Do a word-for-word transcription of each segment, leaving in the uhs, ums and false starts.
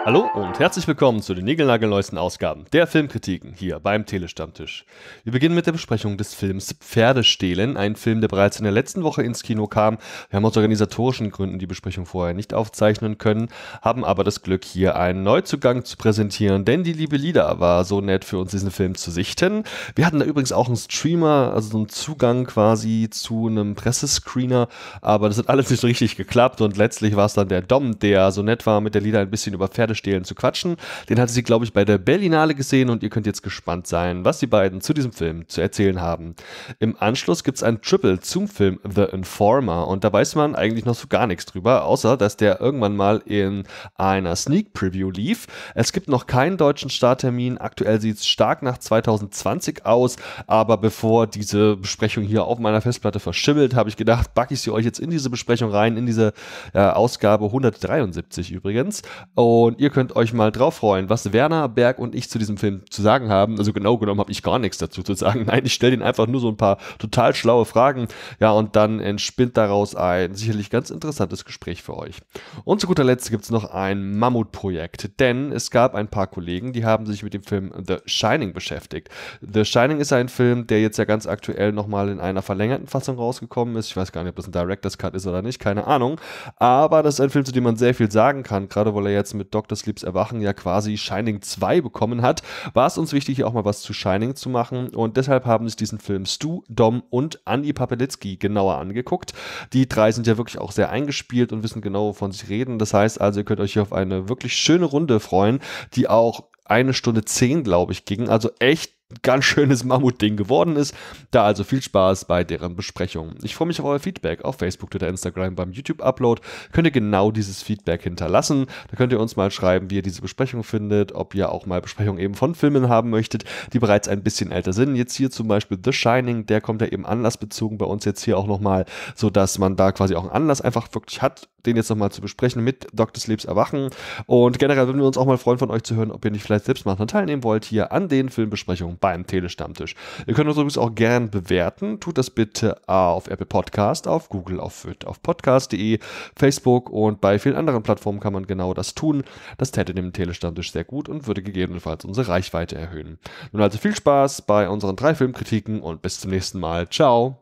Hallo und herzlich willkommen zu den niegelnagelneuesten Ausgaben der Filmkritiken hier beim Telestammtisch. Wir beginnen mit der Besprechung des Films Pferdestehlen, ein Film, der bereits in der letzten Woche ins Kino kam. Wir haben aus organisatorischen Gründen die Besprechung vorher nicht aufzeichnen können, haben aber das Glück, hier einen Neuzugang zu präsentieren, denn die liebe Lida war so nett für uns, diesen Film zu sichten. Wir hatten da übrigens auch einen Streamer, also so einen Zugang quasi zu einem Pressescreener, aber das hat alles nicht so richtig geklappt und letztlich war es dann der Dom, der so nett war, mit der Lida ein bisschen über Pferdestehlen zu quatschen. Den hatte sie, glaube ich, bei der Berlinale gesehen und ihr könnt jetzt gespannt sein, was die beiden zu diesem Film zu erzählen haben. Im Anschluss gibt es ein Triple zum Film The Informer und da weiß man eigentlich noch so gar nichts drüber, außer dass der irgendwann mal in einer Sneak Preview lief. Es gibt noch keinen deutschen Starttermin, aktuell sieht es stark nach zwanzig zwanzig aus, aber bevor diese Besprechung hier auf meiner Festplatte verschimmelt, habe ich gedacht, packe ich sie euch jetzt in diese Besprechung rein, in diese äh, Ausgabe hundertdreiundsiebzig übrigens, und ihr könnt euch mal drauf freuen, was Werner, Berg und ich zu diesem Film zu sagen haben. Also genau genommen habe ich gar nichts dazu zu sagen. Nein, ich stelle ihnen einfach nur so ein paar total schlaue Fragen. Ja, und dann entspinnt daraus ein sicherlich ganz interessantes Gespräch für euch. Und zu guter Letzt gibt es noch ein Mammutprojekt, denn es gab ein paar Kollegen, die haben sich mit dem Film The Shining beschäftigt. The Shining ist ein Film, der jetzt ja ganz aktuell nochmal in einer verlängerten Fassung rausgekommen ist. Ich weiß gar nicht, ob das ein Director's Cut ist oder nicht, keine Ahnung. Aber das ist ein Film, zu dem man sehr viel sagen kann, gerade weil er jetzt mit Doktor Sleeps Erwachen ja quasi Shining zwei bekommen hat, war es uns wichtig, hier auch mal was zu Shining zu machen und deshalb haben sich diesen Film Stu, Dom und Andi Papelitzky genauer angeguckt. Die drei sind ja wirklich auch sehr eingespielt und wissen genau, wovon sie reden. Das heißt also, ihr könnt euch hier auf eine wirklich schöne Runde freuen, die auch eine Stunde zehn, glaube ich, ging. Also echt ganz schönes Mammutding geworden ist. Da also viel Spaß bei deren Besprechung. Ich freue mich auf euer Feedback auf Facebook, Twitter, Instagram, beim YouTube-Upload. Könnt ihr genau dieses Feedback hinterlassen. Da könnt ihr uns mal schreiben, wie ihr diese Besprechung findet, ob ihr auch mal Besprechungen eben von Filmen haben möchtet, die bereits ein bisschen älter sind. Jetzt hier zum Beispiel The Shining, der kommt ja eben anlassbezogen bei uns jetzt hier auch nochmal, sodass man da quasi auch einen Anlass einfach wirklich hat, den jetzt nochmal zu besprechen mit Doktor Sleeps Erwachen. Und generell würden wir uns auch mal freuen, von euch zu hören, ob ihr nicht vielleicht selbst mal teilnehmen wollt hier an den Filmbesprechungen beim Telestammtisch. Ihr könnt uns übrigens auch gern bewerten. Tut das bitte auf Apple Podcast, auf Google, auf Fürth, auf podcast punkt de, Facebook und bei vielen anderen Plattformen kann man genau das tun. Das täte dem Telestammtisch sehr gut und würde gegebenenfalls unsere Reichweite erhöhen. Nun also viel Spaß bei unseren drei Filmkritiken und bis zum nächsten Mal. Ciao!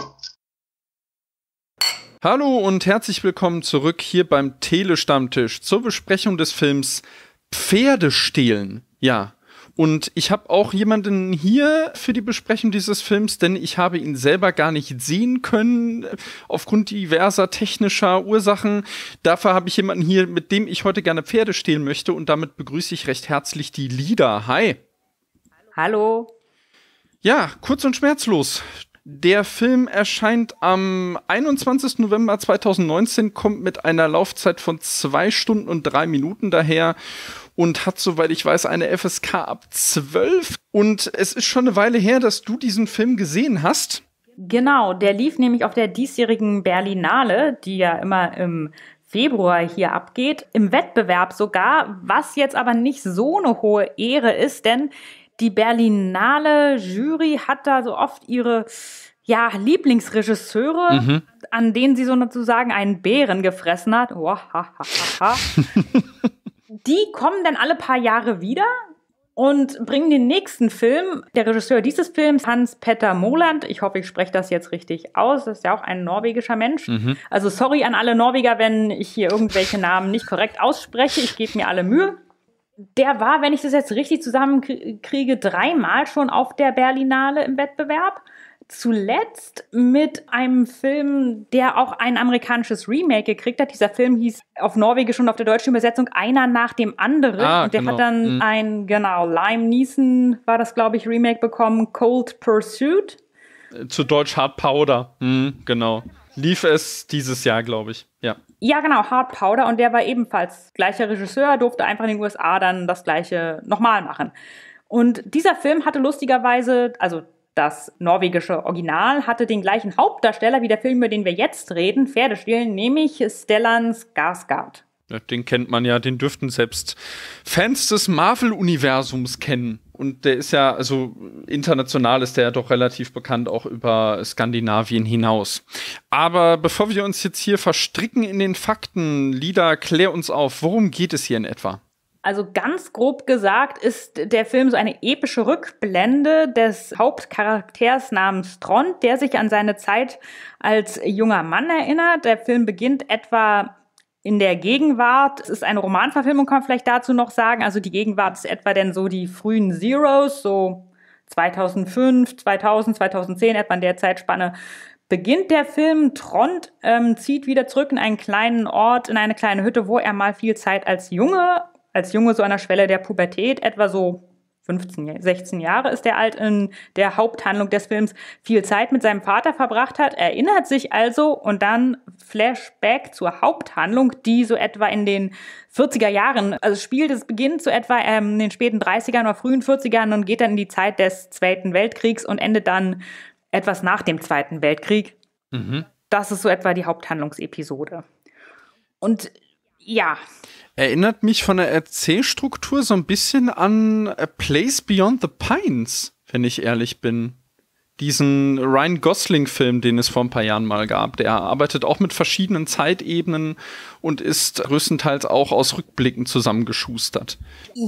Hallo und herzlich willkommen zurück hier beim Telestammtisch zur Besprechung des Films Pferdestehlen. Ja, und ich habe auch jemanden hier für die Besprechung dieses Films, denn ich habe ihn selber gar nicht sehen können, aufgrund diverser technischer Ursachen. Dafür habe ich jemanden hier, mit dem ich heute gerne Pferde stehlen möchte und damit begrüße ich recht herzlich die Lida. Hi. Hallo. Ja, kurz und schmerzlos. Der Film erscheint am einundzwanzigsten November zweitausendneunzehn, kommt mit einer Laufzeit von zwei Stunden und drei Minuten daher und hat, soweit ich weiß, eine F S K ab zwölf. Und es ist schon eine Weile her, dass du diesen Film gesehen hast. Genau, der lief nämlich auf der diesjährigen Berlinale, die ja immer im Februar hier abgeht, im Wettbewerb sogar, was jetzt aber nicht so eine hohe Ehre ist, denn die Berlinale Jury hat da so oft ihre ja, Lieblingsregisseure, mhm. an denen sie sozusagen einen Bären gefressen hat. Oh, ha, ha, ha, ha. Die kommen dann alle paar Jahre wieder und bringen den nächsten Film. Der Regisseur dieses Films, Hans-Petter Moland, ich hoffe, ich spreche das jetzt richtig aus, das ist ja auch ein norwegischer Mensch. Mhm. Also sorry an alle Norweger, wenn ich hier irgendwelche Namen nicht korrekt ausspreche, ich gebe mir alle Mühe. Der war, wenn ich das jetzt richtig zusammenkriege, dreimal schon auf der Berlinale im Wettbewerb. Zuletzt mit einem Film, der auch ein amerikanisches Remake gekriegt hat. Dieser Film hieß auf Norwegisch und auf der deutschen Übersetzung Einer nach dem anderen. Ah, und der genau. hat dann mhm. ein, genau, Liam Neeson war das, glaube ich, Remake bekommen, Cold Pursuit. Zu Deutsch Hard Powder, mhm, genau. Lief es dieses Jahr, glaube ich, ja. Ja, genau, Hard Powder, und der war ebenfalls gleicher Regisseur, durfte einfach in den U S A dann das Gleiche nochmal machen. Und dieser Film hatte lustigerweise, also das norwegische Original, hatte den gleichen Hauptdarsteller wie der Film, über den wir jetzt reden, Pferdestehlen, nämlich Stellan Skarsgård. Ja, den kennt man ja, den dürften selbst Fans des Marvel-Universums kennen. Und der ist ja, also international ist der ja doch relativ bekannt, auch über Skandinavien hinaus. Aber bevor wir uns jetzt hier verstricken in den Fakten, Lida, klär uns auf, worum geht es hier in etwa? Also ganz grob gesagt ist der Film so eine epische Rückblende des Hauptcharakters namens Trond, der sich an seine Zeit als junger Mann erinnert. Der Film beginnt etwa in der Gegenwart. Es ist eine Romanverfilmung, kann man vielleicht dazu noch sagen. Also die Gegenwart ist etwa denn so die frühen Zeros, so zweitausendfünf, zweitausend, zweitausendzehn, etwa in der Zeitspanne beginnt der Film. Trond ähm, zieht wieder zurück in einen kleinen Ort, in eine kleine Hütte, wo er mal viel Zeit als Junge, als Junge so an der Schwelle der Pubertät, etwa so fünfzehn, sechzehn Jahre ist er alt, in der Haupthandlung des Films viel Zeit mit seinem Vater verbracht hat, erinnert sich also und dann Flashback zur Haupthandlung, die so etwa in den vierziger Jahren, also spielt, es beginnt so etwa ähm, in den späten dreißigern oder frühen vierzigern und geht dann in die Zeit des Zweiten Weltkriegs und endet dann etwas nach dem Zweiten Weltkrieg. Mhm. Das ist so etwa die Haupthandlungsepisode. Und ja. Erinnert mich von der Erzählstruktur so ein bisschen an A Place Beyond the Pines, wenn ich ehrlich bin. Diesen Ryan Gosling-Film, den es vor ein paar Jahren mal gab. Der arbeitet auch mit verschiedenen Zeitebenen und ist größtenteils auch aus Rückblicken zusammengeschustert.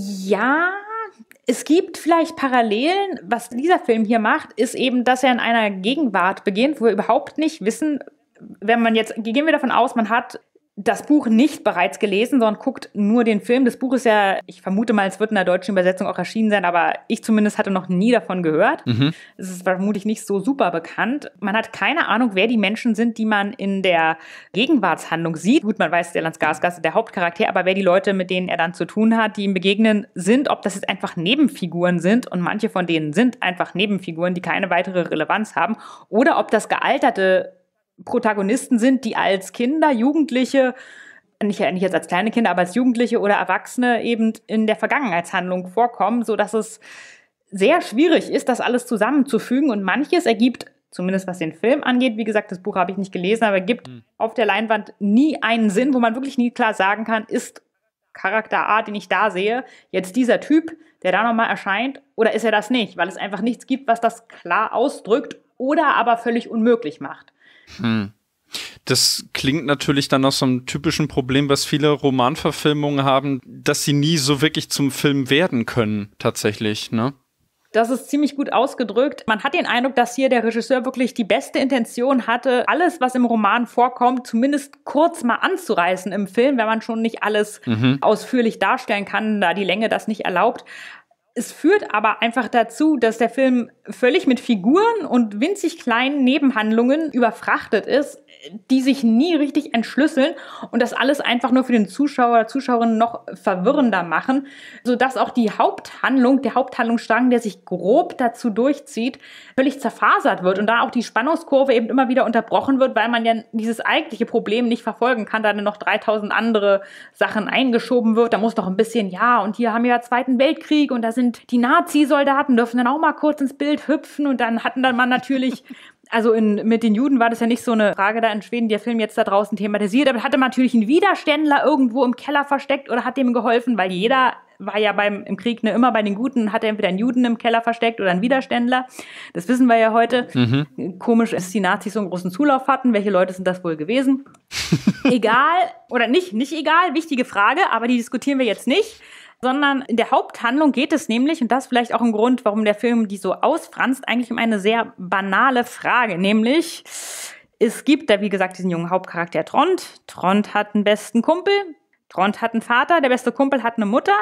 Ja, es gibt vielleicht Parallelen. Was dieser Film hier macht, ist eben, dass er in einer Gegenwart beginnt, wo wir überhaupt nicht wissen, wenn man jetzt, gehen wir davon aus, man hat das Buch nicht bereits gelesen, sondern guckt nur den Film. Das Buch ist ja, ich vermute mal, es wird in der deutschen Übersetzung auch erschienen sein, aber ich zumindest hatte noch nie davon gehört. Mhm. Es ist vermutlich nicht so super bekannt. Man hat keine Ahnung, wer die Menschen sind, die man in der Gegenwartshandlung sieht. Gut, man weiß, Stellan Skarsgård ist der Hauptcharakter, aber wer die Leute, mit denen er dann zu tun hat, die ihm begegnen, sind, ob das jetzt einfach Nebenfiguren sind und manche von denen sind einfach Nebenfiguren, die keine weitere Relevanz haben, oder ob das gealterte Protagonisten sind, die als Kinder, Jugendliche, nicht, nicht jetzt als kleine Kinder, aber als Jugendliche oder Erwachsene eben in der Vergangenheitshandlung vorkommen, sodass es sehr schwierig ist, das alles zusammenzufügen. Und manches ergibt, zumindest was den Film angeht, wie gesagt, das Buch habe ich nicht gelesen, aber gibt mhm. auf der Leinwand nie einen Sinn, wo man wirklich nie klar sagen kann, ist Charakter A, den ich da sehe, jetzt dieser Typ, der da nochmal erscheint, oder ist er das nicht? Weil es einfach nichts gibt, was das klar ausdrückt oder aber völlig unmöglich macht. Hm. Das klingt natürlich dann nach so einem typischen Problem, was viele Romanverfilmungen haben, dass sie nie so wirklich zum Film werden können, tatsächlich, ne? Das ist ziemlich gut ausgedrückt. Man hat den Eindruck, dass hier der Regisseur wirklich die beste Intention hatte, alles, was im Roman vorkommt, zumindest kurz mal anzureißen im Film, wenn man schon nicht alles mhm. ausführlich darstellen kann, da die Länge das nicht erlaubt. Es führt aber einfach dazu, dass der Film völlig mit Figuren und winzig kleinen Nebenhandlungen überfrachtet ist, die sich nie richtig entschlüsseln und das alles einfach nur für den Zuschauer oder Zuschauerin noch verwirrender machen, sodass auch die Haupthandlung, der Haupthandlungsstrang, der sich grob dazu durchzieht, völlig zerfasert wird und da auch die Spannungskurve eben immer wieder unterbrochen wird, weil man ja dieses eigentliche Problem nicht verfolgen kann, da dann noch dreitausend andere Sachen eingeschoben wird. Da muss doch ein bisschen, ja, und hier haben wir ja Zweiten Weltkrieg und da sind die Nazi-Soldaten, dürfen dann auch mal kurz ins Bild hüpfen und dann hatten dann man natürlich also in, mit den Juden war das ja nicht so eine Frage da in Schweden, die der Film jetzt da draußen thematisiert, aber hatte man natürlich einen Widerständler irgendwo im Keller versteckt oder hat dem geholfen, weil jeder war ja beim im Krieg ne, immer bei den Guten, hat er entweder einen Juden im Keller versteckt oder einen Widerständler. Das wissen wir ja heute. Mhm. Komisch, dass die Nazis so einen großen Zulauf hatten. Welche Leute sind das wohl gewesen? Egal, oder nicht, nicht egal, wichtige Frage, aber die diskutieren wir jetzt nicht. Sondern in der Haupthandlung geht es nämlich, und das ist vielleicht auch ein Grund, warum der Film die so ausfranst, eigentlich um eine sehr banale Frage, nämlich es gibt da, wie gesagt, diesen jungen Hauptcharakter Trond. Trond hat einen besten Kumpel, Trond hat einen Vater, der beste Kumpel hat eine Mutter.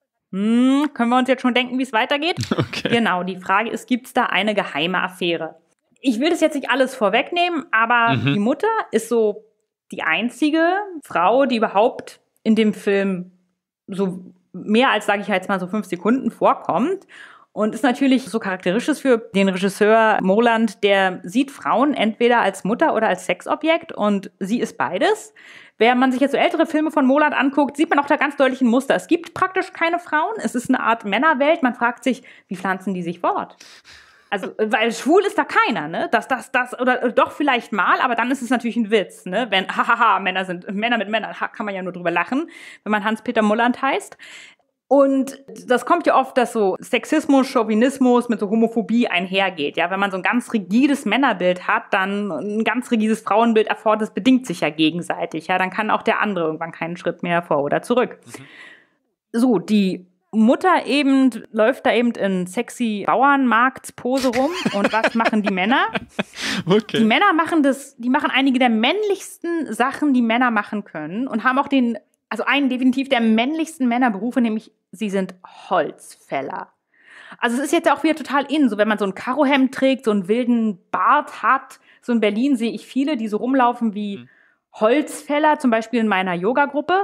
Hm, können wir uns jetzt schon denken, wie es weitergeht? Okay. Genau, die Frage ist, gibt es da eine geheime Affäre? Ich will das jetzt nicht alles vorwegnehmen, aber mhm. die Mutter ist so die einzige Frau, die überhaupt in dem Film so mehr als, sage ich jetzt mal, so fünf Sekunden vorkommt und ist natürlich so charakteristisch für den Regisseur Moland, der sieht Frauen entweder als Mutter oder als Sexobjekt und sie ist beides. Wenn man sich jetzt so ältere Filme von Moland anguckt, sieht man auch da ganz deutlich ein Muster. Es gibt praktisch keine Frauen, es ist eine Art Männerwelt, man fragt sich, wie pflanzen die sich fort? Also, weil schwul ist da keiner, ne? Das, das, das, oder doch vielleicht mal, aber dann ist es natürlich ein Witz, ne? Wenn, hahaha, Männer sind, Männer mit Männern, kann man ja nur drüber lachen, wenn man Hans-Peter Molland heißt. Und das kommt ja oft, dass so Sexismus, Chauvinismus mit so Homophobie einhergeht. Ja, wenn man so ein ganz rigides Männerbild hat, dann ein ganz rigides Frauenbild erfordert, das bedingt sich ja gegenseitig. Ja, dann kann auch der andere irgendwann keinen Schritt mehr vor oder zurück. Mhm. So, die Mutter eben läuft da eben in sexy Bauernmarktspose rum. Und was machen die Männer? Okay. Die Männer machen das, die machen einige der männlichsten Sachen, die Männer machen können und haben auch den, also einen definitiv der männlichsten Männerberufe, nämlich sie sind Holzfäller. Also es ist jetzt auch wieder total in, so wenn man so ein Karohemd trägt, so einen wilden Bart hat. So in Berlin sehe ich viele, die so rumlaufen wie mhm. Holzfäller, zum Beispiel in meiner Yoga-Gruppe.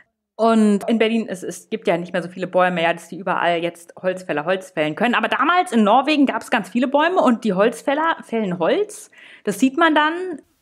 Und in Berlin, es, es gibt ja nicht mehr so viele Bäume, ja, dass die überall jetzt Holzfäller Holz fällen können. Aber damals in Norwegen gab es ganz viele Bäume und die Holzfäller fällen Holz. Das sieht man dann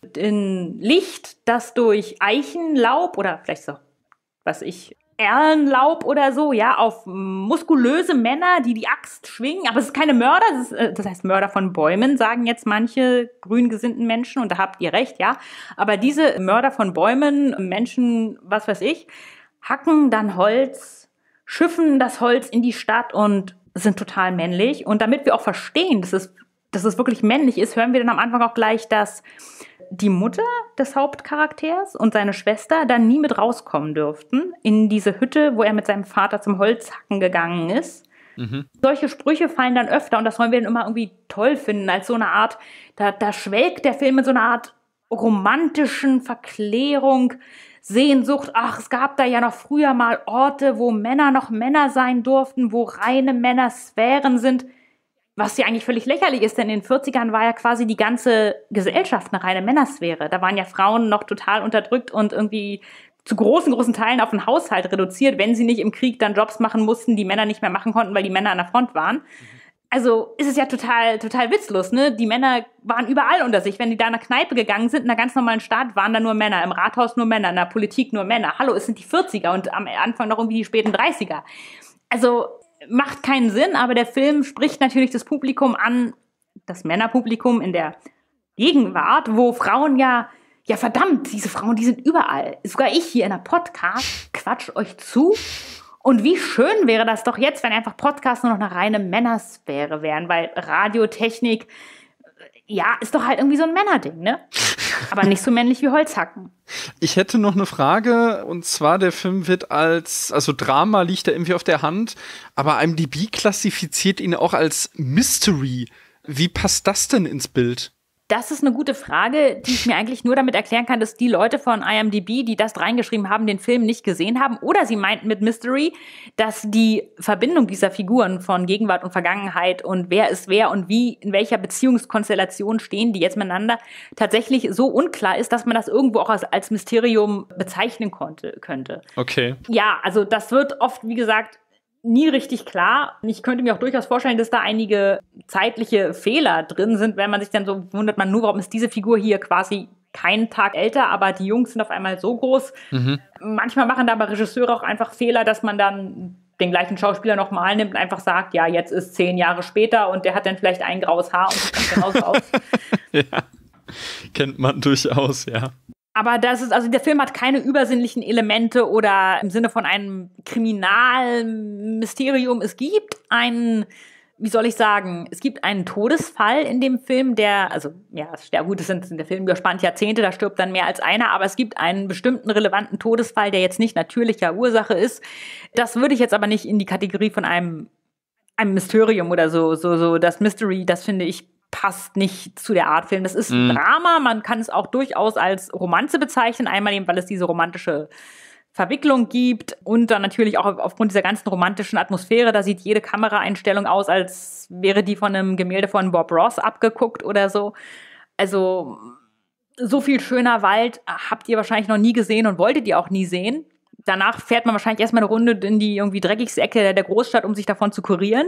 in Licht, das durch Eichenlaub oder vielleicht so, was ich, Erlenlaub oder so, ja, auf muskulöse Männer, die die Axt schwingen. Aber es ist keine Mörder, das, ist, das heißt Mörder von Bäumen, sagen jetzt manche grün gesinnten Menschen. Und da habt ihr recht, ja. Aber diese Mörder von Bäumen, Menschen, was weiß ich, hacken dann Holz, schiffen das Holz in die Stadt und sind total männlich. Und damit wir auch verstehen, dass es, dass es wirklich männlich ist, hören wir dann am Anfang auch gleich, dass die Mutter des Hauptcharakters und seine Schwester dann nie mit rauskommen dürften in diese Hütte, wo er mit seinem Vater zum Holzhacken gegangen ist. Mhm. Solche Sprüche fallen dann öfter und das wollen wir dann immer irgendwie toll finden, als so eine Art, da, da schwelgt der Film in so einer Art romantischen Verklärung, Sehnsucht, ach, es gab da ja noch früher mal Orte, wo Männer noch Männer sein durften, wo reine Männersphären sind, was ja eigentlich völlig lächerlich ist, denn in den vierzigern war ja quasi die ganze Gesellschaft eine reine Männersphäre. Da waren ja Frauen noch total unterdrückt und irgendwie zu großen, großen Teilen auf den Haushalt reduziert, wenn sie nicht im Krieg dann Jobs machen mussten, die Männer nicht mehr machen konnten, weil die Männer an der Front waren. Mhm. Also ist es ja total, total witzlos, ne? Die Männer waren überall unter sich. Wenn die da in einer Kneipe gegangen sind, in einer ganz normalen Stadt, waren da nur Männer, im Rathaus nur Männer, in der Politik nur Männer. Hallo, es sind die vierziger und am Anfang noch irgendwie die späten dreißiger. Also macht keinen Sinn, aber der Film spricht natürlich das Publikum an, das Männerpublikum in der Gegenwart, wo Frauen ja, ja verdammt, diese Frauen, die sind überall. Sogar ich hier in einer Podcast quatsch euch zu. Und wie schön wäre das doch jetzt, wenn einfach Podcasts nur noch eine reine Männersphäre wären, weil Radiotechnik, ja, ist doch halt irgendwie so ein Männerding, ne? Aber nicht so männlich wie Holzhacken. Ich hätte noch eine Frage, und zwar der Film wird als, also Drama liegt da irgendwie auf der Hand, aber IMDb klassifiziert ihn auch als Mystery. Wie passt das denn ins Bild? Das ist eine gute Frage, die ich mir eigentlich nur damit erklären kann, dass die Leute von IMDb, die das reingeschrieben haben, den Film nicht gesehen haben. Oder sie meinten mit Mystery, dass die Verbindung dieser Figuren von Gegenwart und Vergangenheit und wer ist wer und wie, in welcher Beziehungskonstellation stehen die jetzt miteinander, tatsächlich so unklar ist, dass man das irgendwo auch als, als Mysterium bezeichnen konnte, könnte. Okay. Ja, also das wird oft, wie gesagt, nie richtig klar. Ich könnte mir auch durchaus vorstellen, dass da einige zeitliche Fehler drin sind, wenn man sich dann so wundert, man nur, warum ist diese Figur hier quasi keinen Tag älter, aber die Jungs sind auf einmal so groß. Mhm. Manchmal machen da aber Regisseure auch einfach Fehler, dass man dann den gleichen Schauspieler nochmal nimmt und einfach sagt, ja, jetzt ist zehn Jahre später und der hat dann vielleicht ein graues Haar und sieht ganz genauso aus. Ja, kennt man durchaus, ja. Aber das ist, also der Film hat keine übersinnlichen Elemente oder im Sinne von einem Kriminalmysterium. Es gibt einen, wie soll ich sagen, es gibt einen Todesfall in dem Film, der, also ja, ja gut, es sind in der Film überspannt Jahrzehnte, da stirbt dann mehr als einer, aber es gibt einen bestimmten relevanten Todesfall, der jetzt nicht natürlicher Ursache ist. Das würde ich jetzt aber nicht in die Kategorie von einem, einem Mysterium oder so, so, so, das Mystery, das finde ich passt nicht zu der Art Film. Das ist ein mm. Drama, man kann es auch durchaus als Romanze bezeichnen, einmal eben, weil es diese romantische Verwicklung gibt und dann natürlich auch aufgrund dieser ganzen romantischen Atmosphäre, da sieht jede Kameraeinstellung aus, als wäre die von einem Gemälde von Bob Ross abgeguckt oder so. Also so viel schöner Wald habt ihr wahrscheinlich noch nie gesehen und wolltet ihr auch nie sehen. Danach fährt man wahrscheinlich erstmal eine Runde in die irgendwie dreckigste Ecke der Großstadt, um sich davon zu kurieren.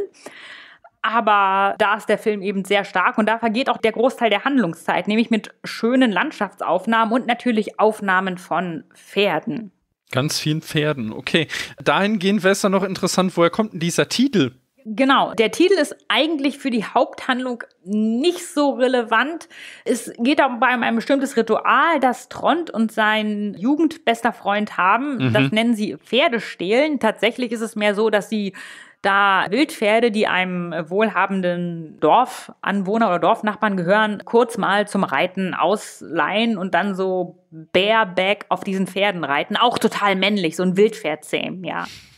Aber da ist der Film eben sehr stark und da vergeht auch der Großteil der Handlungszeit, nämlich mit schönen Landschaftsaufnahmen und natürlich Aufnahmen von Pferden. Ganz vielen Pferden, okay. Dahingehend wäre es dann noch interessant, woher kommt denn dieser Titel? Genau, der Titel ist eigentlich für die Haupthandlung nicht so relevant. Es geht dabei um ein bestimmtes Ritual, das Trond und sein jugendbester Freund haben. Mhm. Das nennen sie Pferdestehlen. Tatsächlich ist es mehr so, dass sie da Wildpferde, die einem wohlhabenden Dorfanwohner oder Dorfnachbarn gehören, kurz mal zum Reiten ausleihen und dann so bareback auf diesen Pferden reiten. Auch total männlich, so ein Wildpferd zähmen, ja.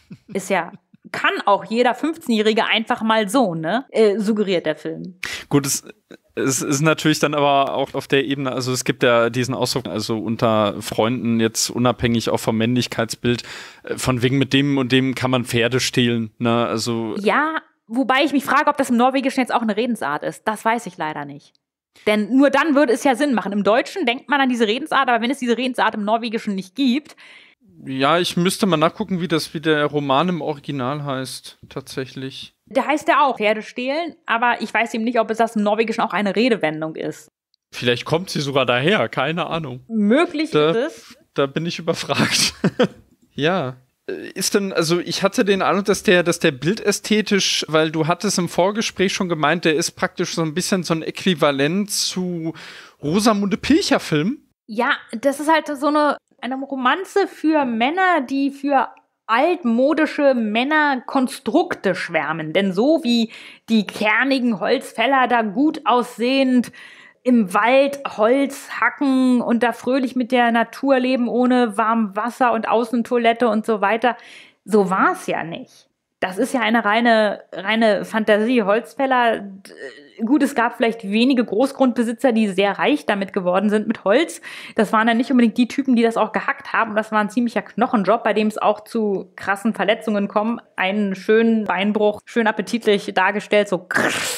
Ist ja, kann auch jeder fünfzehnjährige einfach mal so, ne? Äh, suggeriert der Film. Gut, es, es ist natürlich dann aber auch auf der Ebene, also es gibt ja diesen Ausdruck, also unter Freunden jetzt unabhängig auch vom Männlichkeitsbild, von wegen mit dem und dem kann man Pferde stehlen, ne? Also. Ja, wobei ich mich frage, ob das im Norwegischen jetzt auch eine Redensart ist. Das weiß ich leider nicht. Denn nur dann würde es ja Sinn machen. Im Deutschen denkt man an diese Redensart, aber wenn es diese Redensart im Norwegischen nicht gibt. Ja, ich müsste mal nachgucken, wie das, wie der Roman im Original heißt, tatsächlich. Der heißt ja auch Pferde stehlen, aber ich weiß eben nicht, ob es das im Norwegischen auch eine Redewendung ist. Vielleicht kommt sie sogar daher, keine Ahnung. Möglich da, ist es. Da bin ich überfragt. Ja. Ist denn, also ich hatte den Eindruck, dass der, dass der bildästhetisch, weil du hattest im Vorgespräch schon gemeint, der ist praktisch so ein bisschen so ein Äquivalent zu Rosamunde Pilcher-Film. Ja, das ist halt so eine, eine Romanze für Männer, die für altmodische Männerkonstrukte schwärmen. Denn so wie die kernigen Holzfäller da gut aussehend im Wald Holz hacken und da fröhlich mit der Natur leben, ohne warm Wasser und Außentoilette und so weiter. So war es ja nicht. Das ist ja eine reine, reine Fantasie. Holzfäller, gut, es gab vielleicht wenige Großgrundbesitzer, die sehr reich damit geworden sind mit Holz. Das waren dann nicht unbedingt die Typen, die das auch gehackt haben. Das war ein ziemlicher Knochenjob, bei dem es auch zu krassen Verletzungen kommt. Einen schönen Beinbruch, schön appetitlich dargestellt, so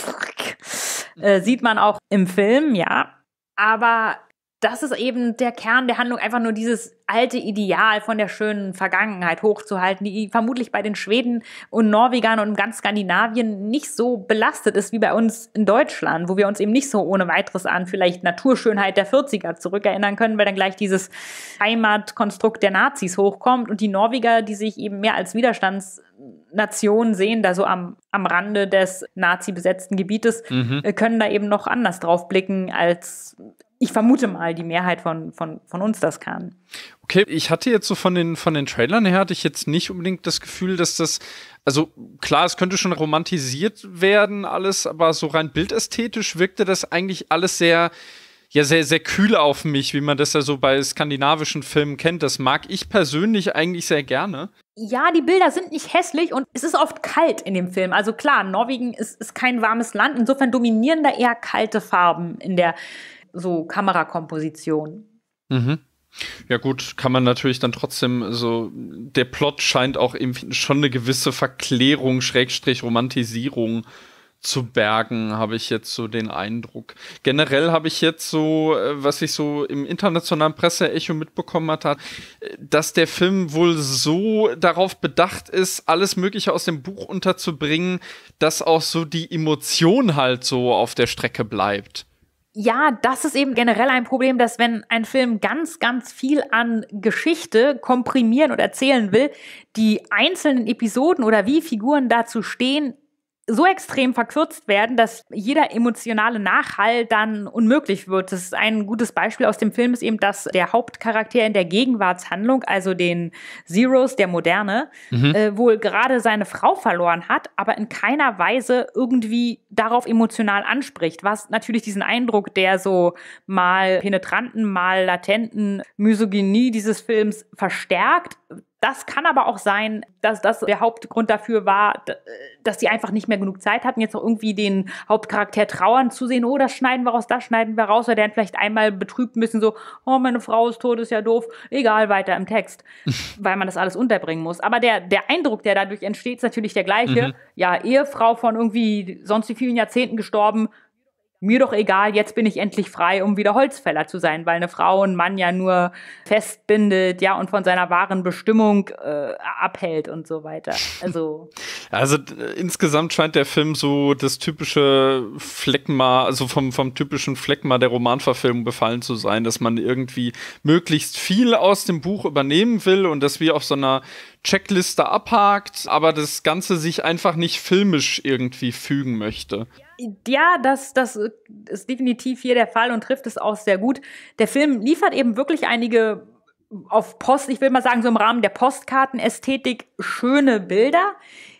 Äh, sieht man auch im Film, ja. Aber das ist eben der Kern der Handlung, einfach nur dieses alte Ideal von der schönen Vergangenheit hochzuhalten, die vermutlich bei den Schweden und Norwegern und ganz Skandinavien nicht so belastet ist wie bei uns in Deutschland, wo wir uns eben nicht so ohne weiteres an vielleicht Naturschönheit der vierziger zurückerinnern können, weil dann gleich dieses Heimatkonstrukt der Nazis hochkommt und die Norweger, die sich eben mehr als Widerstandsnation sehen, da so am, am Rande des Nazi-besetzten Gebietes, mhm. können da eben noch anders drauf blicken, als ich vermute mal, die Mehrheit von, von, von uns das kann. Okay, ich hatte jetzt so von den, von den Trailern her, hatte ich jetzt nicht unbedingt das Gefühl, dass das, also klar, es könnte schon romantisiert werden alles, aber so rein bildästhetisch wirkte das eigentlich alles sehr, ja, sehr, sehr kühl auf mich, wie man das ja so bei skandinavischen Filmen kennt. Das mag ich persönlich eigentlich sehr gerne. Ja, die Bilder sind nicht hässlich und es ist oft kalt in dem Film. Also klar, Norwegen ist, ist kein warmes Land, insofern dominieren da eher kalte Farben in der so Kamerakomposition. Mhm. Ja gut, kann man natürlich dann trotzdem, so der Plot scheint auch irgendwie schon eine gewisse Verklärung, Schrägstrich Romantisierung zu bergen, habe ich jetzt so den Eindruck. Generell habe ich jetzt so, was ich so im internationalen Presseecho mitbekommen hatte, dass der Film wohl so darauf bedacht ist, alles Mögliche aus dem Buch unterzubringen, dass auch so die Emotion halt so auf der Strecke bleibt. Ja, das ist eben generell ein Problem, dass wenn ein Film ganz, ganz viel an Geschichte komprimieren und erzählen will, die einzelnen Episoden oder wie Figuren dazu stehen, so extrem verkürzt werden, dass jeder emotionale Nachhall dann unmöglich wird. Das ist ein gutes Beispiel aus dem Film, ist eben, dass der Hauptcharakter in der Gegenwartshandlung, also den Zeros der Moderne, mhm. äh, wohl gerade seine Frau verloren hat, aber in keiner Weise irgendwie darauf emotional anspricht, was natürlich diesen Eindruck der so mal penetranten, mal latenten Misogynie dieses Films verstärkt. Das kann aber auch sein, dass das der Hauptgrund dafür war, dass die einfach nicht mehr genug Zeit hatten, jetzt auch irgendwie den Hauptcharakter trauern zu sehen, oh, das schneiden wir raus, das schneiden wir raus, weil der dann vielleicht einmal betrübt ein bisschen so, oh, meine Frau ist tot, ist ja doof, egal, weiter im Text, weil man das alles unterbringen muss. Aber der, der Eindruck, der dadurch entsteht, ist natürlich der gleiche. Mhm. Ja, Ehefrau von irgendwie sonst wie vielen Jahrzehnten gestorben, mir doch egal, jetzt bin ich endlich frei, um wieder Holzfäller zu sein, weil eine Frau einen Mann ja nur festbindet, ja, und von seiner wahren Bestimmung äh, abhält und so weiter. Also, also äh, insgesamt scheint der Film so das typische Phlegma, also vom, vom typischen Phlegma der Romanverfilmung befallen zu sein, dass man irgendwie möglichst viel aus dem Buch übernehmen will und das wie auf so einer Checkliste abhakt, aber das Ganze sich einfach nicht filmisch irgendwie fügen möchte. Ja, das, das ist definitiv hier der Fall und trifft es auch sehr gut. Der Film liefert eben wirklich einige auf Post, ich will mal sagen, so im Rahmen der Postkartenästhetik schöne Bilder,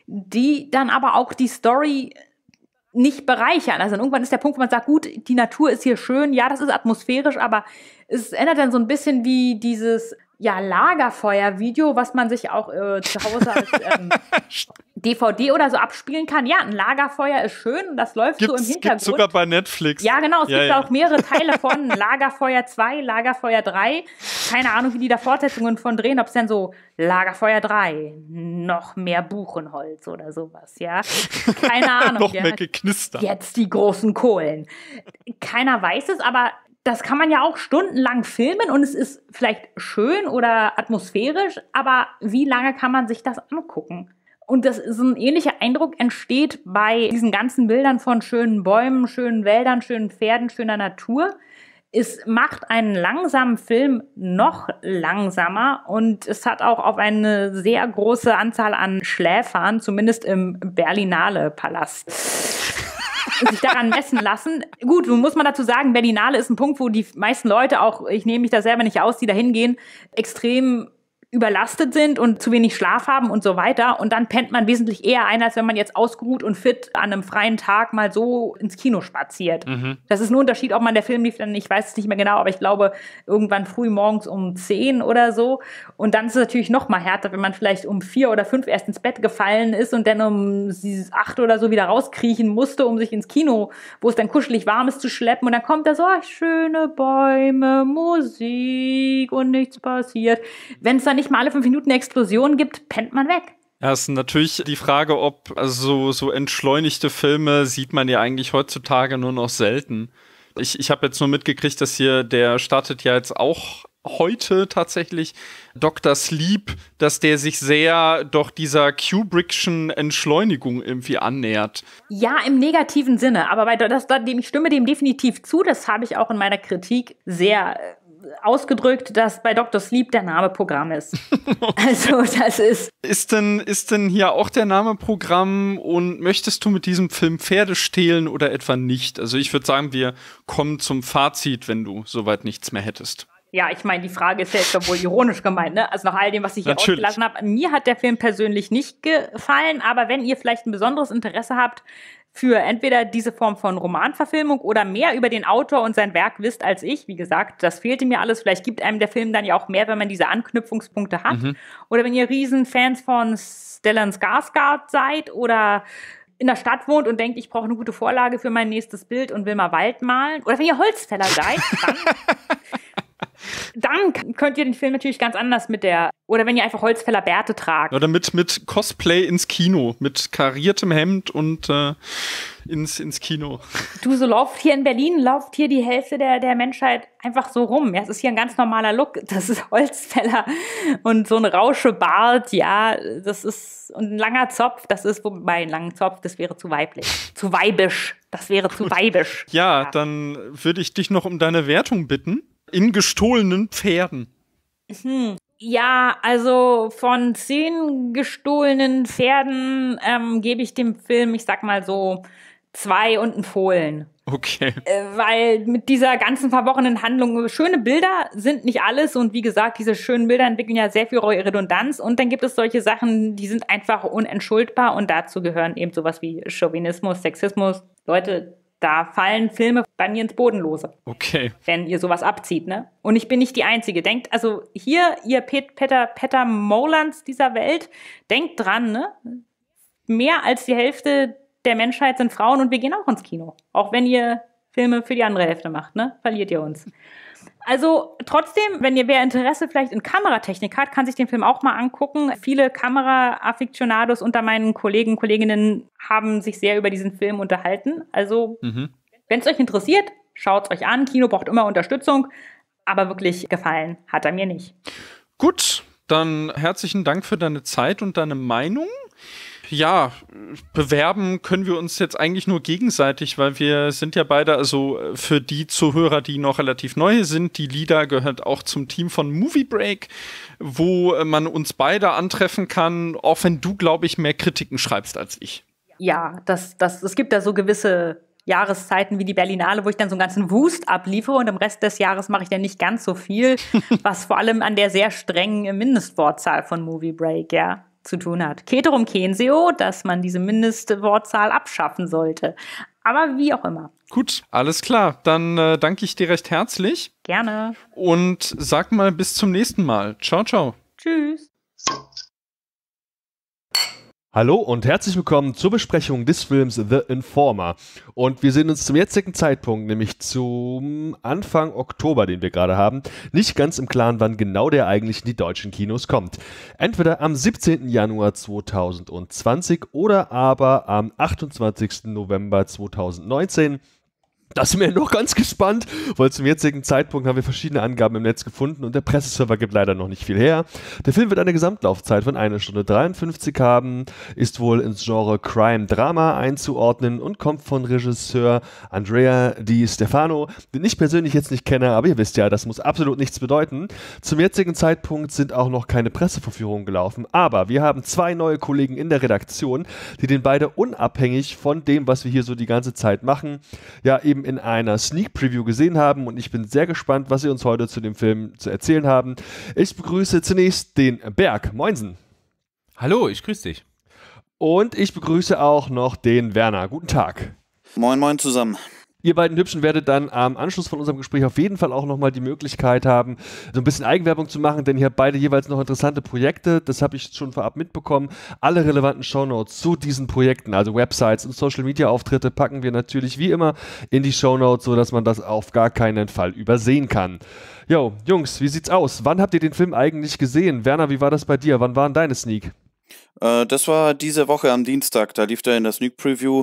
die dann aber auch die Story nicht bereichern. Also irgendwann ist der Punkt, wo man sagt, gut, die Natur ist hier schön, ja, das ist atmosphärisch, aber es ändert dann so ein bisschen wie dieses ja, Lagerfeuer-Video, was man sich auch äh, zu Hause als ähm, D V D oder so abspielen kann. Ja, ein Lagerfeuer ist schön und das läuft gibt's, so im Hintergrund. Gibt's sogar bei Netflix. Ja, genau, es ja, gibt ja. auch mehrere Teile von Lagerfeuer zwei, Lagerfeuer drei. Keine Ahnung, wie die da Fortsetzungen von drehen, ob es dann so Lagerfeuer drei, noch mehr Buchenholz oder sowas, ja. Keine Ahnung. noch ja. mehr geknistert. Jetzt die großen Kohlen. Keiner weiß es, aber das kann man ja auch stundenlang filmen und es ist vielleicht schön oder atmosphärisch, aber wie lange kann man sich das angucken? Und das ist ein ähnlicher Eindruck entsteht bei diesen ganzen Bildern von schönen Bäumen, schönen Wäldern, schönen Pferden, schöner Natur. Es macht einen langsamen Film noch langsamer und es hat auch auf eine sehr große Anzahl an Schläfern, zumindest im Berlinale-Palast, sich daran messen lassen. Gut, nun muss man dazu sagen, Berlinale ist ein Punkt, wo die meisten Leute, auch ich nehme mich da selber nicht aus, die da hingehen, extrem überlastet sind und zu wenig Schlaf haben und so weiter. Und dann pennt man wesentlich eher ein, als wenn man jetzt ausgeruht und fit an einem freien Tag mal so ins Kino spaziert. Mhm. Das ist ein Unterschied, ob man der Film lief, dann ich weiß es nicht mehr genau, aber ich glaube, irgendwann früh morgens um zehn oder so. Und dann ist es natürlich noch mal härter, wenn man vielleicht um vier oder fünf erst ins Bett gefallen ist und dann um acht oder so wieder rauskriechen musste, um sich ins Kino, wo es dann kuschelig warm ist, zu schleppen. Und dann kommt da so, ach, schöne Bäume, Musik und nichts passiert. Wenn es dann nicht mal alle fünf Minuten eine Explosion gibt, pennt man weg. Ja, es ist natürlich die Frage, ob also so, so entschleunigte Filme sieht man ja eigentlich heutzutage nur noch selten. Ich, ich habe jetzt nur mitgekriegt, dass hier, der startet ja jetzt auch heute tatsächlich, Doktor Sleep, dass der sich sehr doch dieser Kubrickschen Entschleunigung irgendwie annähert. Ja, im negativen Sinne, aber bei das, dem, ich stimme dem definitiv zu, das habe ich auch in meiner Kritik sehr ausgedrückt, dass bei Doktor Sleep der Name Programm ist. Okay. Also das ist... Ist denn, ist denn hier auch der Name Programm und möchtest du mit diesem Film Pferde stehlen oder etwa nicht? Also ich würde sagen, wir kommen zum Fazit, wenn du soweit nichts mehr hättest. Ja, ich meine, die Frage ist ja jetzt doch wohl ironisch gemeint, ne? Also nach all dem, was ich hier Natürlich ausgelassen habe. Mir hat der Film persönlich nicht gefallen, aber wenn ihr vielleicht ein besonderes Interesse habt für entweder diese Form von Romanverfilmung oder mehr über den Autor und sein Werk wisst als ich, wie gesagt, das fehlte mir alles. Vielleicht gibt einem der Film dann ja auch mehr, wenn man diese Anknüpfungspunkte hat. Mhm. Oder wenn ihr Riesenfans von Stellan Skarsgård seid oder in der Stadt wohnt und denkt, ich brauche eine gute Vorlage für mein nächstes Bild und will mal Wald malen. Oder wenn ihr Holzfäller seid, dann... Dann könnt ihr den Film natürlich ganz anders mit der, oder wenn ihr einfach Holzfäller Bärte tragt. Oder mit, mit Cosplay ins Kino, mit kariertem Hemd und äh, ins, ins Kino. Du, so läuft hier in Berlin, läuft hier die Hälfte der, der Menschheit einfach so rum. Ja, es ist hier ein ganz normaler Look. Das ist Holzfäller und so ein Rauschebart, ja, das ist, und ein langer Zopf, das ist, wobei ein langer Zopf, das wäre zu weiblich, zu weibisch, das wäre Gut. zu weibisch. Ja, ja, dann würde ich dich noch um deine Wertung bitten. In gestohlenen Pferden. Hm. Ja, also von zehn gestohlenen Pferden ähm, gebe ich dem Film, ich sag mal so, zwei und ein Fohlen. Okay. Äh, weil mit dieser ganzen verworrenen Handlung, schöne Bilder sind nicht alles und wie gesagt, diese schönen Bilder entwickeln ja sehr viel Redundanz und dann gibt es solche Sachen, die sind einfach unentschuldbar und dazu gehören eben sowas wie Chauvinismus, Sexismus. Leute, da fallen Filme bei mir ins Bodenlose. Okay. Wenn ihr sowas abzieht, ne? Und ich bin nicht die Einzige. Denkt, also hier, ihr Pet, Peter, Peter Molands dieser Welt, denkt dran, ne? Mehr als die Hälfte der Menschheit sind Frauen und wir gehen auch ins Kino. Auch wenn ihr Filme für die andere Hälfte macht, ne? Verliert ihr uns. Also trotzdem, wenn ihr wer Interesse vielleicht in Kameratechnik hat, kann sich den Film auch mal angucken. Viele Kamera-Afficionados unter meinen Kollegen und Kolleginnen haben sich sehr über diesen Film unterhalten. Also, mhm. wenn es euch interessiert, schaut es euch an. Kino braucht immer Unterstützung, aber wirklich gefallen hat er mir nicht. Gut, dann herzlichen Dank für deine Zeit und deine Meinung. Ja, bewerben können wir uns jetzt eigentlich nur gegenseitig, weil wir sind ja beide, also für die Zuhörer, die noch relativ neu sind, die Lida gehört auch zum Team von Movie Break, wo man uns beide antreffen kann, auch wenn du, glaube ich, mehr Kritiken schreibst als ich. Ja, das, das, es gibt da so gewisse Jahreszeiten wie die Berlinale, wo ich dann so einen ganzen Wust abliefere und im Rest des Jahres mache ich dann nicht ganz so viel, was vor allem an der sehr strengen Mindestwortzahl von Movie Break, ja, zu tun hat. Ceterum censeo, dass man diese Mindestwortzahl abschaffen sollte. Aber wie auch immer. Gut, alles klar. Dann äh, danke ich dir recht herzlich. Gerne. Und sag mal bis zum nächsten Mal. Ciao, ciao. Tschüss. Hallo und herzlich willkommen zur Besprechung des Films The Informer. Und wir sind uns zum jetzigen Zeitpunkt, nämlich zum Anfang Oktober, den wir gerade haben, nicht ganz im Klaren, wann genau der eigentlich in die deutschen Kinos kommt. Entweder am siebzehnten Januar zweitausendzwanzig oder aber am achtundzwanzigsten November zweitausendneunzehn. Da sind wir noch ganz gespannt, weil zum jetzigen Zeitpunkt haben wir verschiedene Angaben im Netz gefunden und der Presseserver gibt leider noch nicht viel her. Der Film wird eine Gesamtlaufzeit von einer Stunde dreiundfünfzig haben, ist wohl ins Genre Crime-Drama einzuordnen und kommt von Regisseur Andrea Di Stefano, den ich persönlich jetzt nicht kenne, aber ihr wisst ja, das muss absolut nichts bedeuten. Zum jetzigen Zeitpunkt sind auch noch keine Presseverführungen gelaufen, aber wir haben zwei neue Kollegen in der Redaktion, die den beide unabhängig von dem, was wir hier so die ganze Zeit machen, ja eben in einer Sneak Preview gesehen haben und ich bin sehr gespannt, was sie uns heute zu dem Film zu erzählen haben. Ich begrüße zunächst den Berg. Moinsen. Hallo, ich grüße dich. Und ich begrüße auch noch den Werner. Guten Tag. Moin, moin zusammen. Ihr beiden Hübschen werdet dann am Anschluss von unserem Gespräch auf jeden Fall auch nochmal die Möglichkeit haben, so ein bisschen Eigenwerbung zu machen, denn ihr habt beide jeweils noch interessante Projekte, das habe ich schon vorab mitbekommen. Alle relevanten Shownotes zu diesen Projekten, also Websites und Social-Media-Auftritte, packen wir natürlich wie immer in die Shownotes, sodass man das auf gar keinen Fall übersehen kann. Jo, Jungs, wie sieht's aus? Wann habt ihr den Film eigentlich gesehen? Werner, wie war das bei dir? Wann waren deine Sneak? Äh, das war diese Woche am Dienstag, da lief der in der Sneak Preview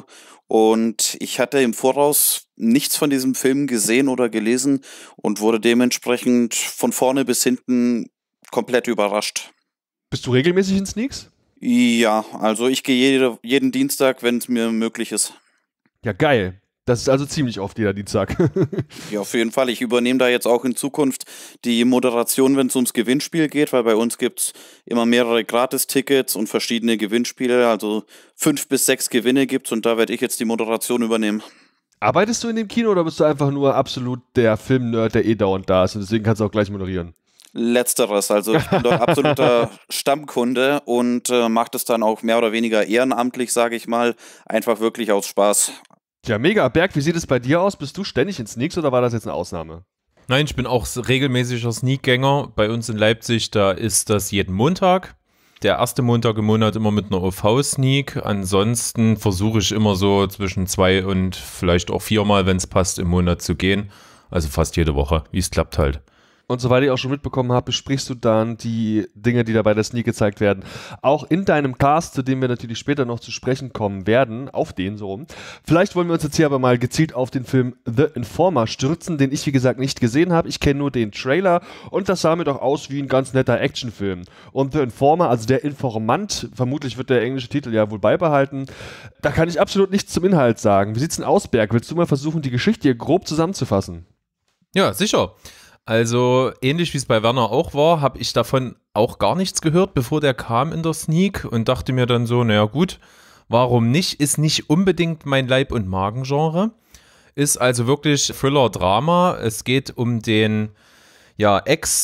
und ich hatte im Voraus nichts von diesem Film gesehen oder gelesen und wurde dementsprechend von vorne bis hinten komplett überrascht. Bist du regelmäßig in Sneaks? Ja, also ich gehe jede, jeden Dienstag, wenn es mir möglich ist. Ja, geil. Das ist also ziemlich oft jeder Dienstag. Ja, auf jeden Fall. Ich übernehme da jetzt auch in Zukunft die Moderation, wenn es ums Gewinnspiel geht, weil bei uns gibt es immer mehrere Gratis-Tickets und verschiedene Gewinnspiele, also fünf bis sechs Gewinne gibt es und da werde ich jetzt die Moderation übernehmen. Arbeitest du in dem Kino oder bist du einfach nur absolut der Film-Nerd, der eh dauernd da ist und deswegen kannst du auch gleich moderieren? Letzteres, also ich bin dort absoluter Stammkunde und äh, mache das dann auch mehr oder weniger ehrenamtlich, sage ich mal, einfach wirklich aus Spaß. Ja, mega. Berg, wie sieht es bei dir aus? Bist du ständig in Sneaks oder war das jetzt eine Ausnahme? Nein, ich bin auch regelmäßiger Sneakgänger. Bei uns in Leipzig, da ist das jeden Montag. Der erste Montag im Monat immer mit einer O V-Sneak. Ansonsten versuche ich immer so zwischen zwei und vielleicht auch viermal, wenn es passt, im Monat zu gehen. Also fast jede Woche, wie es klappt halt. Und soweit ich auch schon mitbekommen habe, besprichst du dann die Dinge, die da bei der Sneak gezeigt werden, auch in deinem Cast, zu dem wir natürlich später noch zu sprechen kommen werden, auf den so rum. Vielleicht wollen wir uns jetzt hier aber mal gezielt auf den Film The Informer stürzen, den ich wie gesagt nicht gesehen habe. Ich kenne nur den Trailer und das sah mir doch aus wie ein ganz netter Actionfilm. Und The Informer, also der Informant, vermutlich wird der englische Titel ja wohl beibehalten, da kann ich absolut nichts zum Inhalt sagen. Wie sieht's denn aus, Berg? Willst du mal versuchen, die Geschichte hier grob zusammenzufassen? Ja, sicher. Also ähnlich wie es bei Werner auch war, habe ich davon auch gar nichts gehört, bevor der kam in der Sneak und dachte mir dann so, naja gut, warum nicht? Ist nicht unbedingt mein Leib- und Magengenre. Ist also wirklich Thriller-Drama. Es geht um den ja,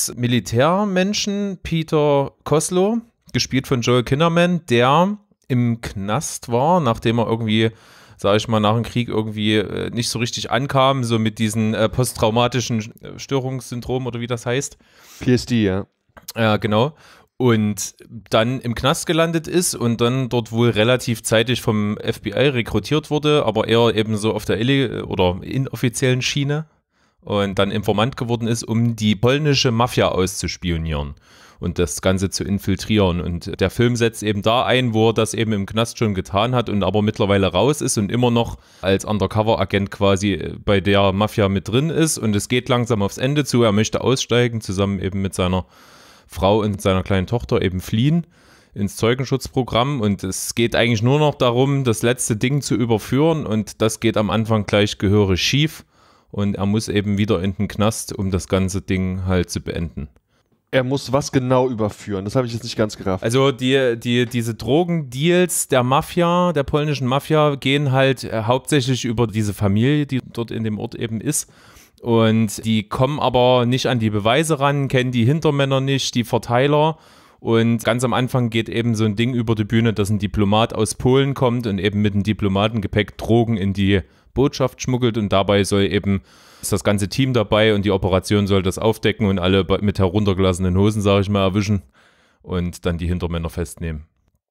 Ex-Militärmenschen Peter Koslow, gespielt von Joel Kinnaman, der im Knast war, nachdem er irgendwie, sage ich mal, nach dem Krieg irgendwie äh, nicht so richtig ankam, so mit diesen äh, posttraumatischen Störungssyndrom oder wie das heißt. P S D, ja. Ja, genau. Und dann im Knast gelandet ist und dann dort wohl relativ zeitig vom F B I rekrutiert wurde, aber eher eben so auf der Illi- oder inoffiziellen Schiene und dann Informant geworden ist, um die polnische Mafia auszuspionieren und das Ganze zu infiltrieren. Und der Film setzt eben da ein, wo er das eben im Knast schon getan hat und aber mittlerweile raus ist und immer noch als Undercover-Agent quasi bei der Mafia mit drin ist. Und es geht langsam aufs Ende zu. Er möchte aussteigen, zusammen eben mit seiner Frau und seiner kleinen Tochter eben fliehen ins Zeugenschutzprogramm. Und es geht eigentlich nur noch darum, das letzte Ding zu überführen. Und das geht am Anfang gleich gehörig schief. Und er muss eben wieder in den Knast, um das ganze Ding halt zu beenden. Er muss was genau überführen? Das habe ich jetzt nicht ganz gerafft. Also die, die, diese Drogendeals der Mafia, der polnischen Mafia, gehen halt äh, hauptsächlich über diese Familie, die dort in dem Ort eben ist. Und die kommen aber nicht an die Beweise ran, kennen die Hintermänner nicht, die Verteiler. Und ganz am Anfang geht eben so ein Ding über die Bühne, dass ein Diplomat aus Polen kommt und eben mit einem Diplomatengepäck Drogen in die Botschaft schmuggelt und dabei soll eben, ist das ganze Team dabei und die Operation soll das aufdecken und alle mit heruntergelassenen Hosen, sage ich mal, erwischen und dann die Hintermänner festnehmen.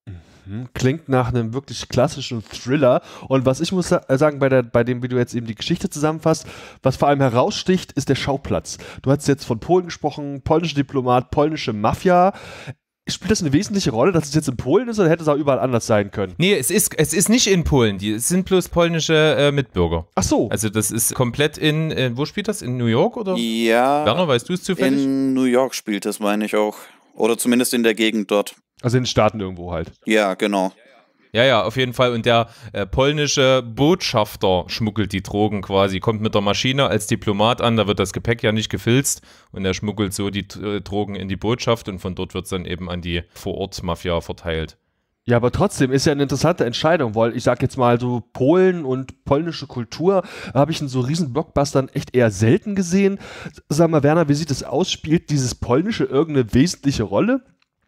Klingt nach einem wirklich klassischen Thriller. Und was ich muss sagen, bei, der, bei dem, wie du jetzt eben die Geschichte zusammenfasst, was vor allem heraussticht, ist der Schauplatz. Du hast jetzt von Polen gesprochen, polnischer Diplomat, polnische Mafia. Spielt das eine wesentliche Rolle, dass es jetzt in Polen ist, oder hätte es auch überall anders sein können? Nee, es ist, es ist nicht in Polen. Die, es sind bloß polnische äh, Mitbürger. Ach so. Also das ist komplett in, äh, wo spielt das? In New York, oder? Ja. Werner, weißt du es zufällig? In New York spielt das, meine ich auch. Oder zumindest in der Gegend dort. Also in den Staaten irgendwo halt. Ja, genau. Ja, ja, auf jeden Fall. Und der äh, polnische Botschafter schmuggelt die Drogen quasi, kommt mit der Maschine als Diplomat an, da wird das Gepäck ja nicht gefilzt und er schmuggelt so die äh, Drogen in die Botschaft und von dort wird es dann eben an die Vor-Ort-Mafia verteilt. Ja, aber trotzdem ist ja eine interessante Entscheidung, weil ich sag jetzt mal so Polen und polnische Kultur habe ich in so riesen Blockbustern echt eher selten gesehen. Sag mal, Werner, wie sieht es aus? Spielt dieses Polnische irgendeine wesentliche Rolle?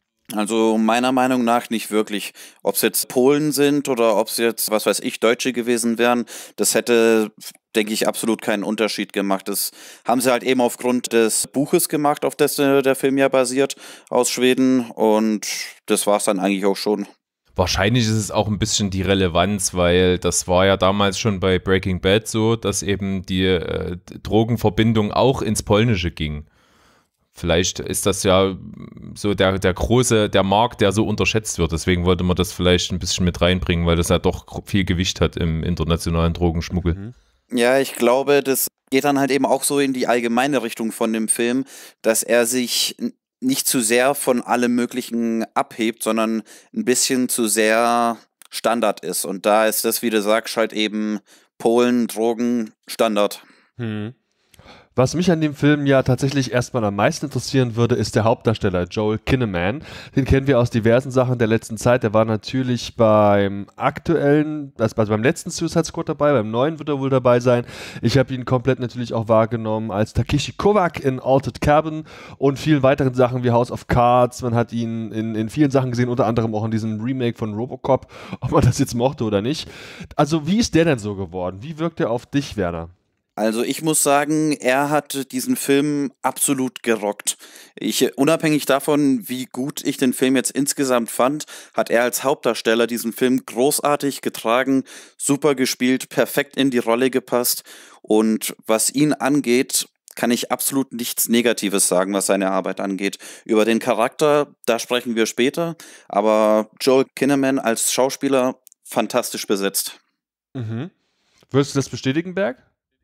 Also meiner Meinung nach nicht wirklich. Ob es jetzt Polen sind oder ob es jetzt, was weiß ich, Deutsche gewesen wären, das hätte, denke ich, absolut keinen Unterschied gemacht. Das haben sie halt eben aufgrund des Buches gemacht, auf das der Film ja basiert, aus Schweden, und das war es dann eigentlich auch schon. Wahrscheinlich ist es auch ein bisschen die Relevanz, weil das war ja damals schon bei Breaking Bad so, dass eben die äh, Drogenverbindung auch ins Polnische ging. Vielleicht ist das ja so der, der große, der Markt, der so unterschätzt wird. Deswegen wollte man das vielleicht ein bisschen mit reinbringen, weil das ja doch viel Gewicht hat im internationalen Drogenschmuggel. Mhm. Ja, ich glaube, das geht dann halt eben auch so in die allgemeine Richtung von dem Film, dass er sich nicht zu sehr von allem Möglichen abhebt, sondern ein bisschen zu sehr Standard ist. Und da ist das, wie du sagst, halt eben Polen, Drogen, Standard. Hm. Was mich an dem Film ja tatsächlich erstmal am meisten interessieren würde, ist der Hauptdarsteller Joel Kinnaman. Den kennen wir aus diversen Sachen der letzten Zeit. Der war natürlich beim aktuellen, also beim letzten Suicide Squad dabei, beim neuen wird er wohl dabei sein. Ich habe ihn komplett natürlich auch wahrgenommen als Takeshi Kovacs in Altered Carbon und vielen weiteren Sachen wie House of Cards. Man hat ihn in, in vielen Sachen gesehen, unter anderem auch in diesem Remake von Robocop, ob man das jetzt mochte oder nicht. Also wie ist der denn so geworden? Wie wirkt er auf dich, Werner? Also ich muss sagen, er hat diesen Film absolut gerockt. Ich, unabhängig davon, wie gut ich den Film jetzt insgesamt fand, hat er als Hauptdarsteller diesen Film großartig getragen, super gespielt, perfekt in die Rolle gepasst. Und was ihn angeht, kann ich absolut nichts Negatives sagen, was seine Arbeit angeht. Über den Charakter, da sprechen wir später, aber Joel Kinnaman als Schauspieler fantastisch besetzt. Mhm. Würdest du das bestätigen, Berg?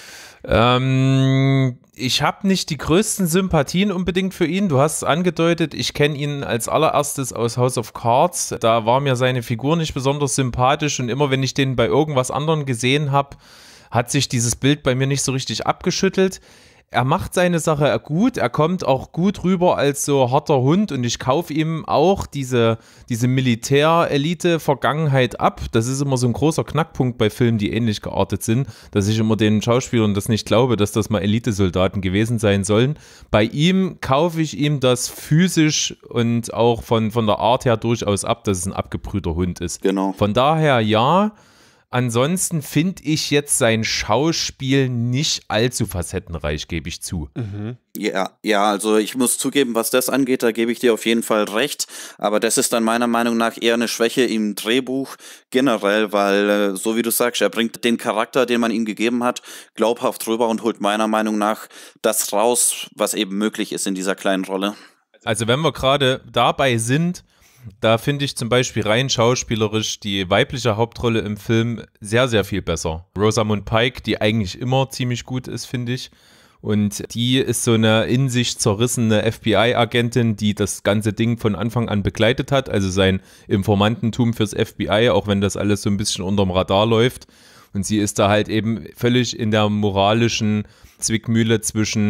Ähm, ich habe nicht die größten Sympathien unbedingt für ihn. Du hast es angedeutet, ich kenne ihn als allererstes aus House of Cards. Da war mir seine Figur nicht besonders sympathisch und immer wenn ich den bei irgendwas anderem gesehen habe, hat sich dieses Bild bei mir nicht so richtig abgeschüttelt. Er macht seine Sache gut, er kommt auch gut rüber als so harter Hund und ich kaufe ihm auch diese, diese Militär-Elite-Vergangenheit ab. Das ist immer so ein großer Knackpunkt bei Filmen, die ähnlich geartet sind, dass ich immer den Schauspielern das nicht glaube, dass das mal Elitesoldaten gewesen sein sollen. Bei ihm kaufe ich ihm das physisch und auch von, von der Art her durchaus ab, dass es ein abgebrühter Hund ist. Genau. Von daher ja. Ansonsten finde ich jetzt sein Schauspiel nicht allzu facettenreich, gebe ich zu. Mhm. Ja, ja, also ich muss zugeben, was das angeht, da gebe ich dir auf jeden Fall recht. Aber das ist dann meiner Meinung nach eher eine Schwäche im Drehbuch generell, weil, äh, so wie du sagst, er bringt den Charakter, den man ihm gegeben hat, glaubhaft rüber und holt meiner Meinung nach das raus, was eben möglich ist in dieser kleinen Rolle. Also wenn wir gerade dabei sind, da finde ich zum Beispiel rein schauspielerisch die weibliche Hauptrolle im Film sehr, sehr viel besser. Rosamund Pike, die eigentlich immer ziemlich gut ist, finde ich. Und die ist so eine in sich zerrissene F B I-Agentin, die das ganze Ding von Anfang an begleitet hat. Also sein Informantentum fürs F B I, auch wenn das alles so ein bisschen unterm Radar läuft. Und sie ist da halt eben völlig in der moralischen Zwickmühle zwischen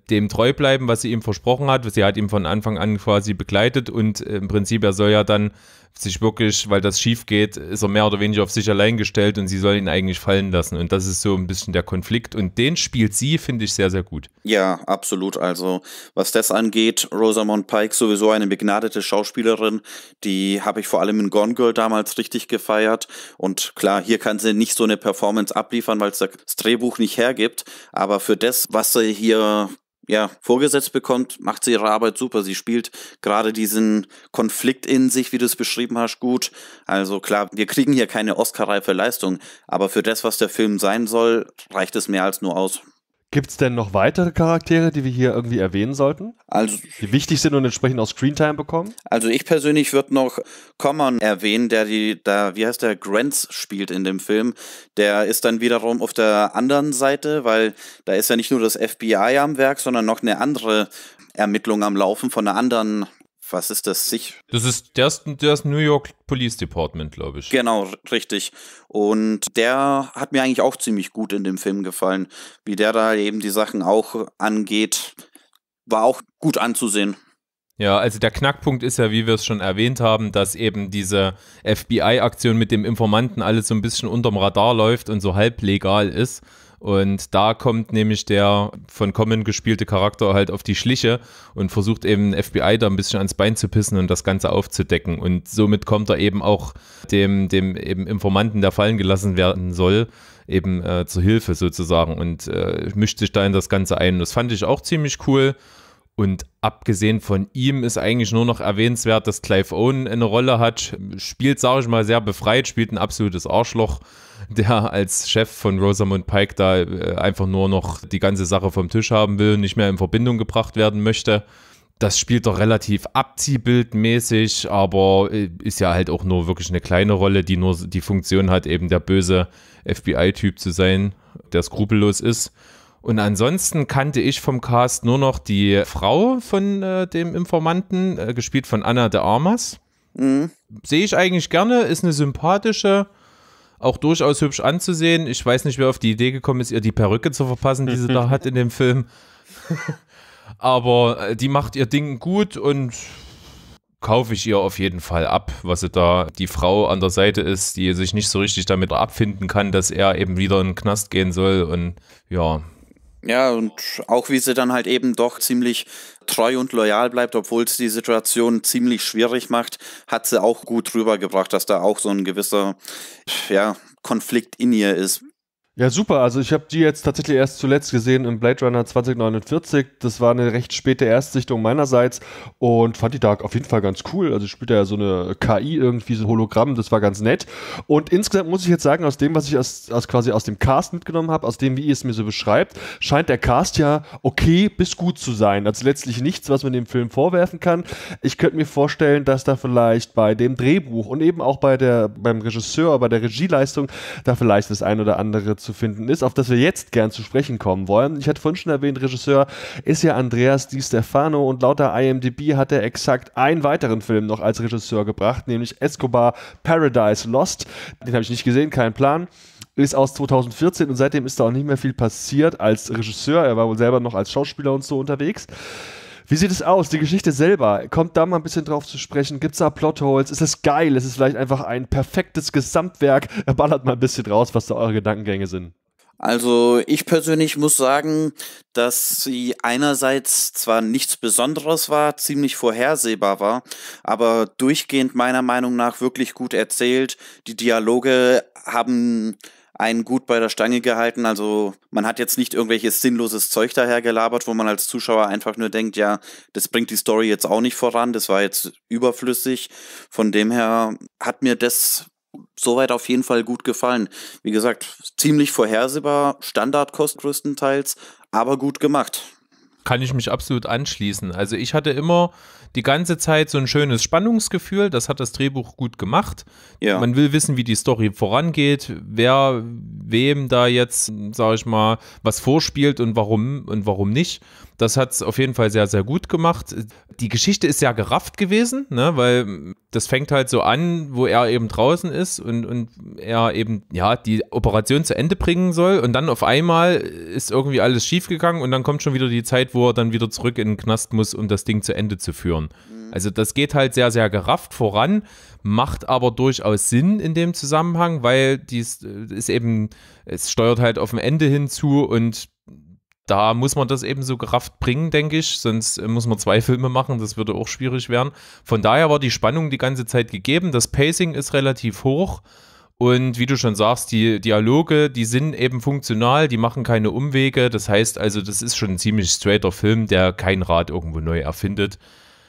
dem treu bleiben, was sie ihm versprochen hat. Sie hat ihn von Anfang an quasi begleitet und im Prinzip, er soll ja dann sich wirklich, weil das schief geht, ist er mehr oder weniger auf sich allein gestellt und sie soll ihn eigentlich fallen lassen. Und das ist so ein bisschen der Konflikt. Und den spielt sie, finde ich, sehr, sehr gut. Ja, absolut. Also was das angeht, Rosamund Pike sowieso eine begnadete Schauspielerin. Die habe ich vor allem in Gone Girl damals richtig gefeiert. Und klar, hier kann sie nicht so eine Performance abliefern, weil es das Drehbuch nicht hergibt. Aber für das, was sie hier ja, vorgesetzt bekommt, macht sie ihre Arbeit super. Sie spielt gerade diesen Konflikt in sich, wie du es beschrieben hast, gut. Also klar, wir kriegen hier keine Oscar-reife Leistung, aber für das, was der Film sein soll, reicht es mehr als nur aus. Gibt es denn noch weitere Charaktere, die wir hier irgendwie erwähnen sollten? Also, die wichtig sind und entsprechend auch Screentime bekommen? Also ich persönlich würde noch Common erwähnen, der die, da, wie heißt der, Grants spielt in dem Film. Der ist dann wiederum auf der anderen Seite, weil da ist ja nicht nur das F B I am Werk, sondern noch eine andere Ermittlung am Laufen von einer anderen, was ist das, sich? Das ist, der ist, der ist New York Police Department, glaube ich. Genau, richtig. Und der hat mir eigentlich auch ziemlich gut in dem Film gefallen. Wie der da eben die Sachen auch angeht, war auch gut anzusehen. Ja, also der Knackpunkt ist ja, wie wir es schon erwähnt haben, dass eben diese F B I-Aktion mit dem Informanten alles so ein bisschen unterm Radar läuft und so halblegal ist. Und da kommt nämlich der von Common gespielte Charakter halt auf die Schliche und versucht eben F B I da ein bisschen ans Bein zu pissen und das Ganze aufzudecken. Und somit kommt er eben auch dem, dem eben Informanten, der fallen gelassen werden soll, eben äh, zur Hilfe sozusagen und äh, mischt sich da in das Ganze ein. Das fand ich auch ziemlich cool. Und abgesehen von ihm ist eigentlich nur noch erwähnenswert, dass Clive Owen eine Rolle hat. Spielt, sage ich mal, sehr befreit, spielt ein absolutes Arschloch, der als Chef von Rosamund Pike da äh, einfach nur noch die ganze Sache vom Tisch haben will und nicht mehr in Verbindung gebracht werden möchte. Das spielt doch relativ abziehbildmäßig, aber äh, ist ja halt auch nur wirklich eine kleine Rolle, die nur die Funktion hat, eben der böse F B I-Typ zu sein, der skrupellos ist. Und ansonsten kannte ich vom Cast nur noch die Frau von äh, dem Informanten, äh, gespielt von Ana de Armas. Mhm. Sehe ich eigentlich gerne, ist eine sympathische, auch durchaus hübsch anzusehen. Ich weiß nicht, wer auf die Idee gekommen ist, ihr die Perücke zu verpassen, die sie da hat in dem Film. Aber äh, die macht ihr Ding gut und kaufe ich ihr auf jeden Fall ab, was sie da, die Frau an der Seite ist, die sich nicht so richtig damit abfinden kann, dass er eben wieder in den Knast gehen soll und ja. Ja, und auch wie sie dann halt eben doch ziemlich treu und loyal bleibt, obwohl es die Situation ziemlich schwierig macht, hat sie auch gut rübergebracht, dass da auch so ein gewisser, ja, Konflikt in ihr ist. Ja, super. Also ich habe die jetzt tatsächlich erst zuletzt gesehen im Blade Runner zwanzig neunundvierzig. Das war eine recht späte Erstsichtung meinerseits und fand die da auf jeden Fall ganz cool. Also spielt ja so eine K I irgendwie, so ein Hologramm, das war ganz nett. Und insgesamt muss ich jetzt sagen, aus dem, was ich aus, aus quasi aus dem Cast mitgenommen habe, aus dem, wie ihr es mir so beschreibt, scheint der Cast ja okay bis gut zu sein. Also letztlich nichts, was man dem Film vorwerfen kann. Ich könnte mir vorstellen, dass da vielleicht bei dem Drehbuch und eben auch bei der, beim Regisseur, bei der Regieleistung, da vielleicht das ein oder andere zu finden ist, auf das wir jetzt gern zu sprechen kommen wollen. Ich hatte vorhin schon erwähnt, Regisseur ist ja Andreas Di Stefano und laut der I M D B hat er exakt einen weiteren Film noch als Regisseur gebracht, nämlich Escobar Paradise Lost. Den habe ich nicht gesehen, kein Plan. Ist aus zweitausendvierzehn und seitdem ist da auch nicht mehr viel passiert als Regisseur. Er war wohl selber noch als Schauspieler und so unterwegs. Wie sieht es aus? Die Geschichte selber, kommt da mal ein bisschen drauf zu sprechen? Gibt es da Plotholes? Ist es geil? Ist es vielleicht einfach ein perfektes Gesamtwerk? Ballert mal ein bisschen raus, was da eure Gedankengänge sind. Also ich persönlich muss sagen, dass sie einerseits zwar nichts Besonderes war, ziemlich vorhersehbar war, aber durchgehend meiner Meinung nach wirklich gut erzählt. Die Dialoge haben einen gut bei der Stange gehalten, also man hat jetzt nicht irgendwelches sinnloses Zeug daher gelabert, wo man als Zuschauer einfach nur denkt, ja, das bringt die Story jetzt auch nicht voran, das war jetzt überflüssig. Von dem her hat mir das soweit auf jeden Fall gut gefallen. Wie gesagt, ziemlich vorhersehbar, Standardkost größtenteils, aber gut gemacht. Kann ich mich absolut anschließen. Also ich hatte immer die ganze Zeit so ein schönes Spannungsgefühl, das hat das Drehbuch gut gemacht. Ja. Man will wissen, wie die Story vorangeht, wer wem da jetzt, sage ich mal, was vorspielt und warum und warum nicht. Das hat es auf jeden Fall sehr, sehr gut gemacht. Die Geschichte ist sehr gerafft gewesen, ne, weil das fängt halt so an, wo er eben draußen ist und, und er eben ja die Operation zu Ende bringen soll und dann auf einmal ist irgendwie alles schiefgegangen und dann kommt schon wieder die Zeit, wo bevor er dann wieder zurück in den Knast muss, um das Ding zu Ende zu führen. Mhm. Also das geht halt sehr, sehr gerafft voran, macht aber durchaus Sinn in dem Zusammenhang, weil dies ist eben, es steuert halt auf ein Ende hinzu und da muss man das eben so gerafft bringen, denke ich, sonst muss man zwei Filme machen, das würde auch schwierig werden. Von daher war die Spannung die ganze Zeit gegeben, das Pacing ist relativ hoch und wie du schon sagst, die Dialoge, die sind eben funktional, die machen keine Umwege, das heißt also, das ist schon ein ziemlich straighter Film, der kein Rad irgendwo neu erfindet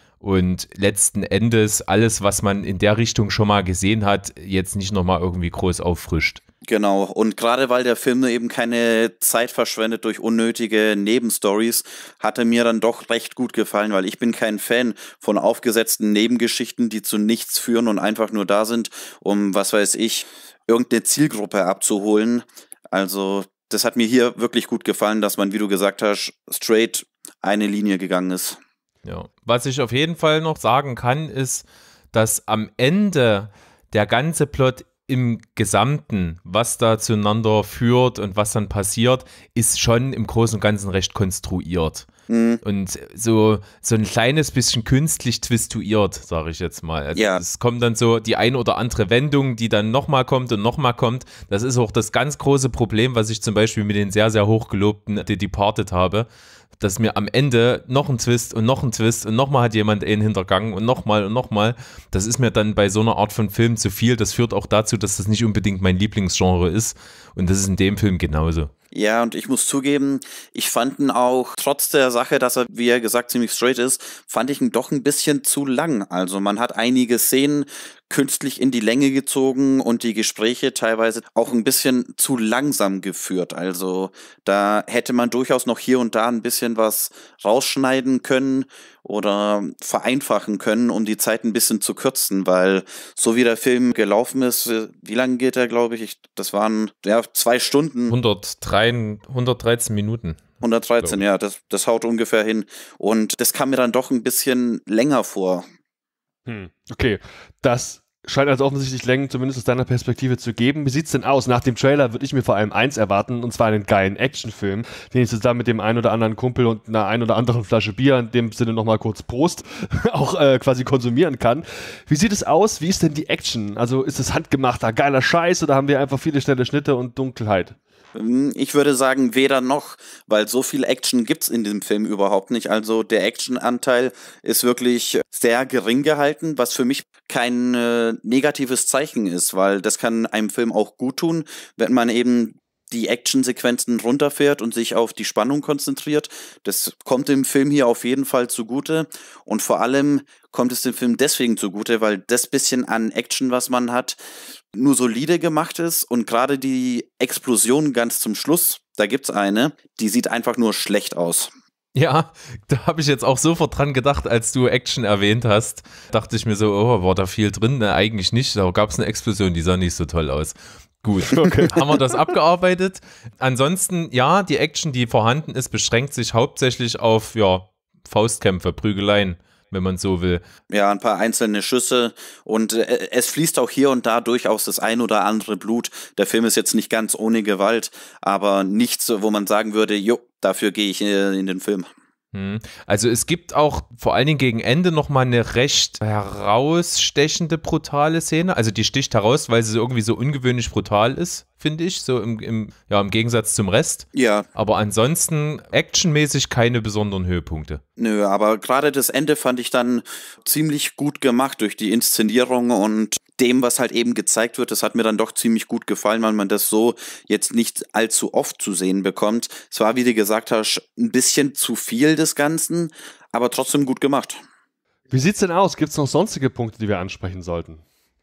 und letzten Endes alles, was man in der Richtung schon mal gesehen hat, jetzt nicht nochmal irgendwie groß auffrischt. Genau, und gerade weil der Film eben keine Zeit verschwendet durch unnötige Nebenstories, hat er mir dann doch recht gut gefallen, weil ich bin kein Fan von aufgesetzten Nebengeschichten, die zu nichts führen und einfach nur da sind, um, was weiß ich, irgendeine Zielgruppe abzuholen. Also das hat mir hier wirklich gut gefallen, dass man, wie du gesagt hast, straight eine Linie gegangen ist. Ja, was ich auf jeden Fall noch sagen kann, ist, dass am Ende der ganze Plot im Gesamten, was da zueinander führt und was dann passiert, ist schon im Großen und Ganzen recht konstruiert. Mhm. Und so, so ein kleines bisschen künstlich twistuiert, sage ich jetzt mal. Also ja. Es kommt dann so die ein oder andere Wendung, die dann nochmal kommt und nochmal kommt. Das ist auch das ganz große Problem, was ich zum Beispiel mit den sehr, sehr hochgelobten The Departed habe, dass mir am Ende noch ein Twist und noch ein Twist und nochmal hat jemand einen hintergangen und nochmal und nochmal. Das ist mir dann bei so einer Art von Film zu viel. Das führt auch dazu, dass das nicht unbedingt mein Lieblingsgenre ist. Und das ist in dem Film genauso. Ja, und ich muss zugeben, ich fand ihn auch, trotz der Sache, dass er, wie er gesagt, ziemlich straight ist, fand ich ihn doch ein bisschen zu lang. Also man hat einige Szenen künstlich in die Länge gezogen und die Gespräche teilweise auch ein bisschen zu langsam geführt. Also da hätte man durchaus noch hier und da ein bisschen was rausschneiden können oder vereinfachen können, um die Zeit ein bisschen zu kürzen, weil so wie der Film gelaufen ist, wie lange geht er, glaube ich? ich? Das waren ja zwei Stunden. hundertdreizehn, hundertdreizehn Minuten. hundertdreizehn, ja, das, das haut ungefähr hin. Und das kam mir dann doch ein bisschen länger vor. Hm, okay, das scheint also offensichtlich Längen zumindest aus deiner Perspektive zu geben. Wie sieht's denn aus? Nach dem Trailer würde ich mir vor allem eins erwarten, und zwar einen geilen Actionfilm, den ich zusammen mit dem einen oder anderen Kumpel und einer ein oder anderen Flasche Bier, in dem Sinne nochmal kurz Prost, auch äh, quasi konsumieren kann. Wie sieht es aus? Wie ist denn die Action? Also ist es handgemachter, geiler Scheiß oder haben wir einfach viele schnelle Schnitte und Dunkelheit? Ich würde sagen, weder noch, weil so viel Action gibt's in dem Film überhaupt nicht. Also der Actionanteil ist wirklich sehr gering gehalten, was für mich kein äh, negatives Zeichen ist, weil das kann einem Film auch gut tun, wenn man eben die Actionsequenzen runterfährt und sich auf die Spannung konzentriert. Das kommt dem Film hier auf jeden Fall zugute und vor allem kommt es dem Film deswegen zugute, weil das bisschen an Action, was man hat, nur solide gemacht ist und gerade die Explosion ganz zum Schluss, da gibt's eine, die sieht einfach nur schlecht aus. Ja, da habe ich jetzt auch sofort dran gedacht, als du Action erwähnt hast, dachte ich mir so, oh, war da viel drin? Ne, eigentlich nicht, da gab es eine Explosion, die sah nicht so toll aus. Gut, okay. Haben wir das abgearbeitet. Ansonsten, ja, die Action, die vorhanden ist, beschränkt sich hauptsächlich auf, ja, Faustkämpfe, Prügeleien, wenn man so will. Ja, ein paar einzelne Schüsse und äh, es fließt auch hier und da durchaus das ein oder andere Blut. Der Film ist jetzt nicht ganz ohne Gewalt, aber nichts, wo man sagen würde, jo, dafür gehe ich äh, in den Film. Also es gibt auch vor allen Dingen gegen Ende nochmal eine recht herausstechende, brutale Szene. Also die sticht heraus, weil sie irgendwie so ungewöhnlich brutal ist, finde ich, so im, im, ja, im Gegensatz zum Rest. Ja. Aber ansonsten actionmäßig keine besonderen Höhepunkte. Nö, aber gerade das Ende fand ich dann ziemlich gut gemacht durch die Inszenierung und dem, was halt eben gezeigt wird. Das hat mir dann doch ziemlich gut gefallen, weil man das so jetzt nicht allzu oft zu sehen bekommt. Es war, wie du gesagt hast, ein bisschen zu viel des Ganzen, aber trotzdem gut gemacht. Wie sieht's denn aus? Gibt's noch sonstige Punkte, die wir ansprechen sollten?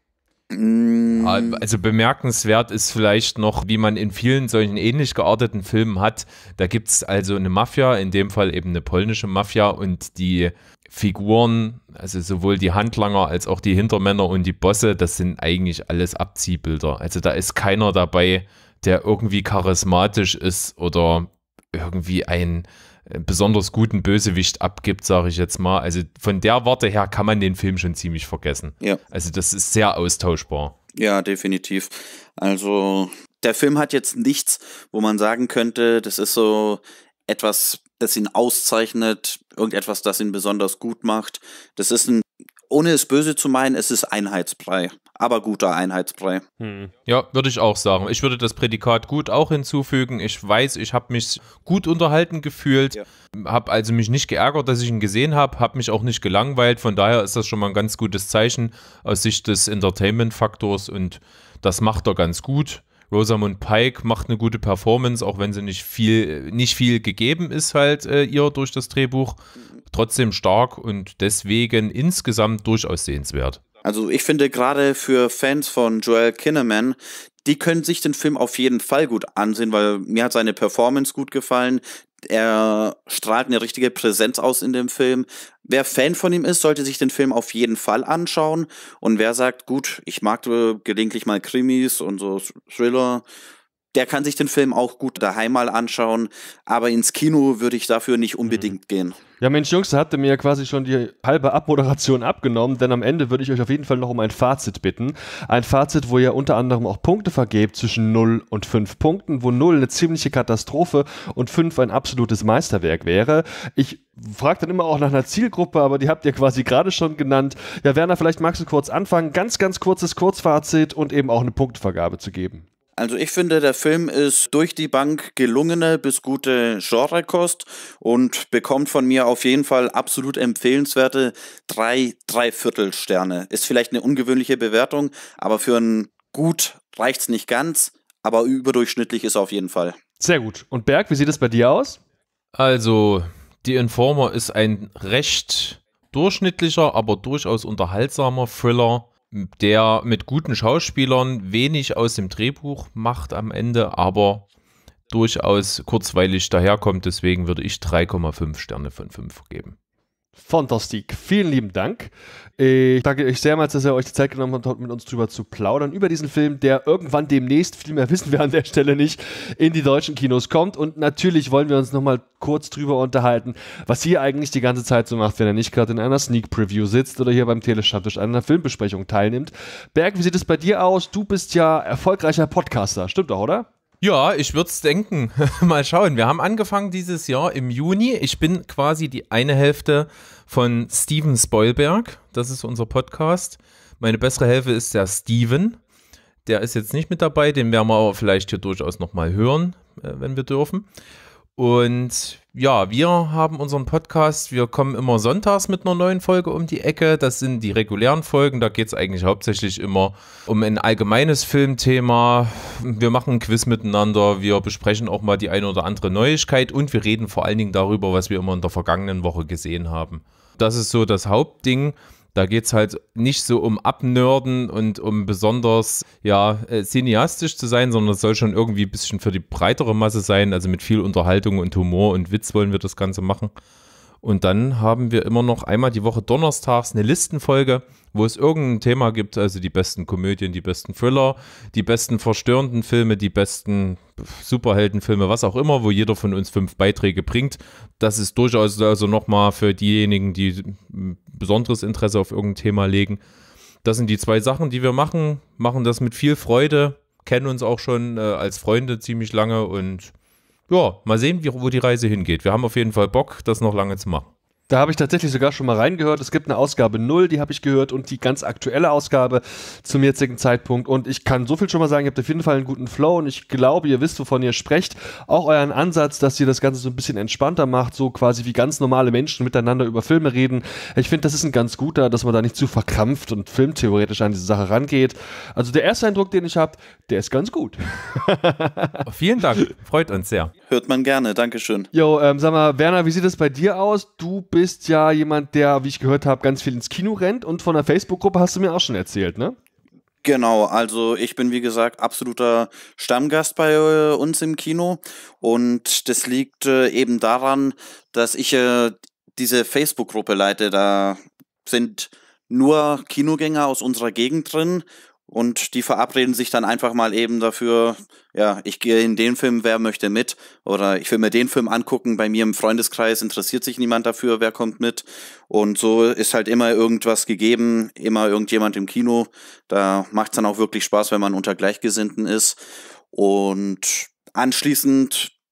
Also bemerkenswert ist vielleicht noch, wie man in vielen solchen ähnlich gearteten Filmen hat, da gibt es also eine Mafia, in dem Fall eben eine polnische Mafia und die Figuren, also sowohl die Handlanger als auch die Hintermänner und die Bosse, das sind eigentlich alles Abziehbilder. Also da ist keiner dabei, der irgendwie charismatisch ist oder irgendwie einen besonders guten Bösewicht abgibt, sage ich jetzt mal. Also von der Warte her kann man den Film schon ziemlich vergessen. Ja. Also das ist sehr austauschbar. Ja, definitiv. Also der Film hat jetzt nichts, wo man sagen könnte, das ist so etwas, das ihn auszeichnet, irgendetwas, das ihn besonders gut macht. Das ist ein, ohne es böse zu meinen, es ist Einheitsbrei, aber guter Einheitsbrei. Hm. Ja, würde ich auch sagen. Ich würde das Prädikat gut auch hinzufügen. Ich weiß, ich habe mich gut unterhalten gefühlt, ja. Habe also mich nicht geärgert, dass ich ihn gesehen habe, habe mich auch nicht gelangweilt. Von daher ist das schon mal ein ganz gutes Zeichen aus Sicht des Entertainment-Faktors und das macht er ganz gut. Rosamund Pike macht eine gute Performance, auch wenn sie nicht viel, nicht viel gegeben ist halt äh, ihr durch das Drehbuch. Trotzdem stark und deswegen insgesamt durchaus sehenswert. Also ich finde gerade für Fans von Joel Kinnaman, die können sich den Film auf jeden Fall gut ansehen, weil mir hat seine Performance gut gefallen. Er strahlt eine richtige Präsenz aus in dem Film. Wer Fan von ihm ist, sollte sich den Film auf jeden Fall anschauen. Und wer sagt, gut, ich mag äh, gelegentlich mal Krimis und so Thriller, der kann sich den Film auch gut daheim mal anschauen. Aber ins Kino würde ich dafür nicht unbedingt mhm. gehen. Ja, Mensch, Jungs, da habt ihr mir ja quasi schon die halbe Abmoderation abgenommen, denn am Ende würde ich euch auf jeden Fall noch um ein Fazit bitten. Ein Fazit, wo ihr unter anderem auch Punkte vergebt zwischen null und fünf Punkten, wo null eine ziemliche Katastrophe und fünf ein absolutes Meisterwerk wäre. Ich frage dann immer auch nach einer Zielgruppe, aber die habt ihr quasi gerade schon genannt. Ja, Werner, vielleicht magst du kurz anfangen, ganz, ganz kurzes Kurzfazit und eben auch eine Punktevergabe zu geben. Also ich finde, der Film ist durch die Bank gelungene bis gute Genrekost und bekommt von mir auf jeden Fall absolut empfehlenswerte drei Dreiviertelsterne. Ist vielleicht eine ungewöhnliche Bewertung, aber für ein gut reicht's nicht ganz, aber überdurchschnittlich ist auf jeden Fall. Sehr gut. Und Berg, wie sieht es bei dir aus? Also, The Informer ist ein recht durchschnittlicher, aber durchaus unterhaltsamer Thriller, der mit guten Schauspielern wenig aus dem Drehbuch macht am Ende, aber durchaus kurzweilig daherkommt. Deswegen würde ich drei Komma fünf Sterne von fünf geben. Fantastik. Vielen lieben Dank. Ich danke euch sehr, dass ihr euch die Zeit genommen habt, mit uns drüber zu plaudern über diesen Film, der irgendwann demnächst, viel mehr wissen wir an der Stelle nicht, in die deutschen Kinos kommt. Und natürlich wollen wir uns nochmal kurz drüber unterhalten, was ihr eigentlich die ganze Zeit so macht, wenn er nicht gerade in einer Sneak Preview sitzt oder hier beim Telestammtisch an einer Filmbesprechung teilnimmt. Berg, wie sieht es bei dir aus? Du bist ja erfolgreicher Podcaster. Stimmt doch, oder? Ja, ich würde es denken. Mal schauen. Wir haben angefangen dieses Jahr im Juni. Ich bin quasi die eine Hälfte von Steven Spoilberg. Das ist unser Podcast. Meine bessere Hälfte ist der Steven. Der ist jetzt nicht mit dabei. Den werden wir aber vielleicht hier durchaus nochmal hören, wenn wir dürfen. Und ja, wir haben unseren Podcast, wir kommen immer sonntags mit einer neuen Folge um die Ecke. Das sind die regulären Folgen, da geht es eigentlich hauptsächlich immer um ein allgemeines Filmthema. Wir machen ein Quiz miteinander, wir besprechen auch mal die eine oder andere Neuigkeit und wir reden vor allen Dingen darüber, was wir immer in der vergangenen Woche gesehen haben. Das ist so das Hauptding. Da geht es halt nicht so um Abnörden und um besonders ja, äh, cineastisch zu sein, sondern es soll schon irgendwie ein bisschen für die breitere Masse sein. Also mit viel Unterhaltung und Humor und Witz wollen wir das Ganze machen. Und dann haben wir immer noch einmal die Woche donnerstags eine Listenfolge, wo es irgendein Thema gibt, also die besten Komödien, die besten Thriller, die besten verstörenden Filme, die besten Superheldenfilme, was auch immer, wo jeder von uns fünf Beiträge bringt. Das ist durchaus also nochmal für diejenigen, die besonderes Interesse auf irgendein Thema legen. Das sind die zwei Sachen, die wir machen, machen das mit viel Freude, kennen uns auch schon äh, als Freunde ziemlich lange und ja, mal sehen, wie, wo die Reise hingeht. Wir haben auf jeden Fall Bock, das noch lange zu machen. Da habe ich tatsächlich sogar schon mal reingehört. Es gibt eine Ausgabe null, die habe ich gehört, und die ganz aktuelle Ausgabe zum jetzigen Zeitpunkt. Und ich kann so viel schon mal sagen, ihr habt auf jeden Fall einen guten Flow und ich glaube, ihr wisst, wovon ihr sprecht. Auch euren Ansatz, dass ihr das Ganze so ein bisschen entspannter macht, so quasi wie ganz normale Menschen miteinander über Filme reden. Ich finde, das ist ein ganz guter, dass man da nicht zu verkrampft und filmtheoretisch an diese Sache rangeht. Also der erste Eindruck, den ich habe, der ist ganz gut. Vielen Dank, freut uns sehr. Hört man gerne, Dankeschön. Jo, ähm, sag mal, Werner, wie sieht es bei dir aus? Du bist ja jemand, der, wie ich gehört habe, ganz viel ins Kino rennt, und von der Facebook-Gruppe hast du mir auch schon erzählt, ne? Genau, also ich bin wie gesagt absoluter Stammgast bei äh, uns im Kino, und das liegt äh, eben daran, dass ich äh, diese Facebook-Gruppe leite. Da sind nur Kinogänger aus unserer Gegend drin. Und die verabreden sich dann einfach mal eben dafür, ja, ich gehe in den Film, wer möchte mit? Oder ich will mir den Film angucken, bei mir im Freundeskreis interessiert sich niemand dafür, wer kommt mit? Und so ist halt immer irgendwas gegeben, immer irgendjemand im Kino. Da macht es dann auch wirklich Spaß, wenn man unter Gleichgesinnten ist. Und anschließend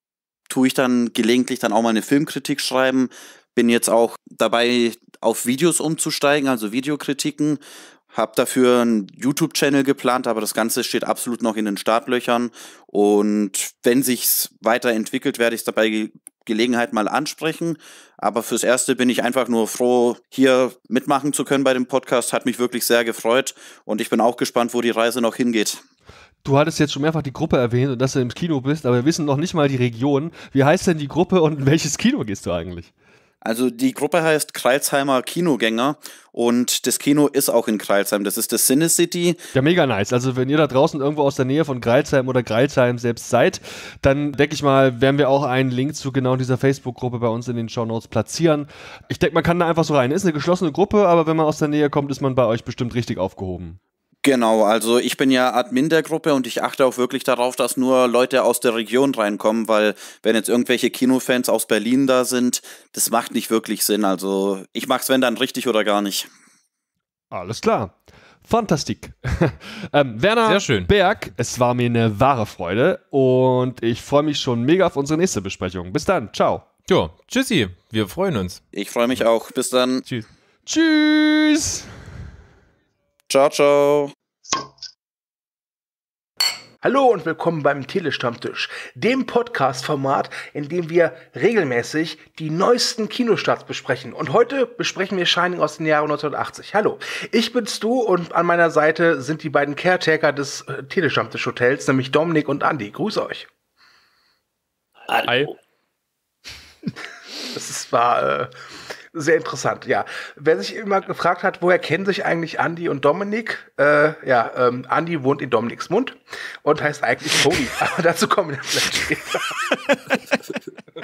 tue ich dann gelegentlich dann auch mal eine Filmkritik schreiben. Bin jetzt auch dabei, auf Videos umzusteigen, also Videokritiken. Hab dafür einen YouTube-Channel geplant, aber das Ganze steht absolut noch in den Startlöchern. Und wenn sich's weiterentwickelt, werde ich es dabei ge Gelegenheit mal ansprechen. Aber fürs Erste bin ich einfach nur froh, hier mitmachen zu können bei dem Podcast. Hat mich wirklich sehr gefreut und ich bin auch gespannt, wo die Reise noch hingeht. Du hattest jetzt schon mehrfach die Gruppe erwähnt und dass du im Kino bist, aber wir wissen noch nicht mal die Region. Wie heißt denn die Gruppe und in welches Kino gehst du eigentlich? Also die Gruppe heißt Crailsheimer Kinogänger und das Kino ist auch in Crailsheim. Das ist das Cinecity. Ja, mega nice. Also wenn ihr da draußen irgendwo aus der Nähe von Crailsheim oder Crailsheim selbst seid, dann denke ich mal, werden wir auch einen Link zu genau dieser Facebook-Gruppe bei uns in den Shownotes platzieren. Ich denke, man kann da einfach so rein. Ist eine geschlossene Gruppe, aber wenn man aus der Nähe kommt, ist man bei euch bestimmt richtig aufgehoben. Genau, also ich bin ja Admin der Gruppe und ich achte auch wirklich darauf, dass nur Leute aus der Region reinkommen, weil wenn jetzt irgendwelche Kinofans aus Berlin da sind, das macht nicht wirklich Sinn. Also ich mach's, wenn dann richtig oder gar nicht. Alles klar. Fantastik. ähm, Werner Sehr schön. Berg, es war mir eine wahre Freude und ich freue mich schon mega auf unsere nächste Besprechung. Bis dann, ciao. Ja, tschüssi, wir freuen uns. Ich freue mich auch. Bis dann. Tschüss. Tschüss. Ciao, ciao. Hallo und willkommen beim Telestammtisch, dem Podcast-Format, in dem wir regelmäßig die neuesten Kinostarts besprechen. Und heute besprechen wir Shining aus den Jahren neunzehnhundertachtzig. Hallo, ich bin Stu und an meiner Seite sind die beiden Caretaker des äh, Telestammtisch-Hotels, nämlich Dominik und Andi. Grüße euch. Hallo. Das ist, war äh, sehr interessant, ja. Wer sich immer gefragt hat, woher kennen sich eigentlich Andi und Dominik? Äh, ja, ähm, Andi wohnt in Dominiks Mund und heißt eigentlich Toni. Aber dazu kommen wir vielleicht später.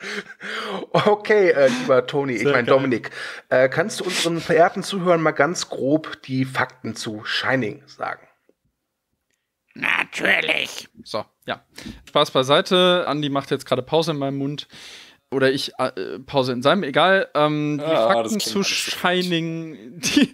Okay, äh, lieber Toni, ich meine Dominik, äh, kannst du unseren verehrten Zuhörern mal ganz grob die Fakten zu Shining sagen? Natürlich. So, ja. Spaß beiseite. Andi macht jetzt gerade Pause in meinem Mund. Oder ich äh, Pause in seinem, egal. Ähm, die Ah, Fakten zu Shining, die,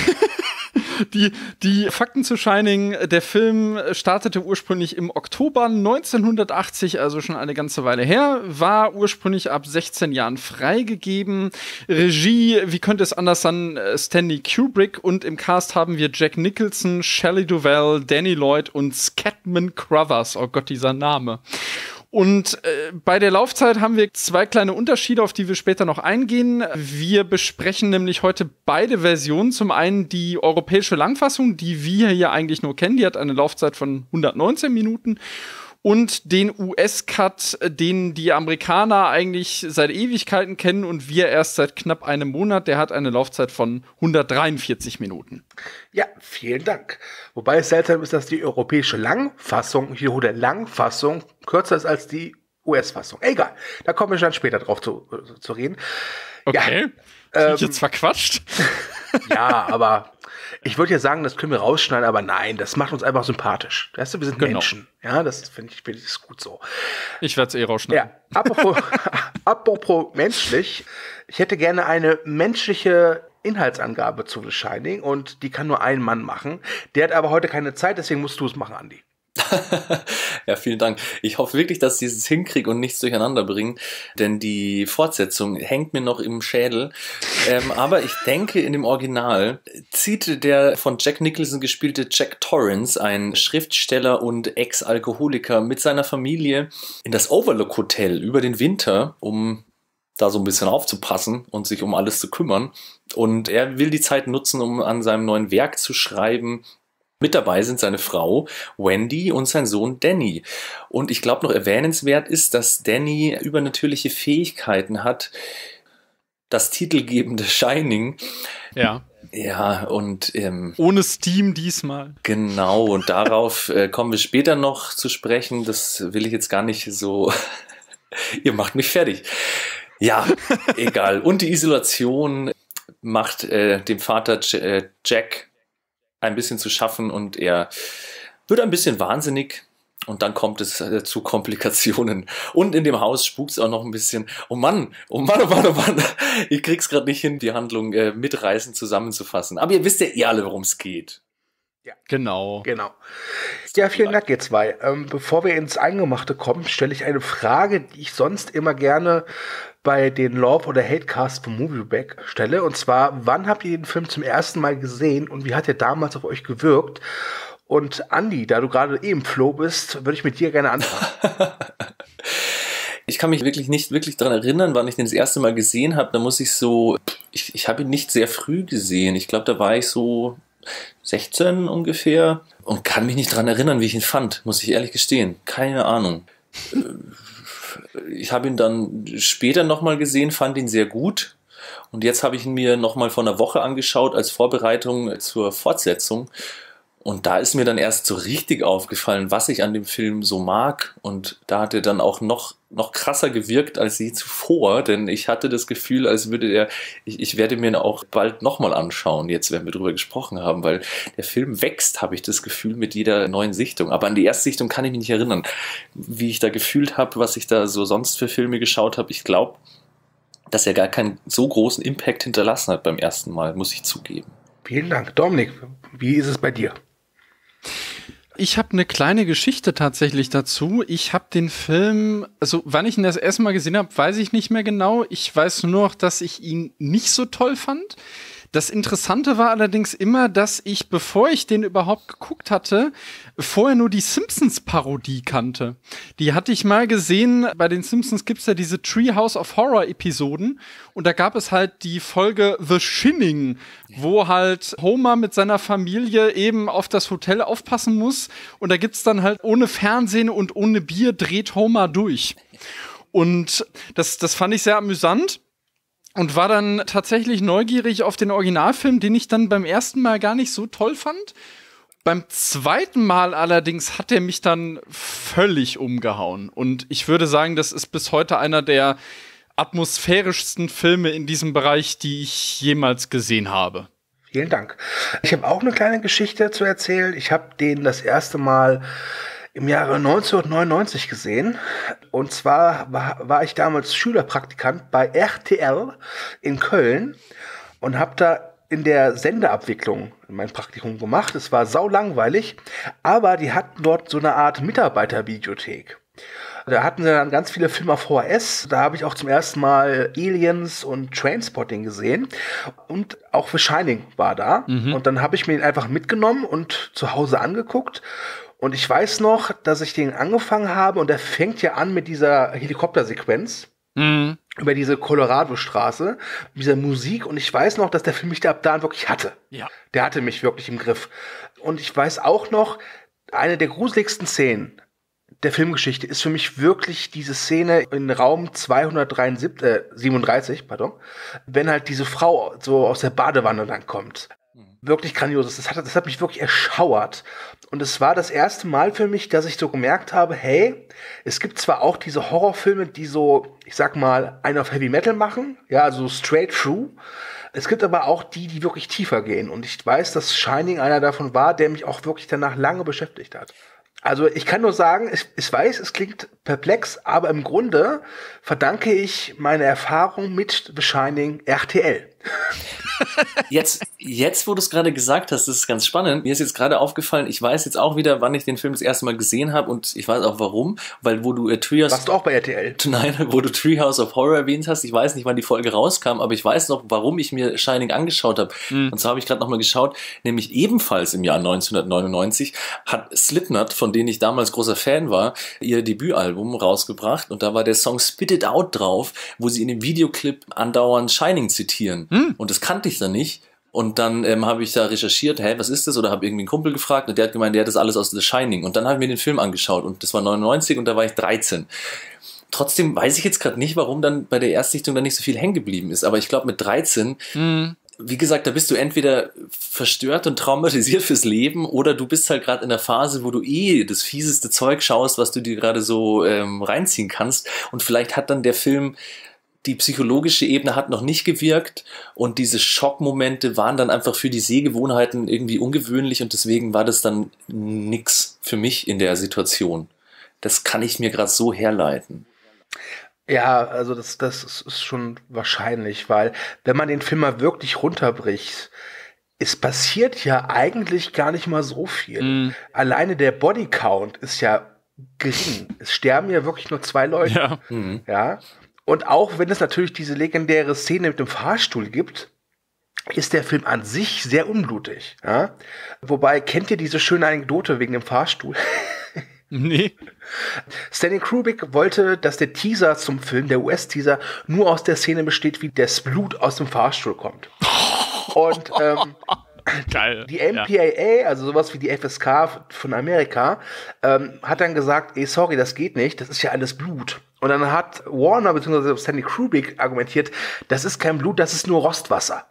die, die Fakten zu Shining, der Film startete ursprünglich im Oktober neunzehnhundertachtzig, also schon eine ganze Weile her, war ursprünglich ab sechzehn Jahren freigegeben. Regie, wie könnte es anders sein, Stanley Kubrick, und im Cast haben wir Jack Nicholson, Shelley Duvall, Danny Lloyd und Scatman Crothers. Oh Gott, dieser Name. Und äh, bei der Laufzeit haben wir zwei kleine Unterschiede, auf die wir später noch eingehen. Wir besprechen nämlich heute beide Versionen. Zum einen die europäische Langfassung, die wir hier eigentlich nur kennen. Die hat eine Laufzeit von hundertneunzehn Minuten. Und den U S-Cut, den die Amerikaner eigentlich seit Ewigkeiten kennen und wir erst seit knapp einem Monat. Der hat eine Laufzeit von hundertdreiundvierzig Minuten. Ja, vielen Dank. Wobei es seltsam ist, dass die europäische Langfassung, ich wiederhole, Langfassung, kürzer ist als die U S-Fassung. Egal, da kommen wir dann später drauf zu, äh, zu reden. Okay, ja, ähm, ich jetzt verquatscht? Ja, aber ich würde ja sagen, das können wir rausschneiden, aber nein, das macht uns einfach sympathisch. Weißt du, wir sind Genau. Menschen. Ja, das finde ich, find ich ist gut so. Ich werde es eh rausschneiden. Ja, apropos, apropos menschlich, ich hätte gerne eine menschliche Inhaltsangabe zu The Shining und die kann nur ein Mann machen. Der hat aber heute keine Zeit, deswegen musst du es machen, Andi. Ja, vielen Dank. Ich hoffe wirklich, dass ich dieses hinkriege und nichts durcheinander bringe, denn die Fortsetzung hängt mir noch im Schädel. Ähm, aber ich denke, in dem Original zieht der von Jack Nicholson gespielte Jack Torrance, ein Schriftsteller und Ex-Alkoholiker, mit seiner Familie in das Overlook Hotel über den Winter, um da so ein bisschen aufzupassen und sich um alles zu kümmern. Und er will die Zeit nutzen, um an seinem neuen Werk zu schreiben. Mit dabei sind seine Frau Wendy und sein Sohn Danny. Und ich glaube, noch erwähnenswert ist, dass Danny übernatürliche Fähigkeiten hat. Das titelgebende Shining. Ja. Ja, und ähm, Ohne Steam diesmal. genau, und darauf äh, kommen wir später noch zu sprechen. Das will ich jetzt gar nicht so... Ihr macht mich fertig. Ja, egal. Und die Isolation macht äh, dem Vater J- äh, Jack ein bisschen zu schaffen und er wird ein bisschen wahnsinnig und dann kommt es äh, zu Komplikationen. Und in dem Haus spukt es auch noch ein bisschen. Oh Mann, oh Mann, oh Mann, oh Mann. Ich krieg's gerade nicht hin, die Handlung äh, mitreißend zusammenzufassen. Aber ihr wisst ja eh alle, worum es geht. Ja. Genau. Genau. Ja, vielen Dank, ihr zwei. Ähm, bevor wir ins Eingemachte kommen, stelle ich eine Frage, die ich sonst immer gerne bei den Love- oder Hatecast von Movieback stelle. Und zwar, wann habt ihr den Film zum ersten Mal gesehen und wie hat er damals auf euch gewirkt? Und Andi, da du gerade eh im Flow bist, würde ich mit dir gerne anfangen. Ich kann mich wirklich nicht wirklich daran erinnern, wann ich den das erste Mal gesehen habe. Da muss ich so, ich, ich habe ihn nicht sehr früh gesehen. Ich glaube, da war ich so sechzehn ungefähr und kann mich nicht daran erinnern, wie ich ihn fand, muss ich ehrlich gestehen. Keine Ahnung. Ich habe ihn dann später nochmal gesehen, fand ihn sehr gut. Und jetzt habe ich ihn mir nochmal vor einer Woche angeschaut als Vorbereitung zur Fortsetzung. Und da ist mir dann erst so richtig aufgefallen, was ich an dem Film so mag. Und da hat er dann auch noch, noch krasser gewirkt als je zuvor. Denn ich hatte das Gefühl, als würde er, ich, ich werde mir ihn auch bald nochmal anschauen, jetzt wenn wir drüber gesprochen haben. Weil der Film wächst, habe ich das Gefühl, mit jeder neuen Sichtung. Aber an die erste Sichtung kann ich mich nicht erinnern, wie ich da gefühlt habe, was ich da so sonst für Filme geschaut habe. Ich glaube, dass er gar keinen so großen Impact hinterlassen hat beim ersten Mal, muss ich zugeben. Vielen Dank. Dominik, wie ist es bei dir? Ich habe eine kleine Geschichte tatsächlich dazu. Ich habe den Film, also wann ich ihn das erste Mal gesehen habe, weiß ich nicht mehr genau. Ich weiß nur noch, dass ich ihn nicht so toll fand. Das Interessante war allerdings immer, dass ich, bevor ich den überhaupt geguckt hatte, vorher nur die Simpsons-Parodie kannte. Die hatte ich mal gesehen, bei den Simpsons gibt's ja diese Treehouse of Horror-Episoden und da gab es halt die Folge The Shining, wo halt Homer mit seiner Familie eben auf das Hotel aufpassen muss und da gibt's dann halt ohne Fernsehen und ohne Bier dreht Homer durch. Und das, das fand ich sehr amüsant. Und war dann tatsächlich neugierig auf den Originalfilm, den ich dann beim ersten Mal gar nicht so toll fand. Beim zweiten Mal allerdings hat er mich dann völlig umgehauen. Und ich würde sagen, das ist bis heute einer der atmosphärischsten Filme in diesem Bereich, die ich jemals gesehen habe. Vielen Dank. Ich habe auch eine kleine Geschichte zu erzählen. Ich habe den das erste Mal im Jahre neunzehnhundertneunundneunzig gesehen. Und zwar war, war ich damals Schülerpraktikant bei R T L in Köln und habe da in der Sendeabwicklung mein Praktikum gemacht. Es war saulangweilig, aber die hatten dort so eine Art Mitarbeitervideothek. Da hatten sie dann ganz viele Filme auf V H S. Da habe ich auch zum ersten Mal Aliens und Trainspotting gesehen. Und auch The Shining war da. Mhm. Und dann habe ich mir ihn einfach mitgenommen und zu Hause angeguckt. Und ich weiß noch, dass ich den angefangen habe und der fängt ja an mit dieser Helikoptersequenz mhm. über diese Colorado-Straße, mit dieser Musik. Und ich weiß noch, dass der Film mich da ab da wirklich hatte. Ja. Der hatte mich wirklich im Griff. Und ich weiß auch noch, eine der gruseligsten Szenen der Filmgeschichte ist für mich wirklich diese Szene in Raum zweihundertsiebenunddreißig, pardon, wenn halt diese Frau so aus der Badewanne dann kommt. Wirklich grandios. Das hat, das hat mich wirklich erschauert. Und es war das erste Mal für mich, dass ich so gemerkt habe, hey, es gibt zwar auch diese Horrorfilme, die so, ich sag mal, einen auf Heavy Metal machen, ja, also straight through. Es gibt aber auch die, die wirklich tiefer gehen. Und ich weiß, dass Shining einer davon war, der mich auch wirklich danach lange beschäftigt hat. Also ich kann nur sagen, ich, ich weiß, es klingt perplex, aber im Grunde verdanke ich meine Erfahrung mit The Shining R T L. Jetzt, jetzt, wo du es gerade gesagt hast, das ist ganz spannend. Mir ist jetzt gerade aufgefallen, ich weiß jetzt auch wieder, wann ich den Film das erste Mal gesehen habe und ich weiß auch warum, weil wo du äh, Treehouse... Warst du auch bei R T L? Nein, wo du Treehouse of Horror erwähnt hast, ich weiß nicht, wann die Folge rauskam, aber ich weiß noch, warum ich mir Shining angeschaut habe. Mhm. Und zwar habe ich gerade nochmal geschaut, nämlich ebenfalls im Jahr neunzehnhundertneunundneunzig hat Slipknot, von denen ich damals großer Fan war, ihr Debütalbum rausgebracht und da war der Song Spit It Out drauf, wo sie in dem Videoclip andauernd Shining zitieren. Mhm. Und das kannte ich dann nicht. Und dann ähm, habe ich da recherchiert, hä, was ist das? Oder habe irgendwie einen Kumpel gefragt und der hat gemeint, der hat das alles aus The Shining. Und dann habe ich mir den Film angeschaut und das war neunundneunzig und da war ich dreizehn. Trotzdem weiß ich jetzt gerade nicht, warum dann bei der Erstsichtung dann nicht so viel hängen geblieben ist. Aber ich glaube mit dreizehn, mhm. wie gesagt, da bist du entweder verstört und traumatisiert fürs Leben oder du bist halt gerade in der Phase, wo du eh das fieseste Zeug schaust, was du dir gerade so ähm, reinziehen kannst. Und vielleicht hat dann der Film... Die psychologische Ebene hat noch nicht gewirkt und diese Schockmomente waren dann einfach für die Sehgewohnheiten irgendwie ungewöhnlich und deswegen war das dann nix für mich in der Situation. Das kann ich mir gerade so herleiten. Ja, also das, das ist schon wahrscheinlich, weil wenn man den Film mal wirklich runterbricht, es passiert ja eigentlich gar nicht mal so viel. Mm. Alleine der Bodycount ist ja gering. Es sterben ja wirklich nur zwei Leute. Ja. Mhm. Ja. Und auch wenn es natürlich diese legendäre Szene mit dem Fahrstuhl gibt, ist der Film an sich sehr unblutig. Ja? Wobei, kennt ihr diese schöne Anekdote wegen dem Fahrstuhl? Nee. Stanley Kubrick wollte, dass der Teaser zum Film, der U S-Teaser, nur aus der Szene besteht, wie das Blut aus dem Fahrstuhl kommt. Und ähm, Geil. die M P A A, also sowas wie die F S K von Amerika, ähm, hat dann gesagt, ey, sorry, das geht nicht, das ist ja alles Blut. Und dann hat Warner bzw. Stanley Kubrick argumentiert, das ist kein Blut, das ist nur Rostwasser.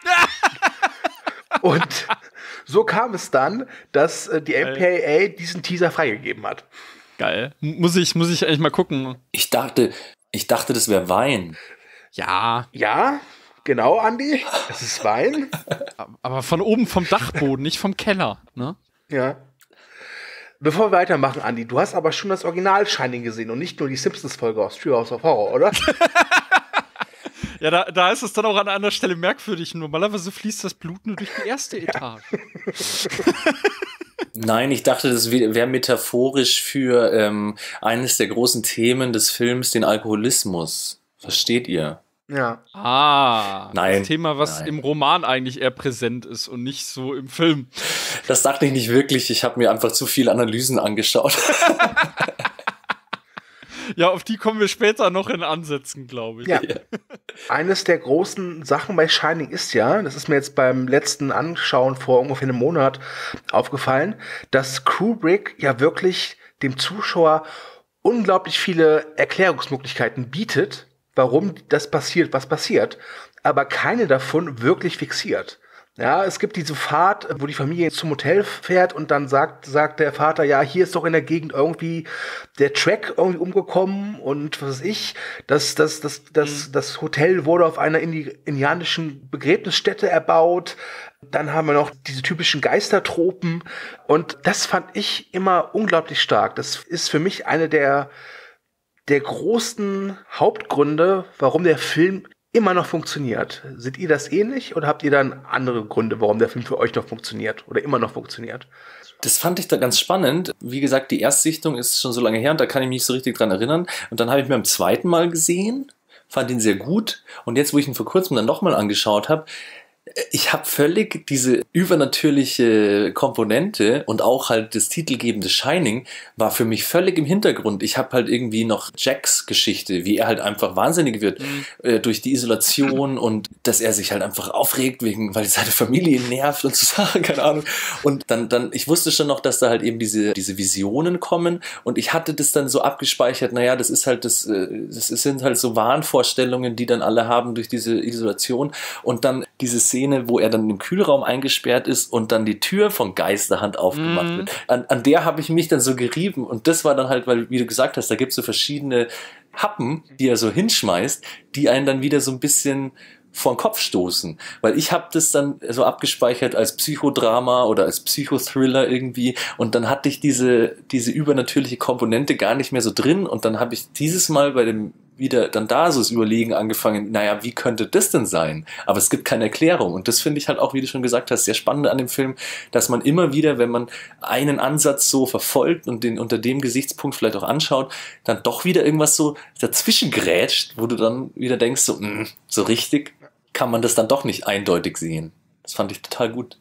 Und so kam es dann, dass äh, die M P A A diesen Teaser freigegeben hat. Geil. M- Muss ich, muss ich echt mal gucken. Ich dachte, ich dachte, das wäre Wein. Ja, Ja, genau, Andi, das ist Wein. aber von oben vom Dachboden, nicht vom Keller, ne? Ja. Bevor wir weitermachen, Andi, du hast aber schon das Original Shining gesehen und nicht nur die Simpsons-Folge aus Treehouse of Horror, oder? Ja, da, da ist es dann auch an einer Stelle merkwürdig. Normalerweise fließt das Blut nur durch die erste Etage. Nein, ich dachte, das wäre metaphorisch für ähm, eines der großen Themen des Films, den Alkoholismus. Versteht ihr? Ja. Ah, Nein, das Thema, was nein. im Roman eigentlich eher präsent ist und nicht so im Film. Das dachte ich nicht wirklich. Ich habe mir einfach zu viele Analysen angeschaut. Ja, auf die kommen wir später noch in Ansätzen, glaube ich. Ja. Eines der großen Sachen bei Shining ist ja, das ist mir jetzt beim letzten Anschauen vor ungefähr einem Monat aufgefallen, dass Kubrick ja wirklich dem Zuschauer unglaublich viele Erklärungsmöglichkeiten bietet, warum das passiert, was passiert, aber keine davon wirklich fixiert. Ja, es gibt diese Fahrt, wo die Familie zum Hotel fährt und dann sagt, sagt der Vater, ja, hier ist doch in der Gegend irgendwie der Track irgendwie umgekommen und was weiß ich, das, das, das, das, das Hotel wurde auf einer indi- indianischen Begräbnisstätte erbaut. Dann haben wir noch diese typischen Geistertropen und das fand ich immer unglaublich stark. Das ist für mich eine der, der großen Hauptgründe, warum der Film immer noch funktioniert. Seht ihr das ähnlich oder habt ihr dann andere Gründe, warum der Film für euch noch funktioniert oder immer noch funktioniert? Das fand ich da ganz spannend. Wie gesagt, die Erstsichtung ist schon so lange her und da kann ich mich nicht so richtig dran erinnern. Und dann habe ich mir beim zweiten Mal gesehen, fand ihn sehr gut. Und jetzt, wo ich ihn vor kurzem dann nochmal angeschaut habe, ich habe völlig diese übernatürliche Komponente und auch halt das titelgebende Shining war für mich völlig im Hintergrund. Ich habe halt irgendwie noch Jacks Geschichte, wie er halt einfach wahnsinnig wird mhm. äh, durch die Isolation und dass er sich halt einfach aufregt, wegen, weil seine Familie ihn nervt und so Sachen, keine Ahnung. Und dann, dann, ich wusste schon noch, dass da halt eben diese, diese Visionen kommen und ich hatte das dann so abgespeichert, naja, das ist halt das, das sind halt so Wahnvorstellungen, die dann alle haben durch diese Isolation und dann dieses Szene, wo er dann im Kühlraum eingesperrt ist und dann die Tür von Geisterhand aufgemacht mm. wird. An, an der habe ich mich dann so gerieben und das war dann halt, weil, wie du gesagt hast, da gibt es so verschiedene Happen, die er so hinschmeißt, die einen dann wieder so ein bisschen vor den Kopf stoßen. Weil ich habe das dann so abgespeichert als Psychodrama oder als Psychothriller irgendwie und dann hatte ich diese, diese übernatürliche Komponente gar nicht mehr so drin und dann habe ich dieses Mal bei dem wieder dann da so das Überlegen angefangen, naja, wie könnte das denn sein? Aber es gibt keine Erklärung und das finde ich halt auch, wie du schon gesagt hast, sehr spannend an dem Film, dass man immer wieder, wenn man einen Ansatz so verfolgt und den unter dem Gesichtspunkt vielleicht auch anschaut, dann doch wieder irgendwas so dazwischen grätscht, wo du dann wieder denkst, so, mh, so richtig kann man das dann doch nicht eindeutig sehen. Das fand ich total gut.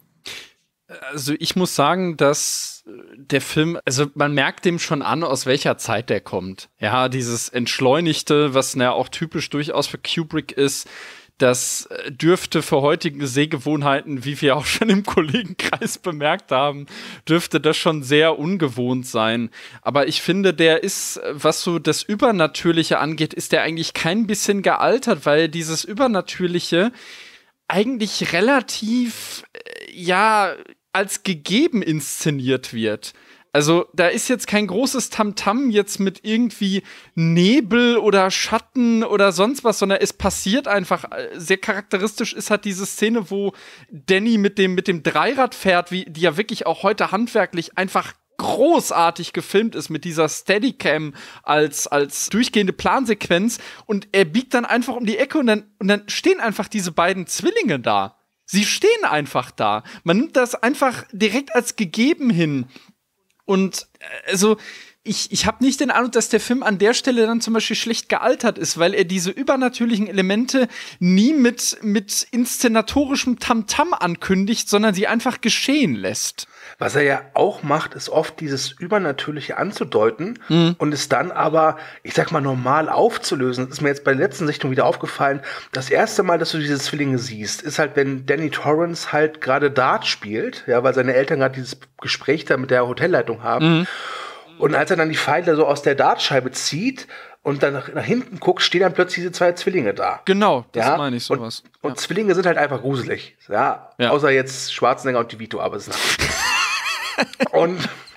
Also ich muss sagen, dass der Film, also man merkt dem schon an, aus welcher Zeit der kommt. Ja, dieses Entschleunigte, was ja auch typisch durchaus für Kubrick ist, das dürfte für heutige Sehgewohnheiten, wie wir auch schon im Kollegenkreis bemerkt haben, dürfte das schon sehr ungewohnt sein. Aber ich finde, der ist, was so das Übernatürliche angeht, ist der eigentlich kein bisschen gealtert, weil dieses Übernatürliche eigentlich relativ, ja, als gegeben inszeniert wird. Also da ist jetzt kein großes Tamtam jetzt mit irgendwie Nebel oder Schatten oder sonst was, sondern es passiert einfach. Sehr charakteristisch ist halt diese Szene, wo Danny mit dem, mit dem Dreirad fährt, wie, die ja wirklich auch heute handwerklich einfach großartig gefilmt ist mit dieser Steadicam als, als durchgehende Plansequenz und er biegt dann einfach um die Ecke und dann, und dann stehen einfach diese beiden Zwillinge da. Sie stehen einfach da. Man nimmt das einfach direkt als gegeben hin. Und also ich, ich habe nicht den Eindruck, dass der Film an der Stelle dann zum Beispiel schlecht gealtert ist, weil er diese übernatürlichen Elemente nie mit, mit inszenatorischem Tamtam ankündigt, sondern sie einfach geschehen lässt. Was er ja auch macht, ist oft dieses Übernatürliche anzudeuten mhm. und es dann aber, ich sag mal, normal aufzulösen. Das ist mir jetzt bei der letzten Sichtung wieder aufgefallen. Das erste Mal, dass du diese Zwillinge siehst, ist halt, wenn Danny Torrance halt gerade Dart spielt, ja, weil seine Eltern gerade dieses Gespräch da mit der Hotelleitung haben. Mhm. Und als er dann die Pfeile so aus der Dartscheibe zieht und dann nach, nach hinten guckt, stehen dann plötzlich diese zwei Zwillinge da. Genau, das ja? meine ich sowas. Und, und ja. Zwillinge sind halt einfach gruselig. Ja, ja. Außer jetzt Schwarzenegger und DeVito, aber es ist und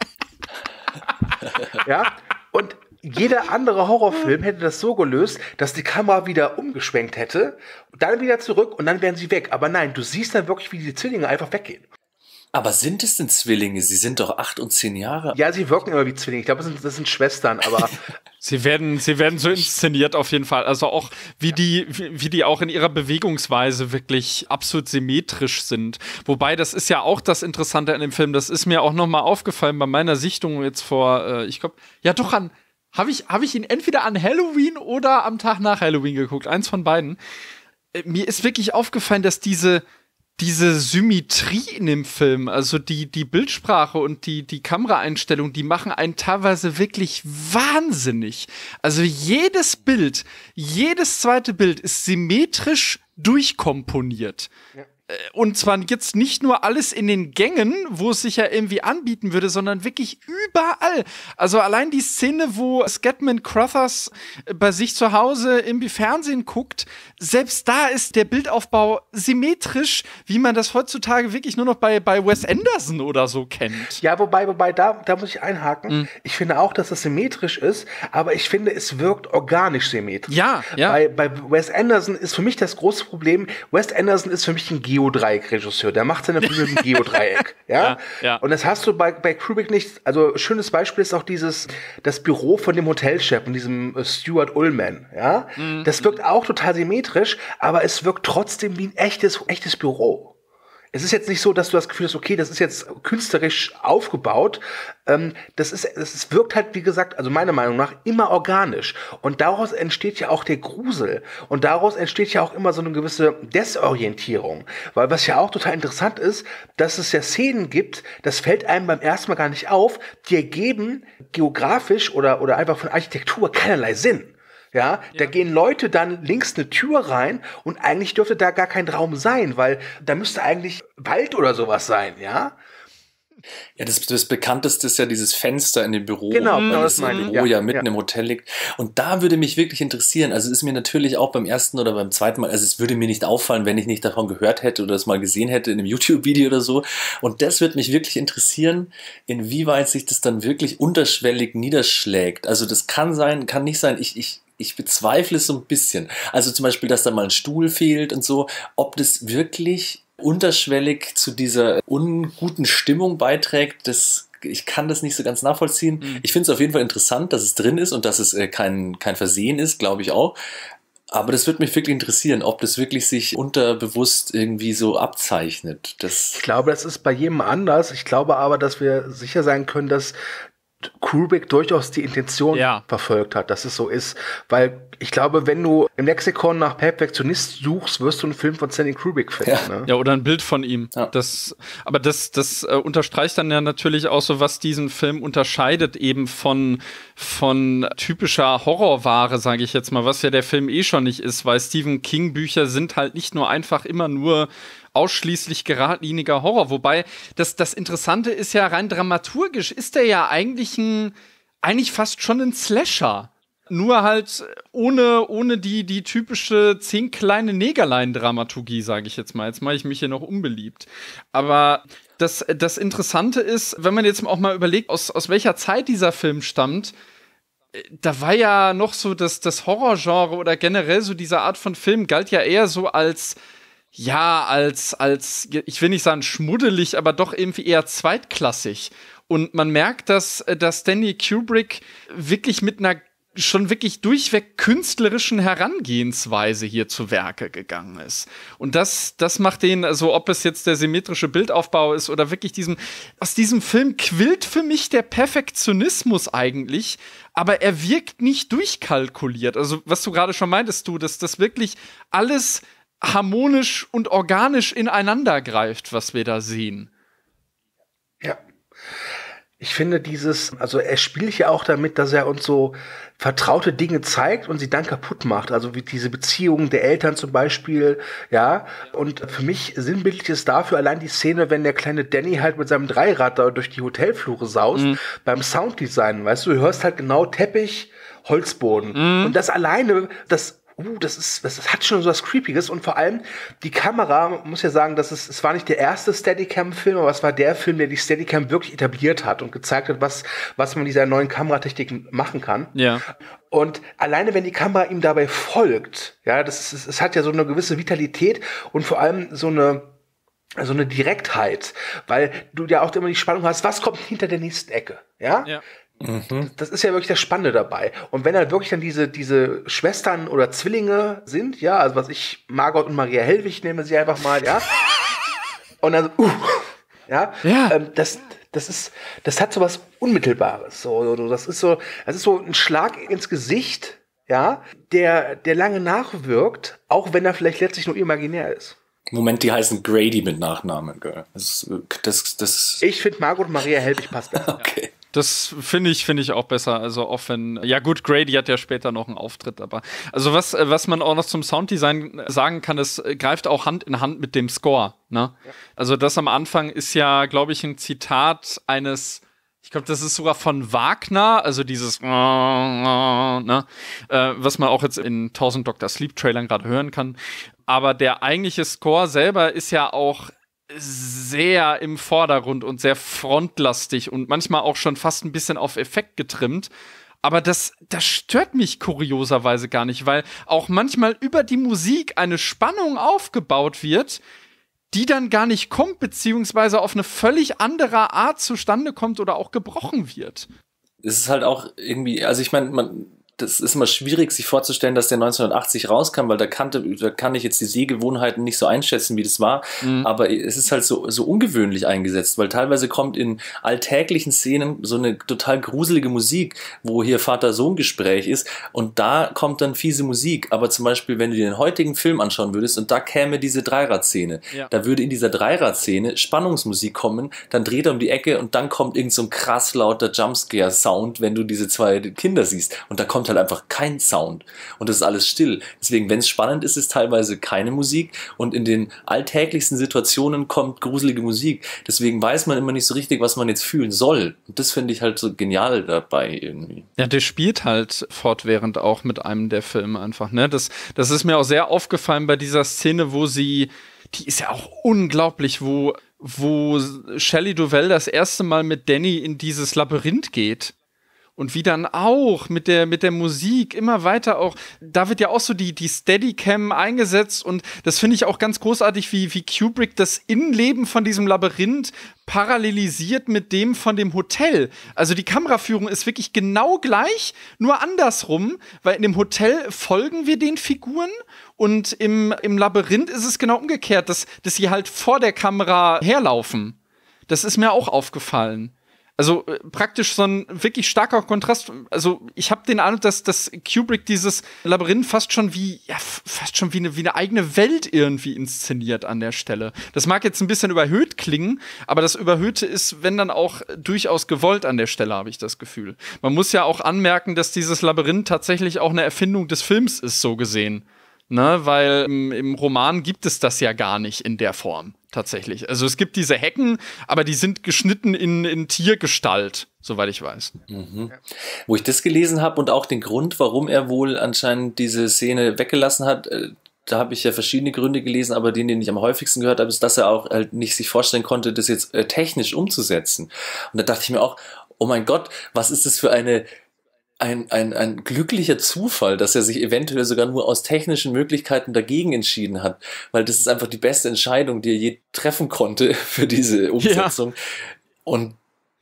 ja, und jeder andere Horrorfilm hätte das so gelöst, dass die Kamera wieder umgeschwenkt hätte, dann wieder zurück und dann wären sie weg. Aber nein, du siehst dann wirklich, wie die Zwillinge einfach weggehen. Aber sind es denn Zwillinge? Sie sind doch acht und zehn Jahre. Ja, sie wirken immer wie Zwillinge. Ich glaube, das sind, das sind Schwestern, aber sie werden, sie werden so inszeniert auf jeden Fall. Also auch wie die, wie, wie die auch in ihrer Bewegungsweise wirklich absolut symmetrisch sind. Wobei, das ist ja auch das Interessante an dem Film. Das ist mir auch nochmal aufgefallen bei meiner Sichtung jetzt vor, äh, ich glaube, ja doch an, habe ich, habe ich ihn entweder an Halloween oder am Tag nach Halloween geguckt. Eins von beiden. Äh, mir ist wirklich aufgefallen, dass diese Diese Symmetrie in dem Film, also die, die Bildsprache und die, die Kameraeinstellung, die machen einen teilweise wirklich wahnsinnig. Also jedes Bild, jedes zweite Bild ist symmetrisch durchkomponiert. Ja. Und zwar jetzt nicht nur alles in den Gängen, wo es sich ja irgendwie anbieten würde, sondern wirklich überall. Also allein die Szene, wo Scatman Crothers bei sich zu Hause im Fernsehen guckt, selbst da ist der Bildaufbau symmetrisch, wie man das heutzutage wirklich nur noch bei, bei Wes Anderson oder so kennt. Ja, wobei, wobei, da, da muss ich einhaken. Mhm. Ich finde auch, dass das symmetrisch ist, aber ich finde, es wirkt organisch symmetrisch. Ja, ja. Bei, bei Wes Anderson ist für mich das große Problem, Wes Anderson ist für mich ein Geodreieck-Regisseur. Der macht seine Filme im Geodreieck. Ja? Ja, ja. Und das hast du bei, bei Kubrick nicht. Also, schönes Beispiel ist auch dieses, das Büro von dem Hotelchef und diesem äh, Stuart Ullman. Ja? Mhm. Das wirkt auch total symmetrisch, aber es wirkt trotzdem wie ein echtes, echtes Büro. Es ist jetzt nicht so, dass du das Gefühl hast, okay, das ist jetzt künstlerisch aufgebaut. Ähm, das ist, es wirkt halt, wie gesagt, also meiner Meinung nach, immer organisch. Und daraus entsteht ja auch der Grusel. Und daraus entsteht ja auch immer so eine gewisse Desorientierung. Weil was ja auch total interessant ist, dass es ja Szenen gibt, das fällt einem beim ersten Mal gar nicht auf, die ergeben geografisch oder, oder einfach von Architektur keinerlei Sinn. Ja, da ja. gehen Leute dann links eine Tür rein und eigentlich dürfte da gar kein Raum sein, weil da müsste eigentlich Wald oder sowas sein, ja? Ja, das, das bekannteste ist ja dieses Fenster in dem Büro, genau, weil genau, das, das meine ich. Büro ja, ja mitten ja. im Hotel liegt. Und da würde mich wirklich interessieren, also es ist mir natürlich auch beim ersten oder beim zweiten Mal, also es würde mir nicht auffallen, wenn ich nicht davon gehört hätte oder es mal gesehen hätte in einem YouTube-Video oder so. Und das würde mich wirklich interessieren, inwieweit sich das dann wirklich unterschwellig niederschlägt. Also das kann sein, kann nicht sein, ich, ich Ich bezweifle es so ein bisschen. Also zum Beispiel, dass da mal ein Stuhl fehlt und so. Ob das wirklich unterschwellig zu dieser unguten Stimmung beiträgt, das, ich kann das nicht so ganz nachvollziehen. Mhm. Ich finde es auf jeden Fall interessant, dass es drin ist und dass es äh, kein, kein Versehen ist, glaube ich auch. Aber das würde mich wirklich interessieren, ob das wirklich sich unterbewusst irgendwie so abzeichnet. Das ich glaube, das ist bei jedem anders. Ich glaube aber, dass wir sicher sein können, dass Kubrick durchaus die Intention ja. verfolgt hat, dass es so ist. Weil ich glaube, wenn du im Lexikon nach Perfektionist suchst, wirst du einen Film von Stanley Kubrick finden. Ja, ne? ja, oder ein Bild von ihm. Ja. Das, aber das, das äh, unterstreicht dann ja natürlich auch so, was diesen Film unterscheidet eben von, von typischer Horrorware, sage ich jetzt mal, was ja der Film eh schon nicht ist, weil Stephen King Bücher sind halt nicht nur einfach immer nur ausschließlich geradliniger Horror. Wobei, das, das Interessante ist ja, rein dramaturgisch ist der ja eigentlich ein, eigentlich fast schon ein Slasher. Nur halt ohne, ohne die, die typische zehn kleine Negerlein-Dramaturgie, sage ich jetzt mal. Jetzt mache ich mich hier noch unbeliebt. Aber das, das Interessante ist, wenn man jetzt auch mal überlegt, aus, aus welcher Zeit dieser Film stammt, da war ja noch so das, das Horrorgenre oder generell so diese Art von Film galt ja eher so als Ja, als, als, ich will nicht sagen schmuddelig, aber doch irgendwie eher zweitklassig. Und man merkt, dass, dass Stanley Kubrick wirklich mit einer schon wirklich durchweg künstlerischen Herangehensweise hier zu Werke gegangen ist. Und das, das macht den, also ob es jetzt der symmetrische Bildaufbau ist oder wirklich diesem, aus diesem Film quillt für mich der Perfektionismus eigentlich, aber er wirkt nicht durchkalkuliert. Also was du gerade schon meintest, du, dass das wirklich alles harmonisch und organisch ineinander greift, was wir da sehen. Ja. Ich finde dieses, also er spielt ja auch damit, dass er uns so vertraute Dinge zeigt und sie dann kaputt macht. Also wie diese Beziehungen der Eltern zum Beispiel, ja. Und für mich sinnbildlich ist dafür allein die Szene, wenn der kleine Danny halt mit seinem Dreirad da durch die Hotelflure saust, mhm. beim Sounddesign, weißt du, du hörst halt genau Teppich, Holzboden. Mhm. Und das alleine, das Uh, das ist, das hat schon so was Creepiges und vor allem die Kamera, man muss ja sagen, dass es, es war nicht der erste Steadicam-Film, aber es war der Film, der die Steadicam wirklich etabliert hat und gezeigt hat, was, was man mit dieser neuen Kameratechnik machen kann. Ja. Und alleine, wenn die Kamera ihm dabei folgt, ja, das ist, es hat ja so eine gewisse Vitalität und vor allem so eine, so eine Direktheit, weil du ja auch immer die Spannung hast, was kommt hinter der nächsten Ecke, ja? Ja. Mhm. Das ist ja wirklich das Spannende dabei. Und wenn halt wirklich dann diese, diese Schwestern oder Zwillinge sind, ja, also was ich, Margot und Maria Hellwig nehme sie einfach mal, ja. Und dann, uh, ja, ja. Ähm, das, das ist, das hat so was Unmittelbares. So, so, das ist so, das ist so ein Schlag ins Gesicht, ja, der, der lange nachwirkt, auch wenn er vielleicht letztlich nur imaginär ist. Moment, die heißen Grady mit Nachnamen, gell? Das, das, das ich finde Margot und Maria Hellwig passt besser. Okay. Das finde ich, finde ich auch besser. Also auch wenn, ja gut, Grady hat ja später noch einen Auftritt, aber also was, was man auch noch zum Sounddesign sagen kann, das greift auch Hand in Hand mit dem Score, ne? Ja. Also das am Anfang ist ja, glaube ich, ein Zitat eines, ich glaube, das ist sogar von Wagner, also dieses ne, äh, was man auch jetzt in tausend Doktor Sleep Trailern gerade hören kann. Aber der eigentliche Score selber ist ja auch sehr im Vordergrund und sehr frontlastig und manchmal auch schon fast ein bisschen auf Effekt getrimmt. Aber das, das stört mich kurioserweise gar nicht, weil auch manchmal über die Musik eine Spannung aufgebaut wird, die dann gar nicht kommt, beziehungsweise auf eine völlig andere Art zustande kommt oder auch gebrochen wird. Es ist halt auch irgendwie, also ich meine, man das ist immer schwierig, sich vorzustellen, dass der neunzehnhundertachtzig rauskam, weil da, kannte, da kann ich jetzt die Sehgewohnheiten nicht so einschätzen, wie das war. Mhm. Aber es ist halt so, so ungewöhnlich eingesetzt, weil teilweise kommt in alltäglichen Szenen so eine total gruselige Musik, wo hier Vater-Sohn-Gespräch ist und da kommt dann fiese Musik. Aber zum Beispiel, wenn du dir den heutigen Film anschauen würdest und da käme diese Dreirad-Szene, ja. da würde in dieser Dreirad-Szene Spannungsmusik kommen, dann dreht er um die Ecke und dann kommt irgend so ein krass lauter Jumpscare-Sound, wenn du diese zwei Kinder siehst. Und da kommt halt einfach kein Sound und das ist alles still. Deswegen, wenn es spannend ist, ist teilweise keine Musik und in den alltäglichsten Situationen kommt gruselige Musik. Deswegen weiß man immer nicht so richtig, was man jetzt fühlen soll. Und das finde ich halt so genial dabei irgendwie. Ja, der spielt halt fortwährend auch mit einem der Filme einfach, ne? Das, das ist mir auch sehr aufgefallen bei dieser Szene, wo sie, die ist ja auch unglaublich, wo, wo Shelley Duvall das erste Mal mit Danny in dieses Labyrinth geht. Und wie dann auch mit der, mit der Musik immer weiter auch, da wird ja auch so die, die Steadicam eingesetzt und das finde ich auch ganz großartig, wie, wie Kubrick das Innenleben von diesem Labyrinth parallelisiert mit dem von dem Hotel. Also die Kameraführung ist wirklich genau gleich, nur andersrum, weil in dem Hotel folgen wir den Figuren und im, im Labyrinth ist es genau umgekehrt, dass, dass sie halt vor der Kamera herlaufen. Das ist mir auch aufgefallen. Also äh, praktisch so ein wirklich starker Kontrast. Also ich habe den Eindruck, dass, dass Kubrick dieses Labyrinth fast schon wie ja fast schon wie eine, wie eine eigene Welt irgendwie inszeniert an der Stelle. Das mag jetzt ein bisschen überhöht klingen, aber das Überhöhte ist, wenn dann auch durchaus gewollt an der Stelle, habe ich das Gefühl. Man muss ja auch anmerken, dass dieses Labyrinth tatsächlich auch eine Erfindung des Films ist, so gesehen. Ne, weil im, im Roman gibt es das ja gar nicht in der Form, tatsächlich. Also es gibt diese Hecken, aber die sind geschnitten in, in Tiergestalt, soweit ich weiß. Mhm. Wo ich das gelesen habe und auch den Grund, warum er wohl anscheinend diese Szene weggelassen hat, äh, da habe ich ja verschiedene Gründe gelesen, aber den, den ich am häufigsten gehört habe, ist, dass er auch halt nicht sich vorstellen konnte, das jetzt äh, technisch umzusetzen. Und da dachte ich mir auch, oh mein Gott, was ist das für eine Ein, ein, ein glücklicher Zufall, dass er sich eventuell sogar nur aus technischen Möglichkeiten dagegen entschieden hat, weil das ist einfach die beste Entscheidung, die er je treffen konnte für diese Umsetzung. Ja. Und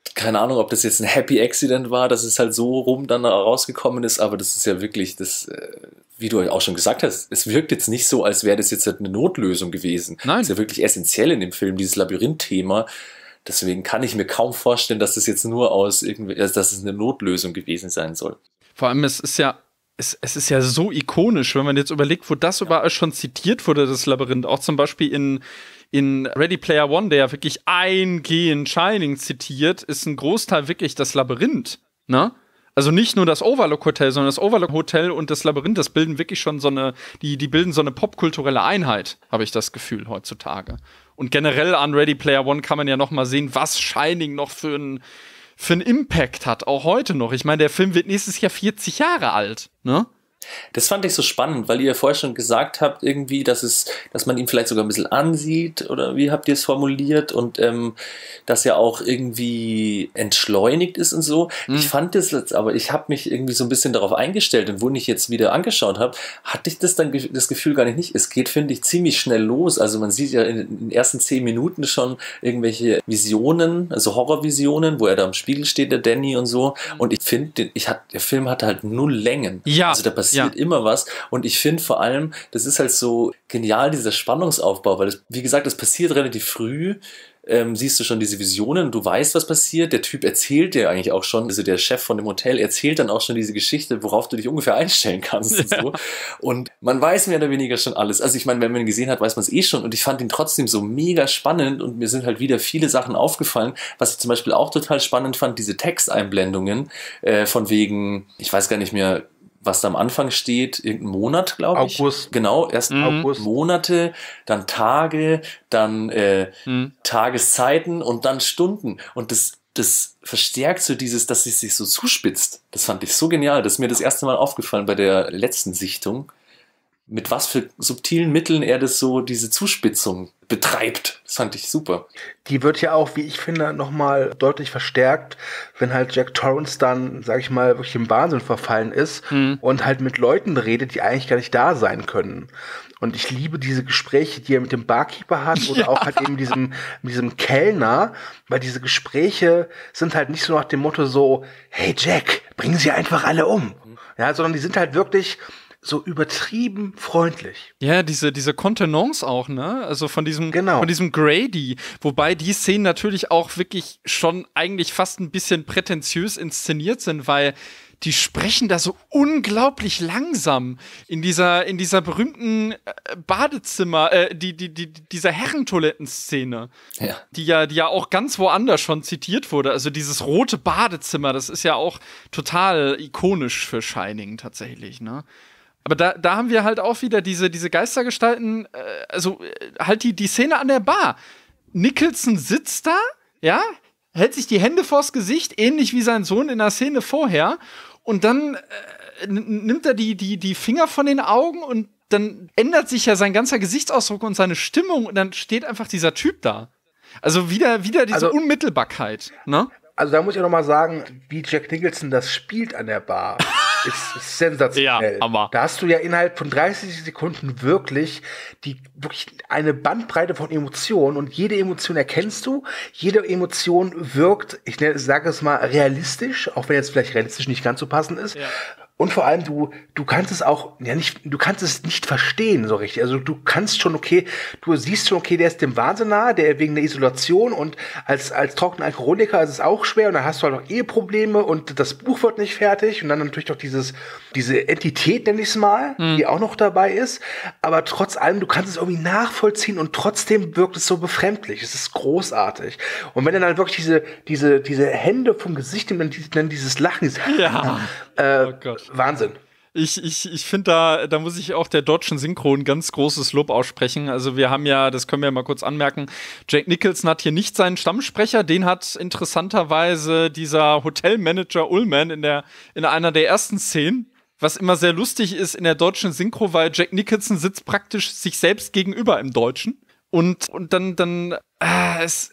keine Ahnung, ob das jetzt ein Happy Accident war, dass es halt so rum dann rausgekommen ist, aber das ist ja wirklich, das, wie du auch schon gesagt hast, es wirkt jetzt nicht so, als wäre das jetzt halt eine Notlösung gewesen. Nein. Das ist ja wirklich essentiell in dem Film, dieses Labyrinth-Thema. Deswegen kann ich mir kaum vorstellen, dass das jetzt nur aus irgendwie, also dass es eine Notlösung gewesen sein soll. Vor allem, es ist ja, es, es ist ja so ikonisch, wenn man jetzt überlegt, wo das überall schon zitiert wurde, das Labyrinth. Auch zum Beispiel in, in Ready Player One, der ja wirklich eingehend Shining zitiert, ist ein Großteil wirklich das Labyrinth, ne? Also nicht nur das Overlook Hotel, sondern das Overlook Hotel und das Labyrinth, das bilden wirklich schon so eine, die, die bilden so eine popkulturelle Einheit, habe ich das Gefühl heutzutage. Und generell an Ready Player One kann man ja noch mal sehen, was Shining noch für einen für einen Impact hat, auch heute noch. Ich meine, der Film wird nächstes Jahr vierzig Jahre alt, ne? Das fand ich so spannend, weil ihr ja vorher schon gesagt habt, irgendwie, dass es, dass man ihn vielleicht sogar ein bisschen ansieht, oder wie habt ihr es formuliert, und ähm, dass er auch irgendwie entschleunigt ist und so. Mhm. Ich fand das jetzt, aber ich habe mich irgendwie so ein bisschen darauf eingestellt, und wo ich jetzt wieder angeschaut habe, hatte ich das dann ge- das Gefühl gar nicht nicht. Es geht, finde ich, ziemlich schnell los. Also man sieht ja in, in den ersten zehn Minuten schon irgendwelche Visionen, also Horrorvisionen, wo er da am Spiegel steht, der Danny und so. Und ich finde, ich hat, der Film hatte halt null Längen. Ja. Also da passiert Ja. immer was, und ich finde vor allem, das ist halt so genial, dieser Spannungsaufbau, weil das, wie gesagt, das passiert relativ früh, ähm, siehst du schon diese Visionen, du weißt, was passiert, der Typ erzählt dir eigentlich auch schon, also der Chef von dem Hotel erzählt dann auch schon diese Geschichte, worauf du dich ungefähr einstellen kannst. Ja. Und, so. Und man weiß mehr oder weniger schon alles. Also ich meine, wenn man ihn gesehen hat, weiß man es eh schon, und ich fand ihn trotzdem so mega spannend, und mir sind halt wieder viele Sachen aufgefallen, was ich zum Beispiel auch total spannend fand, diese Texteinblendungen, äh, von wegen, ich weiß gar nicht mehr, was da am Anfang steht, irgendein Monat, glaube ich. August. Genau, erst Mhm. August. Monate, dann Tage, dann äh, Mhm. Tageszeiten und dann Stunden. Und das, das verstärkt so dieses, dass es sich so zuspitzt. Das fand ich so genial. Das ist mir das erste Mal aufgefallen bei der letzten Sichtung, mit was für subtilen Mitteln er das so, diese Zuspitzung betreibt. Das fand ich super. Die wird ja auch, wie ich finde, nochmal deutlich verstärkt, wenn halt Jack Torrance dann, sag ich mal, wirklich im Wahnsinn verfallen ist Mhm. und halt mit Leuten redet, die eigentlich gar nicht da sein können. Und ich liebe diese Gespräche, die er mit dem Barkeeper hat, oder Ja. auch halt eben diesem, mit diesem Kellner, weil diese Gespräche sind halt nicht so nach dem Motto so, hey Jack, bringen sie einfach alle um. Ja, sondern die sind halt wirklich so übertrieben freundlich. Ja, diese, diese Kontenance auch, ne? Also von diesem, Genau. von diesem Grady. Wobei die Szenen natürlich auch wirklich schon eigentlich fast ein bisschen prätentiös inszeniert sind, weil die sprechen da so unglaublich langsam in dieser, in dieser berühmten äh, Badezimmer, äh, die, die, die, dieser Herrentoilettenszene, Ja. die ja, die ja auch ganz woanders schon zitiert wurde. Also dieses rote Badezimmer, das ist ja auch total ikonisch für Shining tatsächlich, ne? Aber da, da haben wir halt auch wieder diese, diese Geistergestalten, äh, also äh, halt die, die Szene an der Bar. Nicholson sitzt da, ja, hält sich die Hände vors Gesicht, ähnlich wie sein Sohn in der Szene vorher. Und dann äh, n- nimmt er die, die, die Finger von den Augen, und dann ändert sich ja sein ganzer Gesichtsausdruck und seine Stimmung, und dann steht einfach dieser Typ da. Also wieder, wieder diese Also- Unmittelbarkeit, ne? Also da muss ich noch mal sagen, wie Jack Nicholson das spielt an der Bar, ist, ist sensationell. Ja, Hammer. Da hast du ja innerhalb von dreißig Sekunden wirklich die wirklich eine Bandbreite von Emotionen, und jede Emotion erkennst du. Jede Emotion wirkt, ich sage es mal, realistisch, auch wenn jetzt vielleicht realistisch nicht ganz so passend ist. Ja. Und vor allem, du, du kannst es auch, ja nicht, du kannst es nicht verstehen so richtig. Also du kannst schon, okay, du siehst schon, okay, der ist dem Wahnsinn nahe, der wegen der Isolation, und als, als trockener Alkoholiker ist es auch schwer, und dann hast du halt noch Eheprobleme, und das Buch wird nicht fertig, und dann natürlich noch dieses, diese Entität, nenn ich es mal, Mhm. die auch noch dabei ist. Aber trotz allem, du kannst es irgendwie nachvollziehen, und trotzdem wirkt es so befremdlich. Es ist großartig. Und wenn er dann wirklich diese, diese, diese Hände vom Gesicht nimmt, dann die- dann dieses Lachen, dieses, Ja. äh, Oh Gott. Wahnsinn. Ich, ich, ich finde, da, da muss ich auch der deutschen Synchro ein ganz großes Lob aussprechen. Also wir haben ja, das können wir ja mal kurz anmerken, Jack Nicholson hat hier nicht seinen Stammsprecher, den hat interessanterweise dieser Hotelmanager Ullman in, der, in einer der ersten Szenen. Was immer sehr lustig ist in der deutschen Synchro, weil Jack Nicholson sitzt praktisch sich selbst gegenüber im Deutschen. Und, und dann, dann, ah, es,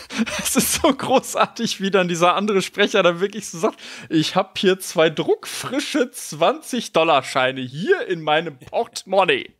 es ist so großartig, wie dann dieser andere Sprecher dann wirklich so sagt, ich habe hier zwei druckfrische zwanzig-Dollar-Scheine hier in meinem Portemonnaie.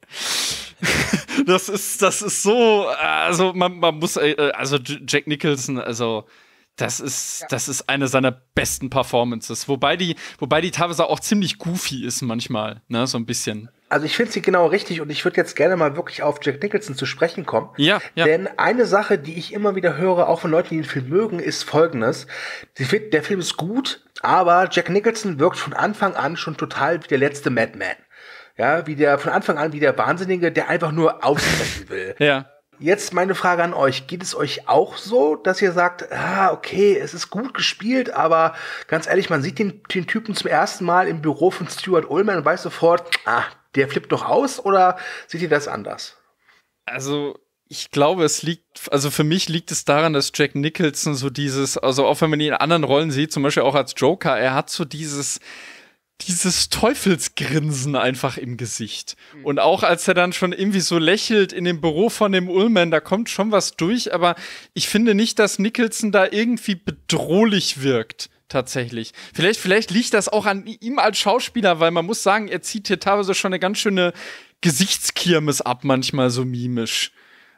Das ist, das ist so, also man, man muss, äh, also Jack Nicholson, also Das ist, das ist eine seiner besten Performances. Wobei die, wobei die teilweise auch ziemlich goofy ist manchmal, ne, so ein bisschen. Also ich finde sie genau richtig und ich würde jetzt gerne mal wirklich auf Jack Nicholson zu sprechen kommen. Ja, ja. Denn eine Sache, die ich immer wieder höre, auch von Leuten, die den Film mögen, ist folgendes. Der Film ist gut, aber Jack Nicholson wirkt von Anfang an schon total wie der letzte Madman. Ja, wie der, von Anfang an wie der Wahnsinnige, der einfach nur ausbrechen will. Ja. Jetzt meine Frage an euch. Geht es euch auch so, dass ihr sagt, ah, okay, es ist gut gespielt, aber ganz ehrlich, man sieht den, den Typen zum ersten Mal im Büro von Stuart Ullman und weiß sofort, ah, der flippt doch aus, oder seht ihr das anders? Also, ich glaube, es liegt, also für mich liegt es daran, dass Jack Nicholson so dieses, also auch wenn man ihn in anderen Rollen sieht, zum Beispiel auch als Joker, er hat so dieses dieses Teufelsgrinsen einfach im Gesicht. Und auch als er dann schon irgendwie so lächelt in dem Büro von dem Ullman, da kommt schon was durch, aber ich finde nicht, dass Nicholson da irgendwie bedrohlich wirkt, tatsächlich. Vielleicht, vielleicht liegt das auch an ihm als Schauspieler, weil man muss sagen, er zieht hier teilweise schon eine ganz schöne Gesichtskirmes ab, manchmal so mimisch.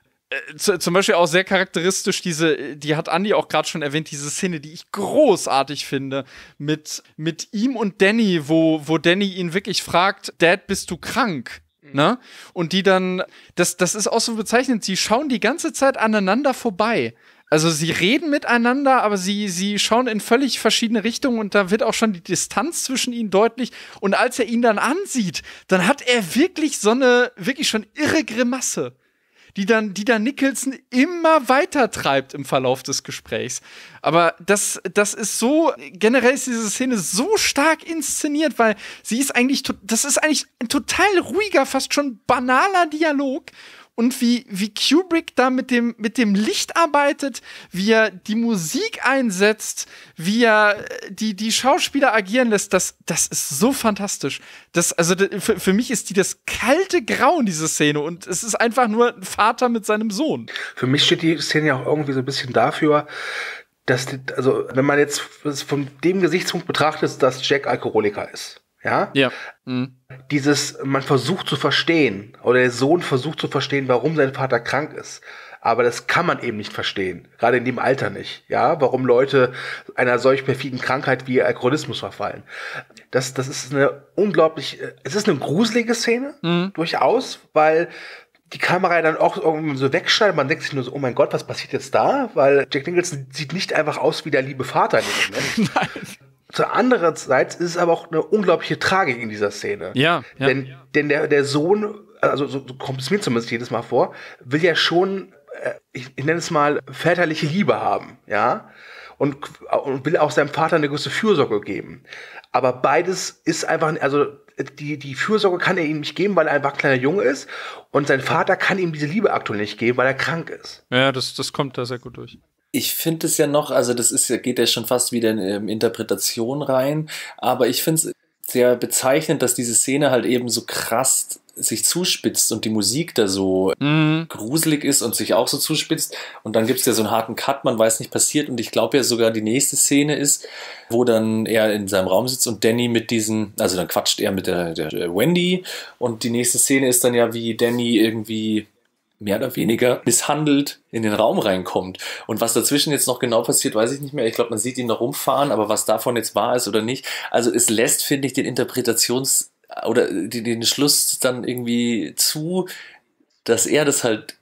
Zum Beispiel auch sehr charakteristisch diese, die hat Andi auch gerade schon erwähnt, diese Szene, die ich großartig finde, mit, mit ihm und Danny, wo, wo Danny ihn wirklich fragt, Dad, bist du krank? Mhm. Ne? Und die dann, das, das ist auch so bezeichnend, sie schauen die ganze Zeit aneinander vorbei. Also sie reden miteinander, aber sie, sie schauen in völlig verschiedene Richtungen und da wird auch schon die Distanz zwischen ihnen deutlich. Und als er ihn dann ansieht, dann hat er wirklich so eine, wirklich schon irre Grimasse, die dann, die dann Nicholson immer weiter treibt im Verlauf des Gesprächs. Aber das, das ist so, generell ist diese Szene so stark inszeniert, weil sie ist eigentlich, das ist eigentlich ein total ruhiger, fast schon banaler Dialog. Und wie, wie Kubrick da mit dem, mit dem Licht arbeitet, wie er die Musik einsetzt, wie er die, die Schauspieler agieren lässt, das, das ist so fantastisch. Das, also für, für mich ist die das kalte Grauen, diese Szene. Und es ist einfach nur ein Vater mit seinem Sohn. Für mich steht die Szene ja auch irgendwie so ein bisschen dafür, dass, also wenn man jetzt von dem Gesichtspunkt betrachtet, dass Jack Alkoholiker ist. Ja? Ja. Mhm. Dieses, man versucht zu verstehen, oder der Sohn versucht zu verstehen, warum sein Vater krank ist. Aber das kann man eben nicht verstehen. Gerade in dem Alter nicht. Ja, warum Leute einer solch perfiden Krankheit wie Alkoholismus verfallen. Das, das ist eine unglaublich, es ist eine gruselige Szene, mhm. durchaus, weil die Kamera dann auch irgendwie so wegschneidet. Man denkt sich nur so, oh mein Gott, was passiert jetzt da? Weil Jack Nicholson sieht nicht einfach aus wie der liebe Vater in dem Moment. Nein. Zur anderen Seite ist es aber auch eine unglaubliche Tragik in dieser Szene. Ja. ja. Denn, denn der, der Sohn, also so, so kommt es mir zumindest jedes Mal vor, will ja schon, äh, ich, ich nenne es mal, väterliche Liebe haben, ja. Und, und will auch seinem Vater eine gewisse Fürsorge geben. Aber beides ist einfach, also die, die Fürsorge kann er ihm nicht geben, weil er einfach ein kleiner Junge ist. Und sein Vater kann ihm diese Liebe aktuell nicht geben, weil er krank ist. Ja, das, das kommt da sehr gut durch. Ich finde es ja noch, also das ist ja, geht ja schon fast wieder in ähm, Interpretation rein, aber ich finde es sehr bezeichnend, dass diese Szene halt eben so krass sich zuspitzt und die Musik da so mhm. gruselig ist und sich auch so zuspitzt und dann gibt es ja so einen harten Cut, man weiß nicht passiert und ich glaube ja sogar die nächste Szene ist, wo dann er in seinem Raum sitzt und Danny mit diesen, also dann quatscht er mit der, der Wendy und die nächste Szene ist dann ja, wie Danny irgendwie mehr oder weniger misshandelt in den Raum reinkommt. Und was dazwischen jetzt noch genau passiert, weiß ich nicht mehr. Ich glaube, man sieht ihn noch rumfahren, aber was davon jetzt wahr ist oder nicht. Also es lässt, finde ich, den Interpretations- oder den Schluss dann irgendwie zu, dass er das halt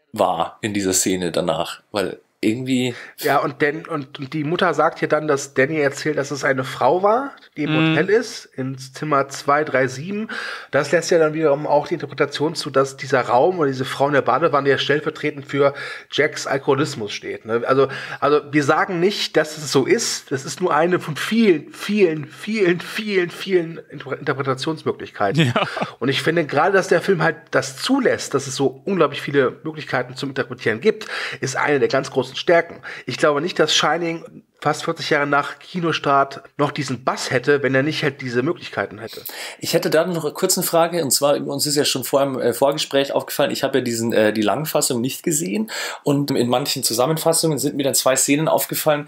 war in dieser Szene danach. Weil irgendwie... Ja, und, denn, und, und die Mutter sagt hier dann, dass Danny erzählt, dass es eine Frau war, die im mm. Hotel ist, ins Zimmer zwei drei sieben. Das lässt ja dann wiederum auch die Interpretation zu, dass dieser Raum oder diese Frau in der Badewanne ja stellvertretend für Jacks Alkoholismus steht. Ne? Also, also wir sagen nicht, dass es so ist. Das ist nur eine von vielen, vielen, vielen, vielen, vielen Interpretationsmöglichkeiten. Ja. Und ich finde gerade, dass der Film halt das zulässt, dass es so unglaublich viele Möglichkeiten zum Interpretieren gibt, ist eine der ganz großen Stärken. Ich glaube nicht, dass Shining fast vierzig Jahre nach Kinostart noch diesen Bass hätte, wenn er nicht halt diese Möglichkeiten hätte. Ich hätte da noch kurz eine Frage, und zwar, uns ist ja schon vor im äh, Vorgespräch aufgefallen, ich habe ja diesen äh, die Langfassung nicht gesehen und in manchen Zusammenfassungen sind mir dann zwei Szenen aufgefallen,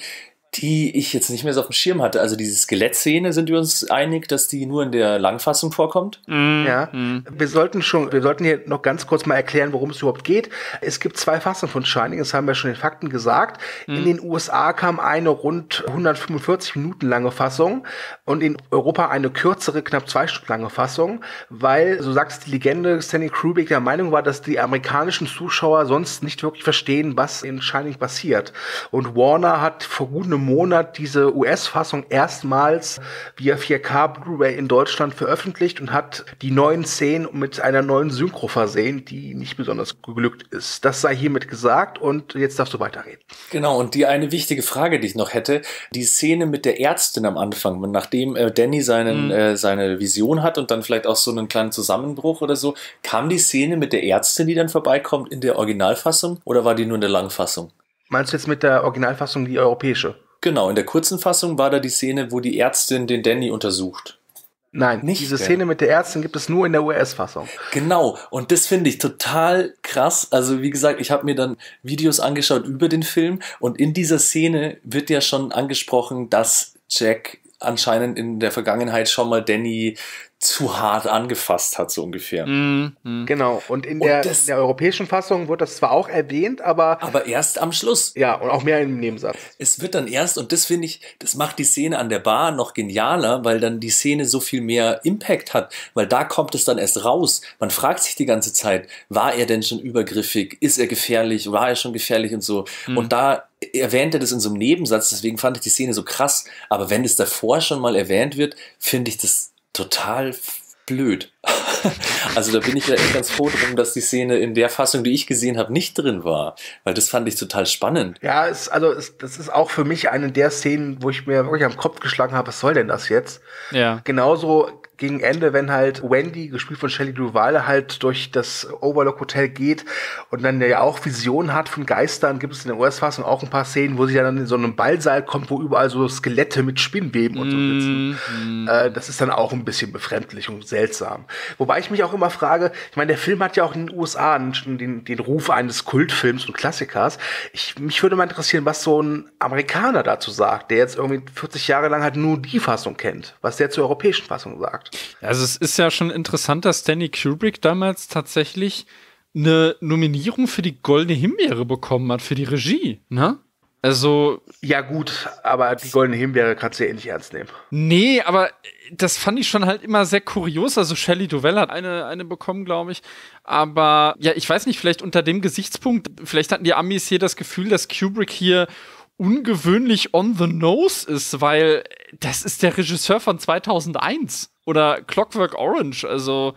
die ich jetzt nicht mehr so auf dem Schirm hatte. Also diese Skelettszene, sind wir uns einig, dass die nur in der Langfassung vorkommt? Mm, ja, mm. wir sollten schon, wir sollten hier noch ganz kurz mal erklären, worum es überhaupt geht. Es gibt zwei Fassungen von Shining, das haben wir schon in den Fakten gesagt. Mm. In den U S A kam eine rund hundertfünfundvierzig Minuten lange Fassung und in Europa eine kürzere, knapp zwei Stunden lange Fassung, weil, so sagt es die Legende, Stanley Kubrick der Meinung war, dass die amerikanischen Zuschauer sonst nicht wirklich verstehen, was in Shining passiert. Und Warner hat vor gut einem Monat diese U S-Fassung erstmals via vier K Blu-ray in Deutschland veröffentlicht und hat die neuen Szenen mit einer neuen Synchro versehen, die nicht besonders geglückt ist. Das sei hiermit gesagt und jetzt darfst du weiterreden. Genau, und die eine wichtige Frage, die ich noch hätte, die Szene mit der Ärztin am Anfang, nachdem äh, Danny seinen, mhm. äh, seine Vision hat und dann vielleicht auch so einen kleinen Zusammenbruch oder so, kam die Szene mit der Ärztin, die dann vorbeikommt, in der Originalfassung oder war die nur in der Langfassung? Meinst du jetzt mit der Originalfassung die europäische? Genau, in der kurzen Fassung war da die Szene, wo die Ärztin den Danny untersucht. Nein, nicht diese Szene mit der Ärztin gibt es nur in der U S-Fassung. Genau, und das finde ich total krass. Also wie gesagt, ich habe mir dann Videos angeschaut über den Film und in dieser Szene wird ja schon angesprochen, dass Jack anscheinend in der Vergangenheit schon mal Danny zu hart angefasst hat, so ungefähr. Mm, mm. Genau, und in der, und das, in der europäischen Fassung wird das zwar auch erwähnt, aber... Aber erst am Schluss. Ja, und auch mehr im Nebensatz. Es wird dann erst, und das finde ich, das macht die Szene an der Bar noch genialer, weil dann die Szene so viel mehr Impact hat, weil da kommt es dann erst raus. Man fragt sich die ganze Zeit, war er denn schon übergriffig? Ist er gefährlich? War er schon gefährlich und so? Mm. Und da erwähnt er das in so einem Nebensatz, deswegen fand ich die Szene so krass. Aber wenn es davor schon mal erwähnt wird, finde ich das total blöd. Also da bin ich ja echt ganz froh drum, dass die Szene in der Fassung, die ich gesehen habe, nicht drin war, weil das fand ich total spannend. Ja, es, also es, das ist auch für mich eine der Szenen, wo ich mir wirklich am Kopf geschlagen habe, was soll denn das jetzt? Ja. Genauso gegen Ende, wenn halt Wendy, gespielt von Shelley Duvall, halt durch das Overlook Hotel geht und dann ja auch Visionen hat von Geistern, gibt es in der U S-Fassung auch ein paar Szenen, wo sie dann in so einen Ballsaal kommt, wo überall so Skelette mit Spinnweben und so sitzen. Mm. Äh, das ist dann auch ein bisschen befremdlich und seltsam. Wobei ich mich auch immer frage, ich meine, der Film hat ja auch in den U S A den, den Ruf eines Kultfilms und Klassikers. Ich, mich würde mal interessieren, was so ein Amerikaner dazu sagt, der jetzt irgendwie vierzig Jahre lang halt nur die Fassung kennt, was der zur europäischen Fassung sagt. Also es ist ja schon interessant, dass Stanley Kubrick damals tatsächlich eine Nominierung für die Goldene Himbeere bekommen hat, für die Regie, ne? Also... Ja gut, aber die Goldene Himbeere kannst du ja eh nicht ernst nehmen. Nee, aber das fand ich schon halt immer sehr kurios. Also Shelley Duvall hat eine, eine bekommen, glaube ich. Aber ja, ich weiß nicht, vielleicht unter dem Gesichtspunkt, vielleicht hatten die Amis hier das Gefühl, dass Kubrick hier ungewöhnlich on the nose ist, weil das ist der Regisseur von zweitausendeins oder Clockwork Orange, also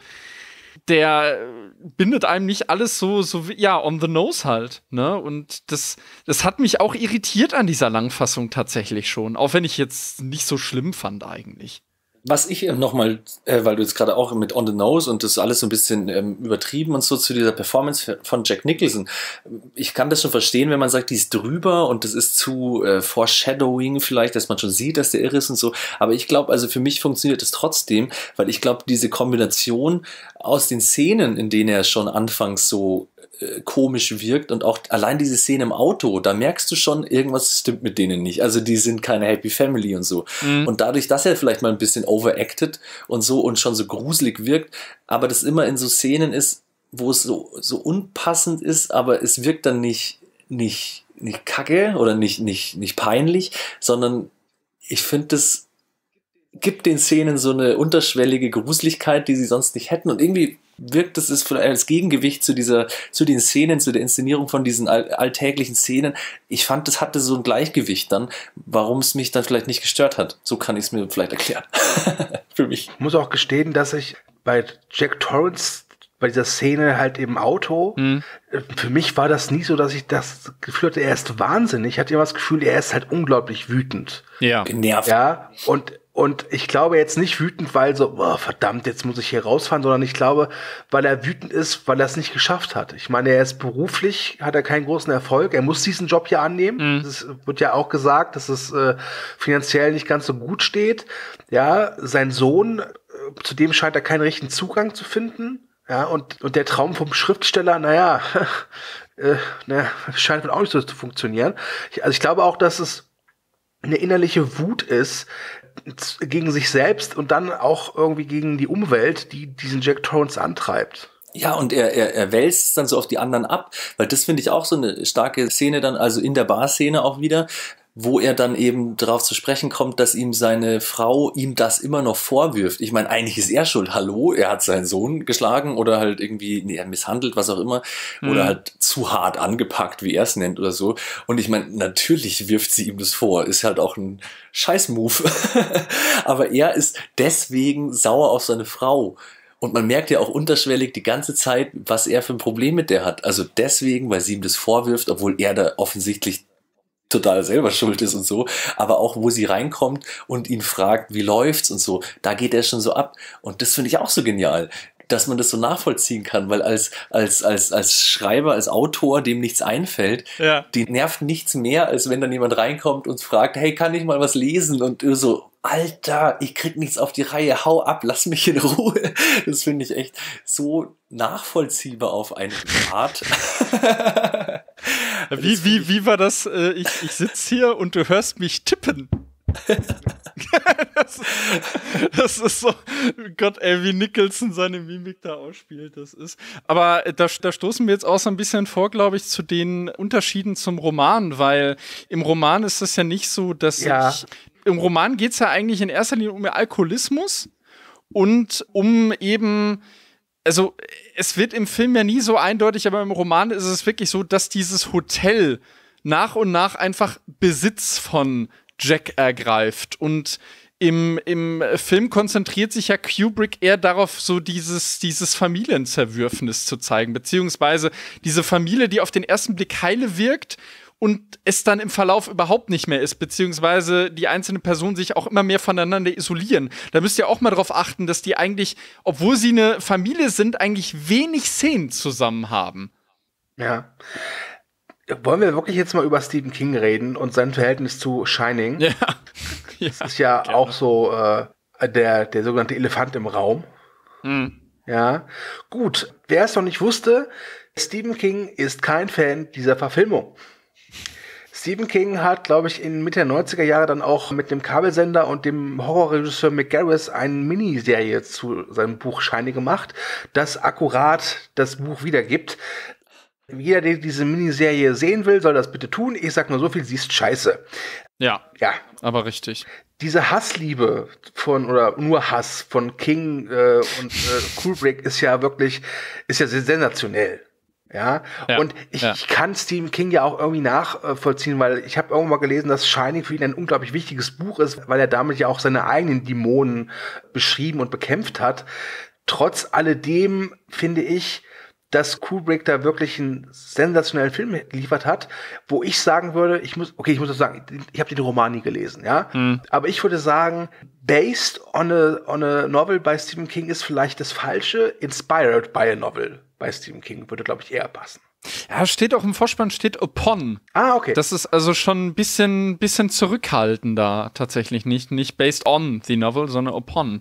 der bindet einem nicht alles so, so ja, on the nose halt, ne? Und das, das hat mich auch irritiert an dieser Langfassung tatsächlich schon, auch wenn ich jetzt nicht so schlimm fand eigentlich. Was ich nochmal, äh, weil du jetzt gerade auch mit On the Nose und das alles so ein bisschen ähm, übertrieben und so zu dieser Performance von Jack Nicholson. Ich kann das schon verstehen, wenn man sagt, die ist drüber und das ist zu äh, Foreshadowing vielleicht, dass man schon sieht, dass der irre ist und so. Aber ich glaube, also für mich funktioniert das trotzdem, weil ich glaube, diese Kombination aus den Szenen, in denen er schon anfangs so komisch wirkt und auch allein diese Szene im Auto, da merkst du schon, irgendwas stimmt mit denen nicht. Also die sind keine Happy Family und so. Mhm. Und dadurch, dass er vielleicht mal ein bisschen overacted und so und schon so gruselig wirkt, aber das immer in so Szenen ist, wo es so, so unpassend ist, aber es wirkt dann nicht, nicht, nicht kacke oder nicht, nicht, nicht peinlich, sondern ich finde, das gibt den Szenen so eine unterschwellige Gruseligkeit, die sie sonst nicht hätten und irgendwie wirkt das ist vielleicht als Gegengewicht zu dieser, zu den Szenen, zu der Inszenierung von diesen all, alltäglichen Szenen. Ich fand, das hatte so ein Gleichgewicht dann, warum es mich dann vielleicht nicht gestört hat. So kann ich es mir vielleicht erklären. Für mich. Ich muss auch gestehen, dass ich bei Jack Torrance bei dieser Szene halt im Auto, mhm. für mich war das nie so, dass ich das Gefühl hatte, er ist wahnsinnig. Ich hatte immer das Gefühl, er ist halt unglaublich wütend. Ja. Genervt. Ja, und Und ich glaube jetzt nicht wütend, weil so, oh, verdammt, jetzt muss ich hier rausfahren, sondern ich glaube, weil er wütend ist, weil er es nicht geschafft hat. Ich meine, er ist beruflich, hat er keinen großen Erfolg. Er muss diesen Job hier annehmen. Mhm. Es wird ja auch gesagt, dass es äh, finanziell nicht ganz so gut steht. Ja, sein Sohn, äh, zu dem scheint er keinen richtigen Zugang zu finden. Ja, und, und der Traum vom Schriftsteller, naja, äh, naja, scheint auch nicht so zu funktionieren. Ich, also ich glaube auch, dass es eine innerliche Wut ist gegen sich selbst und dann auch irgendwie gegen die Umwelt, die diesen Jack Torrance antreibt. Ja, und er, er, er wälzt es dann so auf die anderen ab, weil das finde ich auch so eine starke Szene dann, also in der Bar-Szene auch wieder, wo er dann eben darauf zu sprechen kommt, dass ihm seine Frau ihm das immer noch vorwirft. Ich meine, eigentlich ist er schuld. Hallo, er hat seinen Sohn geschlagen oder halt irgendwie nee, er misshandelt, was auch immer, mhm. oder halt zu hart angepackt, wie er es nennt oder so. Und ich meine, natürlich wirft sie ihm das vor. Ist halt auch ein Scheiß-Move. Aber er ist deswegen sauer auf seine Frau. Und man merkt ja auch unterschwellig die ganze Zeit, was er für ein Problem mit der hat. Also deswegen, weil sie ihm das vorwirft, obwohl er da offensichtlich total selber schuld ist und so, aber auch wo sie reinkommt und ihn fragt, wie läuft's und so, da geht er schon so ab und das finde ich auch so genial, dass man das so nachvollziehen kann, weil als als als als Schreiber, als Autor, dem nichts einfällt, ja. Die nervt nichts mehr, als wenn dann jemand reinkommt und fragt, hey, kann ich mal was lesen? Und so, Alter, ich krieg nichts auf die Reihe, hau ab, lass mich in Ruhe. Das finde ich echt so nachvollziehbar auf eine Art. Wie, wie, wie war das? Ich, ich sitze hier und du hörst mich tippen. das, das ist so, Gott, ey, wie Nicholson seine Mimik da ausspielt, das ist. Aber da, da stoßen wir jetzt auch so ein bisschen vor, glaube ich, zu den Unterschieden zum Roman, weil im Roman ist es ja nicht so, dass ja. ich, im Roman geht es ja eigentlich in erster Linie um Alkoholismus und um eben, also es wird im Film ja nie so eindeutig, aber im Roman ist es wirklich so, dass dieses Hotel nach und nach einfach Besitz von Jack ergreift. Und im, im Film konzentriert sich ja Kubrick eher darauf, so dieses, dieses Familienzerwürfnis zu zeigen, beziehungsweise diese Familie, die auf den ersten Blick heile wirkt und es dann im Verlauf überhaupt nicht mehr ist, beziehungsweise die einzelnen Personen sich auch immer mehr voneinander isolieren. Da müsst ihr auch mal darauf achten, dass die eigentlich, obwohl sie eine Familie sind, eigentlich wenig Szenen zusammen haben. Ja. Wollen wir wirklich jetzt mal über Stephen King reden und sein Verhältnis zu Shining? Ja. ja das ist ja gerne. Auch so äh, der, der sogenannte Elefant im Raum. Mhm. Ja. Gut, wer es noch nicht wusste, Stephen King ist kein Fan dieser Verfilmung. Stephen King hat, glaube ich, in Mitte der neunziger Jahre dann auch mit dem Kabelsender und dem Horrorregisseur Mick Garris eine Miniserie zu seinem Buch Shining gemacht, das akkurat das Buch wiedergibt. Jeder, der diese Miniserie sehen will, soll das bitte tun. Ich sag nur so viel, sie ist scheiße. Ja, ja, aber richtig. Diese Hassliebe von, oder nur Hass von King äh, und äh, Kubrick ist ja wirklich, ist ja sensationell. Ja, ja, und ich, ja. ich kann Stephen King ja auch irgendwie nachvollziehen, weil ich habe irgendwann mal gelesen, dass Shining für ihn ein unglaublich wichtiges Buch ist, weil er damit ja auch seine eigenen Dämonen beschrieben und bekämpft hat. Trotz alledem finde ich, dass Kubrick da wirklich einen sensationellen Film geliefert hat, wo ich sagen würde, ich muss, okay, ich muss das sagen, ich habe den Roman nie gelesen, ja, hm. aber ich würde sagen, based on a, on a novel by Stephen King ist vielleicht das Falsche, inspired by a novel bei Stephen King würde, glaube ich, eher passen. Ja, steht auch im Vorspann, steht upon. Ah, okay. Das ist also schon ein bisschen, bisschen zurückhaltender tatsächlich, nicht, nicht based on the novel, sondern upon.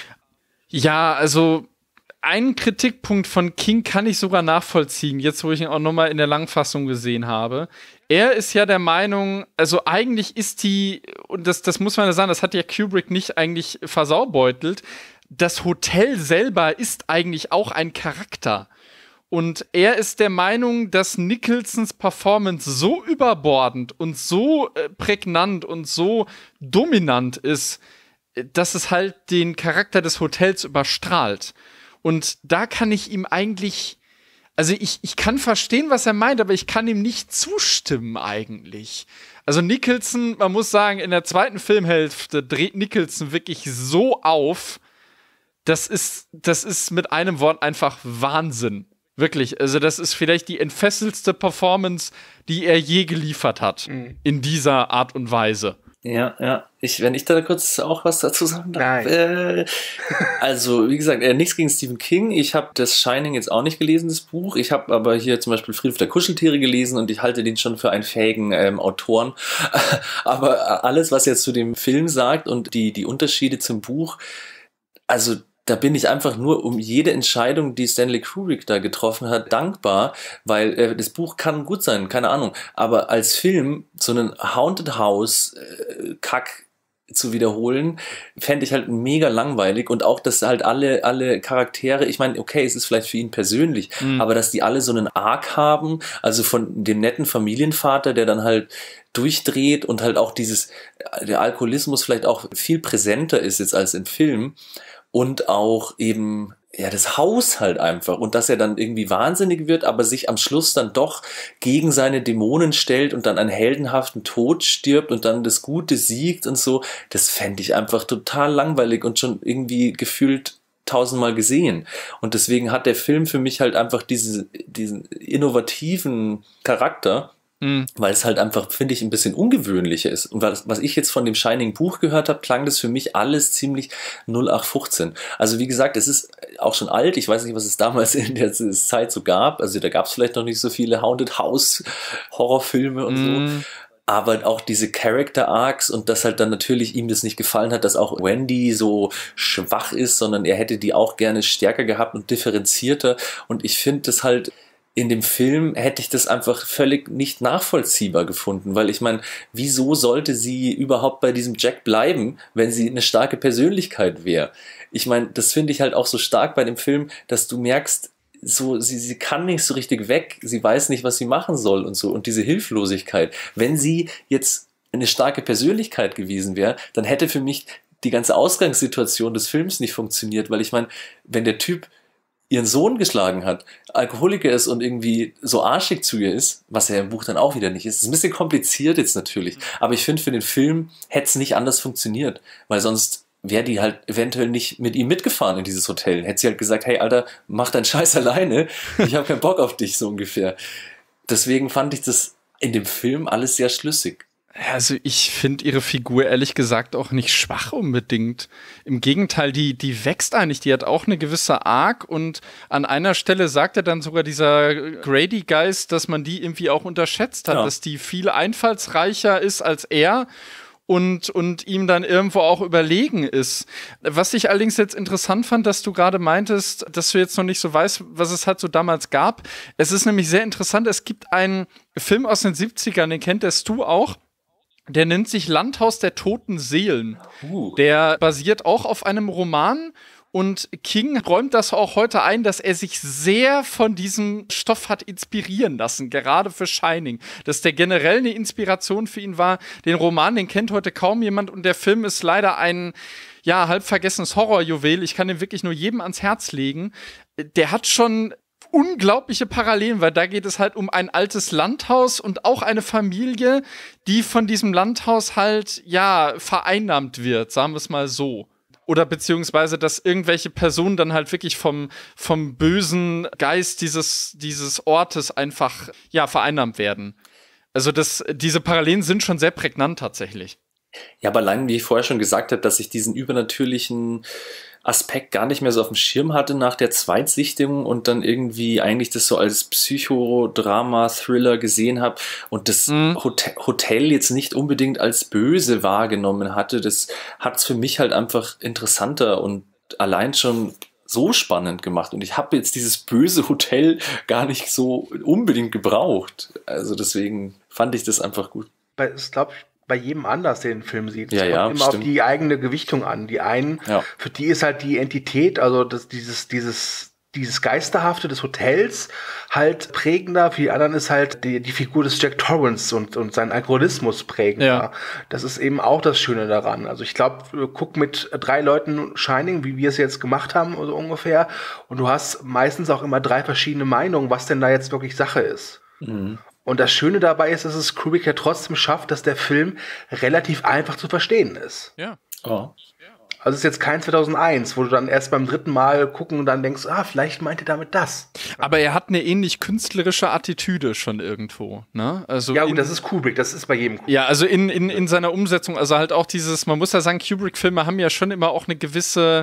Ja, also einen Kritikpunkt von King kann ich sogar nachvollziehen, jetzt wo ich ihn auch nochmal in der Langfassung gesehen habe. Er ist ja der Meinung, also eigentlich ist die, und das, das muss man ja sagen, das hat ja Kubrick nicht eigentlich versaubeutelt, das Hotel selber ist eigentlich auch ein Charakter. Und er ist der Meinung, dass Nicholsons Performance so überbordend und so äh, prägnant und so dominant ist, dass es halt den Charakter des Hotels überstrahlt. Und da kann ich ihm eigentlich, also ich, ich kann verstehen, was er meint, aber ich kann ihm nicht zustimmen eigentlich. Also Nicholson, man muss sagen, in der zweiten Filmhälfte dreht Nicholson wirklich so auf, das ist, das ist mit einem Wort einfach Wahnsinn. Wirklich, also das ist vielleicht die entfesselste Performance, die er je geliefert hat, mhm. in dieser Art und Weise. Ja, ja. Ich, wenn ich da kurz auch was dazu sagen darf. Äh, also, wie gesagt, äh, nichts gegen Stephen King. Ich habe das Shining jetzt auch nicht gelesen, das Buch. Ich habe aber hier zum Beispiel Friedhof der Kuscheltiere gelesen und ich halte den schon für einen fähigen ähm, Autoren. Aber alles, was er zu dem Film sagt und die, die Unterschiede zum Buch, also da bin ich einfach nur um jede Entscheidung, die Stanley Kubrick da getroffen hat, dankbar, weil äh, das Buch kann gut sein, keine Ahnung, aber als Film so einen Haunted House äh, Kack zu wiederholen, fände ich halt mega langweilig und auch, dass halt alle alle Charaktere, ich meine, okay, es ist vielleicht für ihn persönlich, mhm. aber dass die alle so einen Arc haben, also von dem netten Familienvater, der dann halt durchdreht und halt auch dieses, der Alkoholismus vielleicht auch viel präsenter ist jetzt als im Film und auch eben ja, das Haus halt einfach und dass er dann irgendwie wahnsinnig wird, aber sich am Schluss dann doch gegen seine Dämonen stellt und dann einen heldenhaften Tod stirbt und dann das Gute siegt und so, das fände ich einfach total langweilig und schon irgendwie gefühlt tausendmal gesehen. Und deswegen hat der Film für mich halt einfach diese, diesen innovativen Charakter, Mhm. weil es halt einfach, finde ich, ein bisschen ungewöhnlicher ist. Und was, was ich jetzt von dem Shining Buch gehört habe, klang das für mich alles ziemlich null acht fünfzehn. Also wie gesagt, es ist auch schon alt. Ich weiß nicht, was es damals in der Zeit so gab. Also da gab es vielleicht noch nicht so viele Haunted House Horrorfilme und mhm. so. Aber auch diese Character Arcs und dass halt dann natürlich ihm das nicht gefallen hat, dass auch Wendy so schwach ist, sondern er hätte die auch gerne stärker gehabt und differenzierter. Und ich finde das halt, in dem Film hätte ich das einfach völlig nicht nachvollziehbar gefunden, weil ich meine, wieso sollte sie überhaupt bei diesem Jack bleiben, wenn sie eine starke Persönlichkeit wäre? Ich meine, das finde ich halt auch so stark bei dem Film, dass du merkst, so, sie, sie kann nicht so richtig weg, sie weiß nicht, was sie machen soll und so, und diese Hilflosigkeit. Wenn sie jetzt eine starke Persönlichkeit gewesen wäre, dann hätte für mich die ganze Ausgangssituation des Films nicht funktioniert, weil ich meine, wenn der Typ ihren Sohn geschlagen hat, Alkoholiker ist und irgendwie so arschig zu ihr ist, was er im Buch dann auch wieder nicht ist. Das ist ein bisschen kompliziert jetzt natürlich, aber ich finde, für den Film hätte es nicht anders funktioniert, weil sonst wäre die halt eventuell nicht mit ihm mitgefahren in dieses Hotel. Hätte sie halt gesagt, hey Alter, mach deinen Scheiß alleine, ich habe keinen Bock auf dich, so ungefähr. Deswegen fand ich das in dem Film alles sehr schlüssig. Also ich finde ihre Figur ehrlich gesagt auch nicht schwach unbedingt. Im Gegenteil, die, die wächst eigentlich, die hat auch eine gewisse Arc und an einer Stelle sagt er dann sogar dieser Grady-Geist, dass man die irgendwie auch unterschätzt hat, ja. dass die viel einfallsreicher ist als er und, und ihm dann irgendwo auch überlegen ist. Was ich allerdings jetzt interessant fand, dass du gerade meintest, dass du jetzt noch nicht so weißt, was es halt so damals gab. Es ist nämlich sehr interessant, es gibt einen Film aus den siebzigern, den kennt der Stu auch. Der nennt sich Landhaus der toten Seelen. Uh. Der basiert auch auf einem Roman und King räumt das auch heute ein, dass er sich sehr von diesem Stoff hat inspirieren lassen, gerade für Shining. Dass der generell eine Inspiration für ihn war. Den Roman, den kennt heute kaum jemand und der Film ist leider ein, ja, halb vergessenes Horrorjuwel. Ich kann den wirklich nur jedem ans Herz legen. Der hat schon unglaubliche Parallelen, weil da geht es halt um ein altes Landhaus und auch eine Familie, die von diesem Landhaus halt, ja, vereinnahmt wird, sagen wir es mal so. Oder beziehungsweise, dass irgendwelche Personen dann halt wirklich vom, vom bösen Geist dieses, dieses Ortes einfach, ja, vereinnahmt werden. Also das, diese Parallelen sind schon sehr prägnant tatsächlich. Ja, aber allein, wie ich vorher schon gesagt habe, dass ich diesen übernatürlichen Aspekt gar nicht mehr so auf dem Schirm hatte nach der Zweitsichtung und dann irgendwie eigentlich das so als Psychodrama-Thriller gesehen habe und das mhm. Hotel, Hotel jetzt nicht unbedingt als böse wahrgenommen hatte, das hat es für mich halt einfach interessanter und allein schon so spannend gemacht. Und ich habe jetzt dieses böse Hotel gar nicht so unbedingt gebraucht. Also deswegen fand ich das einfach gut. Ich glaube, bei jedem anders, der den Film sieht. Es ja, kommt ja, immer stimmt. auf die eigene Gewichtung an. Die einen, ja. für die ist halt die Entität, also das, dieses, dieses, dieses Geisterhafte des Hotels halt prägender. Für die anderen ist halt die, die Figur des Jack Torrance und, und sein Alkoholismus prägender. Ja. Das ist eben auch das Schöne daran. Also ich glaube, guck mit drei Leuten Shining, wie wir es jetzt gemacht haben, so ungefähr, und du hast meistens auch immer drei verschiedene Meinungen, was denn da jetzt wirklich Sache ist. Mhm. Und das Schöne dabei ist, dass es Kubrick ja trotzdem schafft, dass der Film relativ einfach zu verstehen ist. Ja. Oh. Also es ist jetzt kein zweitausendeins, wo du dann erst beim dritten Mal gucken und dann denkst, ah, vielleicht meint er damit das. Aber er hat eine ähnlich künstlerische Attitüde schon irgendwo, ne? Also ja gut, in, das ist Kubrick, das ist bei jedem Kubrick. Ja, also in, in, in seiner Umsetzung, also halt auch dieses, man muss ja sagen, Kubrick-Filme haben ja schon immer auch eine gewisse,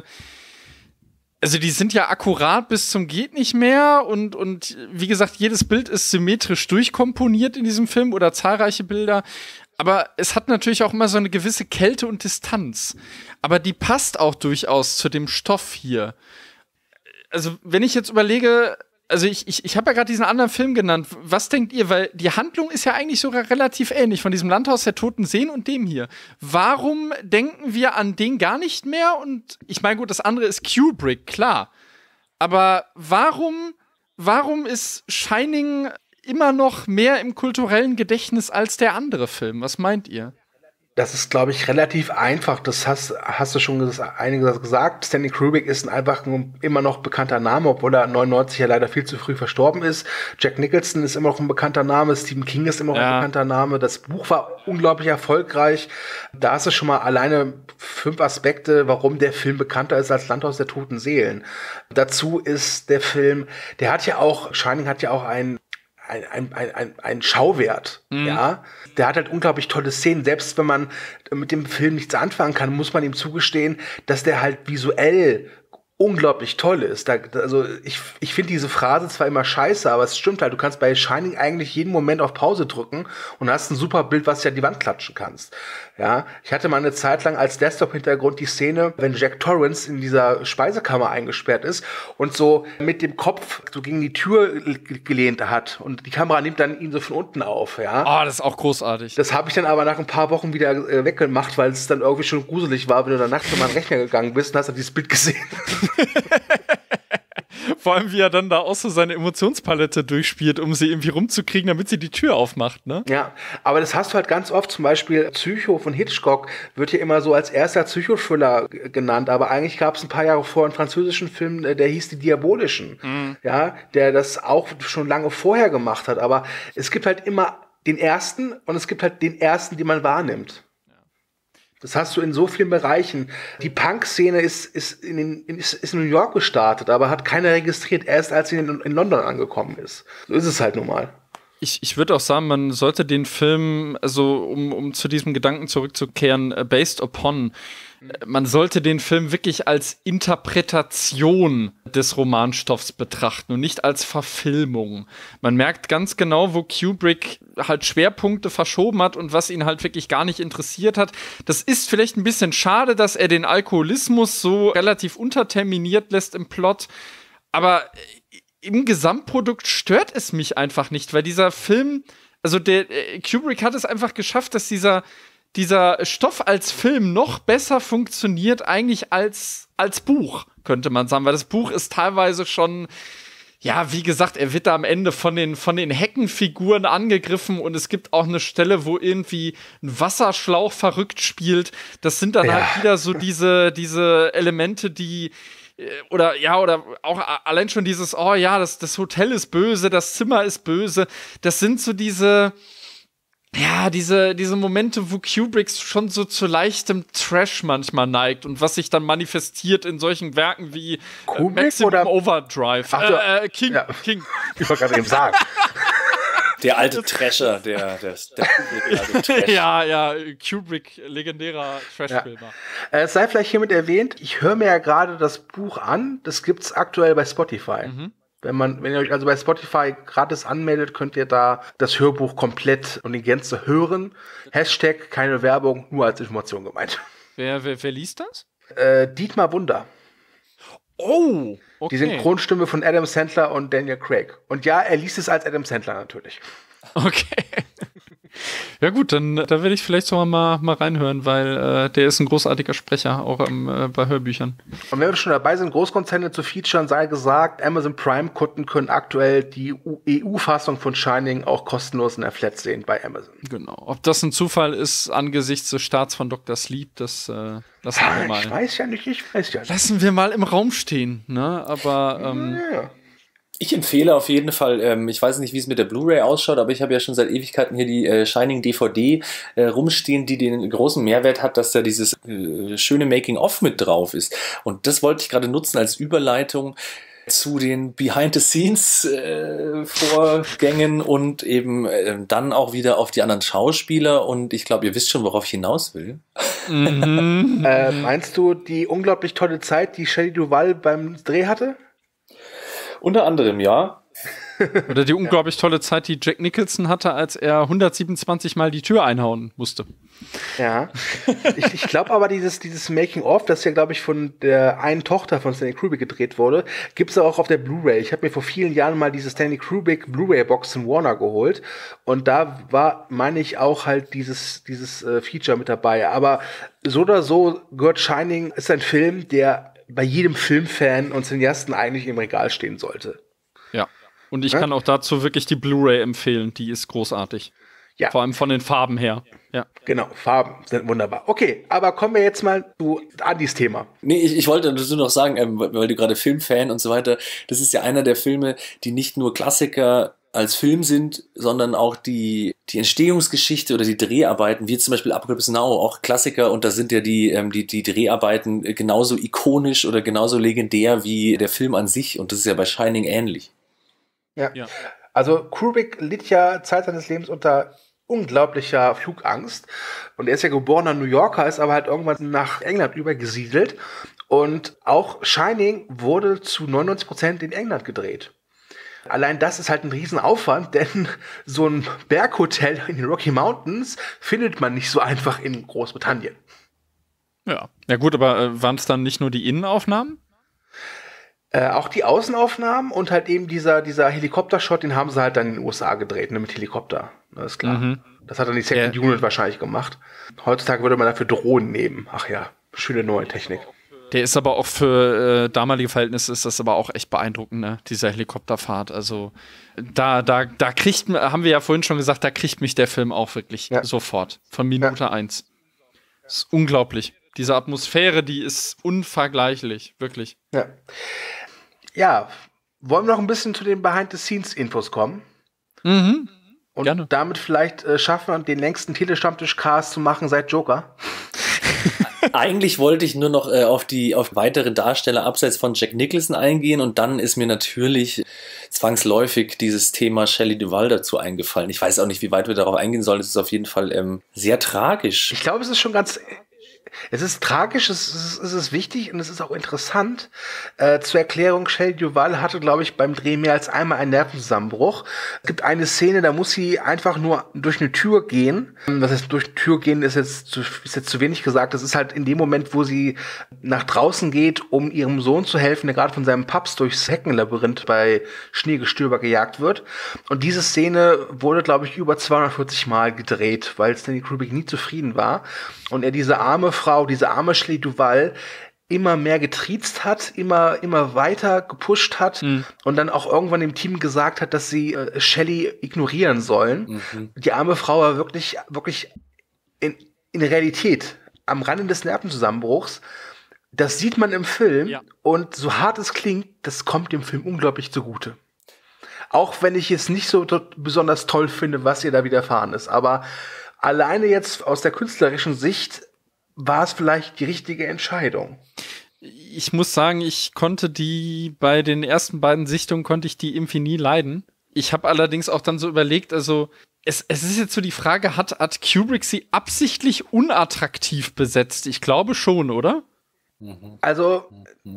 also die sind ja akkurat bis zum geht nicht mehr und, und wie gesagt, jedes Bild ist symmetrisch durchkomponiert in diesem Film oder zahlreiche Bilder, Aber es hat natürlich auch immer so eine gewisse Kälte und Distanz. Aber die passt auch durchaus zu dem Stoff hier. Also, wenn ich jetzt überlege, also ich, ich, ich habe ja gerade diesen anderen Film genannt. Was denkt ihr? Weil die Handlung ist ja eigentlich sogar relativ ähnlich von diesem Landhaus der toten Seelen und dem hier. Warum denken wir an den gar nicht mehr? Und ich meine, gut, das andere ist Kubrick, klar. Aber warum, warum ist Shining immer noch mehr im kulturellen Gedächtnis als der andere Film? Was meint ihr? Das ist, glaube ich, relativ einfach. Das hast, hast du schon ges- einiges gesagt. Stanley Kubrick ist einfach ein immer noch bekannter Name, obwohl er neunundneunzig ja leider viel zu früh verstorben ist. Jack Nicholson ist immer noch ein bekannter Name. Stephen King ist immer noch Ja. ein bekannter Name. Das Buch war unglaublich erfolgreich. Da hast du schon mal alleine fünf Aspekte, warum der Film bekannter ist als Landhaus der toten Seelen. Dazu ist der Film, der hat ja auch, Shining hat ja auch ein Ein, ein, ein, ein, ein Schauwert, mhm. ja. Der hat halt unglaublich tolle Szenen. Selbst wenn man mit dem Film nichts anfangen kann, muss man ihm zugestehen, dass der halt visuell unglaublich toll ist. Da, also ich, ich finde diese Phrase zwar immer scheiße, aber es stimmt halt. Du kannst bei Shining eigentlich jeden Moment auf Pause drücken und hast ein super Bild, was du an die Wand klatschen kannst. Ja, ich hatte mal eine Zeit lang als Desktop-Hintergrund die Szene, wenn Jack Torrance in dieser Speisekammer eingesperrt ist und so mit dem Kopf so gegen die Tür gelehnt hat und die Kamera nimmt dann ihn so von unten auf. Ja, Oh, das ist auch großartig. das habe ich dann aber nach ein paar Wochen wieder äh, weggemacht, weil es dann irgendwie schon gruselig war, wenn du dann nachts an meinen Rechner gegangen bist und hast dann dieses Bild gesehen. Vor allem, wie er dann da auch so seine Emotionspalette durchspielt, um sie irgendwie rumzukriegen, damit sie die Tür aufmacht, ne? Ja, aber das hast du halt ganz oft, zum Beispiel Psycho von Hitchcock wird hier immer so als erster Psychothriller g- genannt, aber eigentlich gab es ein paar Jahre vor einen französischen Film, äh, der hieß Die Diabolischen, Mhm. ja, der das auch schon lange vorher gemacht hat, aber es gibt halt immer den ersten und es gibt halt den ersten, den man wahrnimmt. Das hast du in so vielen Bereichen. Die Punk-Szene ist, ist, in den, ist, ist in New York gestartet, aber hat keiner registriert, erst als sie in, in London angekommen ist. So ist es halt nun mal. Ich, ich würde auch sagen, man sollte den Film, also um, um zu diesem Gedanken zurückzukehren, äh, based upon, äh, man sollte den Film wirklich als Interpretation des Romanstoffs betrachten und nicht als Verfilmung. Man merkt ganz genau, wo Kubrick halt Schwerpunkte verschoben hat und was ihn halt wirklich gar nicht interessiert hat. Das ist vielleicht ein bisschen schade, dass er den Alkoholismus so relativ unterterminiert lässt im Plot, aber im Gesamtprodukt stört es mich einfach nicht, weil dieser Film, also der äh, Kubrick hat es einfach geschafft, dass dieser, dieser Stoff als Film noch besser funktioniert eigentlich als, als Buch, könnte man sagen, weil das Buch ist teilweise schon, ja, wie gesagt, er wird da am Ende von den, von den Heckenfiguren angegriffen und es gibt auch eine Stelle, wo irgendwie ein Wasserschlauch verrückt spielt. Das sind dann Ja. halt wieder so diese, diese Elemente, die oder ja, oder auch allein schon dieses, oh ja, das, das Hotel ist böse, das Zimmer ist böse. Das sind so diese, ja, diese, diese Momente, wo Kubrick schon so zu leichtem Trash manchmal neigt und was sich dann manifestiert in solchen Werken wie äh, Kubrick Maximum oder- Overdrive. Ach so, äh, äh, King, ja. King. Ich wollte gerade eben sagen. Der alte Trasher, der, der, der, der alte Trash. Ja, ja, Kubrick, legendärer Trash-Filmer. Äh, Es sei vielleicht hiermit erwähnt, ich höre mir ja gerade das Buch an. Das gibt's aktuell bei Spotify. Mhm. Wenn man, wenn ihr euch also bei Spotify gratis anmeldet, könnt ihr da das Hörbuch komplett und in Gänze hören. Hashtag keine Werbung, nur als Information gemeint. Wer, wer, wer liest das? Äh, Dietmar Wunder. Oh, okay. Die Synchronstimme von Adam Sandler und Daniel Craig. Und ja, er liest es als Adam Sandler natürlich. Okay. Ja gut, dann da werde ich vielleicht sogar mal, mal reinhören, weil äh, der ist ein großartiger Sprecher, auch ähm, äh, bei Hörbüchern. Und wenn wir schon dabei sind, Großkonzerne zu featuren, sei gesagt, Amazon Prime-Kunden können aktuell die E U-Fassung von Shining auch kostenlos in der Flat sehen bei Amazon. Genau. Ob das ein Zufall ist angesichts des Starts von Doktor Sleep, das äh, lassen wir Ah, mal. ich weiß ja nicht, ich weiß ja nicht. Lassen wir mal im Raum stehen, ne? Aber ähm, Ja. Ich empfehle auf jeden Fall, ähm, ich weiß nicht, wie es mit der Blu-ray ausschaut, aber ich habe ja schon seit Ewigkeiten hier die äh, Shining D V D äh, rumstehen, die den großen Mehrwert hat, dass da dieses äh, schöne Making-of mit drauf ist. Und das wollte ich gerade nutzen als Überleitung zu den Behind-the-Scenes-Vorgängen äh, und eben äh, dann auch wieder auf die anderen Schauspieler. Und ich glaube, ihr wisst schon, worauf ich hinaus will. mhm. Äh, meinst du die unglaublich tolle Zeit, die Shelley Duvall beim Dreh hatte? Unter anderem, ja. Oder die unglaublich tolle Zeit, die Jack Nicholson hatte, als er hundertsiebenundzwanzig Mal die Tür einhauen musste. Ja. Ich, ich glaube aber, dieses, dieses Making-of, das ja, glaube ich, von der einen Tochter von Stanley Kubrick gedreht wurde, gibt es auch auf der Blu-ray. Ich habe mir vor vielen Jahren mal diese Stanley Kubrick Blu-ray-Box in Warner geholt. Und da war, meine ich, auch halt dieses, dieses äh, Feature mit dabei. Aber so oder so, God Shining ist ein Film, der bei jedem Filmfan und Cineasten eigentlich im Regal stehen sollte. Ja. Und ich ja? kann auch dazu wirklich die Blu-ray empfehlen. Die ist großartig. Ja. Vor allem von den Farben her. Ja. Genau, Farben sind wunderbar. Okay, aber kommen wir jetzt mal zu Andys Thema. Nee, ich, ich wollte dazu noch sagen, ähm, weil du gerade Filmfan und so weiter, das ist ja einer der Filme, die nicht nur Klassiker als Film sind, sondern auch die, die Entstehungsgeschichte oder die Dreharbeiten, wie zum Beispiel Apocalypse Now, auch Klassiker, und da sind ja die, ähm, die, die Dreharbeiten genauso ikonisch oder genauso legendär wie der Film an sich, und das ist ja bei Shining ähnlich. Ja. ja. Also Kubrick litt ja Zeit seines Lebens unter unglaublicher Flugangst. Und er ist ja geborener New Yorker, ist aber halt irgendwann nach England übergesiedelt. Und auch Shining wurde zu neunundneunzig Prozent in England gedreht. Allein das ist halt ein Riesenaufwand, denn so ein Berghotel in den Rocky Mountains findet man nicht so einfach in Großbritannien. Ja, ja gut, aber äh, waren es dann nicht nur die Innenaufnahmen? Äh, auch die Außenaufnahmen und halt eben dieser, dieser Helikoptershot, den haben sie halt dann in den U S A gedreht, ne, mit Helikopter. Das ist klar. Mhm. Das hat dann die Second ja. Unit wahrscheinlich gemacht. Heutzutage würde man dafür Drohnen nehmen. Ach ja, schöne neue Technik. Der ist aber auch für äh, damalige Verhältnisse ist das aber auch echt beeindruckend, ne? Dieser Helikopterfahrt. Also da, da, da kriegt, haben wir ja vorhin schon gesagt, da kriegt mich der Film auch wirklich ja. sofort. Von Minute ja. eins. Das ist unglaublich. Diese Atmosphäre, die ist unvergleichlich, wirklich. Ja. Ja, wollen wir noch ein bisschen zu den Behind-the-Scenes-Infos kommen? Mhm. Und Gerne. damit vielleicht äh, schaffen wir den längsten Telestammtisch-Cast zu machen seit Joker. Eigentlich wollte ich nur noch äh, auf die auf weitere Darsteller abseits von Jack Nicholson eingehen, und dann ist mir natürlich zwangsläufig dieses Thema Shelley Duvall dazu eingefallen. Ich weiß auch nicht, wie weit wir darauf eingehen sollen. Es ist auf jeden Fall ähm, sehr tragisch. Ich glaube, es ist schon ganz... Es ist tragisch, es ist, es ist wichtig und es ist auch interessant. Äh, zur Erklärung, Shelley Duvall hatte, glaube ich, beim Dreh mehr als einmal einen Nervenzusammenbruch. Es gibt eine Szene, da muss sie einfach nur durch eine Tür gehen. Das heißt, durch eine Tür gehen ist jetzt, zu, ist jetzt zu wenig gesagt. Das ist halt in dem Moment, wo sie nach draußen geht, um ihrem Sohn zu helfen, der gerade von seinem Paps durchs Heckenlabyrinth bei Schneegestöber gejagt wird. Und diese Szene wurde, glaube ich, über zweihundertvierzig Mal gedreht, weil Stanley Kubrick nie zufrieden war. Und er diese arme Frau, diese arme Shelley Duvall immer mehr getriezt hat, immer immer weiter gepusht hat mhm. und dann auch irgendwann dem Team gesagt hat, dass sie äh, Shelley ignorieren sollen. Mhm. Die arme Frau war wirklich wirklich in, in Realität am Rande des Nervenzusammenbruchs. Das sieht man im Film ja. und so hart es klingt, das kommt dem Film unglaublich zugute. Auch wenn ich es nicht so besonders toll finde, was ihr da widerfahren ist, aber alleine jetzt aus der künstlerischen Sicht war es vielleicht die richtige Entscheidung. Ich muss sagen, ich konnte die bei den ersten beiden Sichtungen konnte ich die irgendwie nie leiden. Ich habe allerdings auch dann so überlegt, also es, es ist jetzt so die Frage, hat, hat Kubrick sie absichtlich unattraktiv besetzt? Ich glaube schon, oder? Also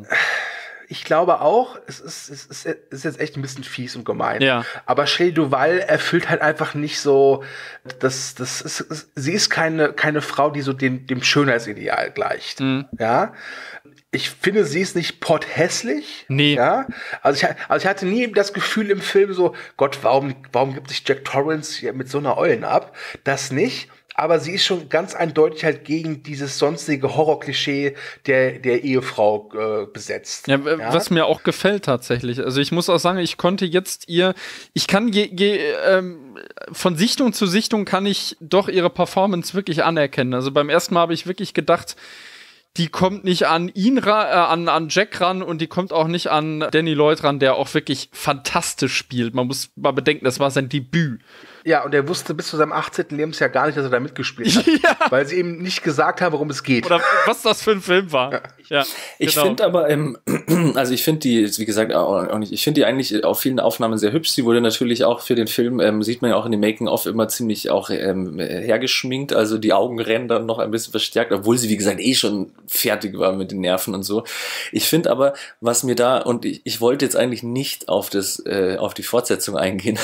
ich glaube auch, es ist, es ist, es ist jetzt echt ein bisschen fies und gemein. Ja. Aber Shelley Duvall erfüllt halt einfach nicht so, das, das ist, ist, sie ist keine, keine Frau, die so dem, dem Schönheitsideal gleicht. Mhm. Ja. Ich finde, sie ist nicht potthässlich. Nee. Ja. Also ich, also ich hatte nie das Gefühl im Film so, Gott, warum, warum gibt sich Jack Torrance hier mit so einer Eulen ab? Das nicht. Aber sie ist schon ganz eindeutig halt gegen dieses sonstige Horrorklischee der, der Ehefrau äh, besetzt. Ja, ja, was mir auch gefällt tatsächlich. Also ich muss auch sagen, ich konnte jetzt ihr, ich kann je, je, ähm, von Sichtung zu Sichtung kann ich doch ihre Performance wirklich anerkennen. Also beim ersten Mal habe ich wirklich gedacht, die kommt nicht an ihn ran, äh, an, an Jack ran, und die kommt auch nicht an Danny Lloyd ran, der auch wirklich fantastisch spielt. Man muss mal bedenken, das war sein Debüt. Ja, und er wusste bis zu seinem achtzehnten Lebensjahr gar nicht, dass er da mitgespielt hat. Ja. Weil sie ihm nicht gesagt haben, worum es geht. Oder was das für ein Film war. Ja, ja ich genau. finde aber, ähm, also ich finde die, wie gesagt, auch nicht, ich finde die eigentlich auf vielen Aufnahmen sehr hübsch. Sie wurde natürlich auch für den Film, ähm, sieht man ja auch in dem Making-of immer ziemlich auch ähm, hergeschminkt. Also die Augenränder dann noch ein bisschen verstärkt, obwohl sie, wie gesagt, eh schon fertig war mit den Nerven und so. Ich finde aber, was mir da, und ich, ich wollte jetzt eigentlich nicht auf das, äh, auf die Fortsetzung eingehen.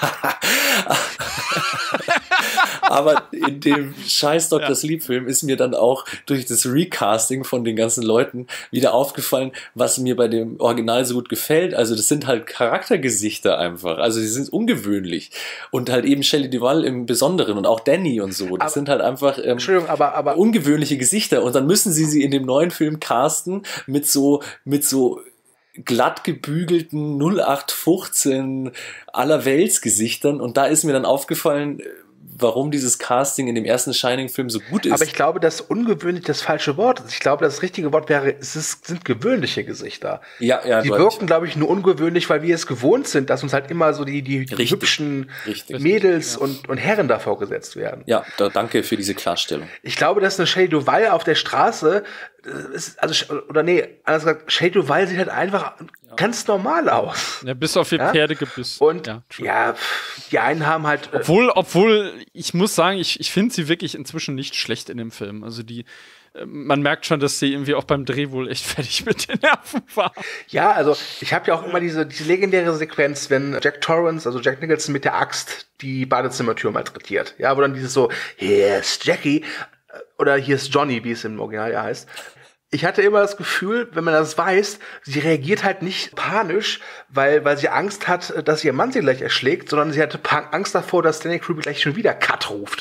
Aber in dem scheiß Doktor Sleep-Film ist mir dann auch durch das Recasting von den ganzen Leuten wieder aufgefallen, was mir bei dem Original so gut gefällt. Also das sind halt Charaktergesichter einfach. Also sie sind ungewöhnlich. Und halt eben Shelley Duvall im Besonderen und auch Danny und so. Das aber, sind halt einfach ähm, Entschuldigung, aber, aber ungewöhnliche Gesichter. Und dann müssen sie sie in dem neuen Film casten mit so, mit so glatt gebügelten null acht fünfzehn Allerweltsgesichtern. Und da ist mir dann aufgefallen, warum dieses Casting in dem ersten Shining-Film so gut ist. Aber ich glaube, dass ungewöhnlich das falsche Wort ist. Ich glaube, das richtige Wort wäre, es ist, sind gewöhnliche Gesichter. Ja, ja. Die wirken, glaube ich, nur ungewöhnlich, weil wir es gewohnt sind, dass uns halt immer so die, die Richtig. hübschen Richtig. Mädels ja. und, und Herren da vorgesetzt werden. Ja, da, danke für diese Klarstellung. Ich glaube, dass eine Shelley Duvall auf der Straße, ist, also, oder nee, anders gesagt, Shelley Duvall sieht halt einfach ja. ganz normal aus. Ja, bis auf ihr ja? Pferdegebiss. Und ja, ja, die einen haben halt. Obwohl, obwohl, ich muss sagen, ich, ich finde sie wirklich inzwischen nicht schlecht in dem Film. Also die, man merkt schon, dass sie irgendwie auch beim Dreh wohl echt fertig mit den Nerven war. Ja, also ich habe ja auch immer diese, diese legendäre Sequenz, wenn Jack Torrance, also Jack Nicholson mit der Axt die Badezimmertür malträtiert. Ja, wo dann dieses so, hier ist Jackie oder hier ist Johnny, wie es im Original ja heißt. Ich hatte immer das Gefühl, wenn man das weiß, sie reagiert halt nicht panisch, weil, weil sie Angst hat, dass ihr Mann sie gleich erschlägt, sondern sie hatte Angst davor, dass Stanley Kubrick gleich schon wieder Cut ruft.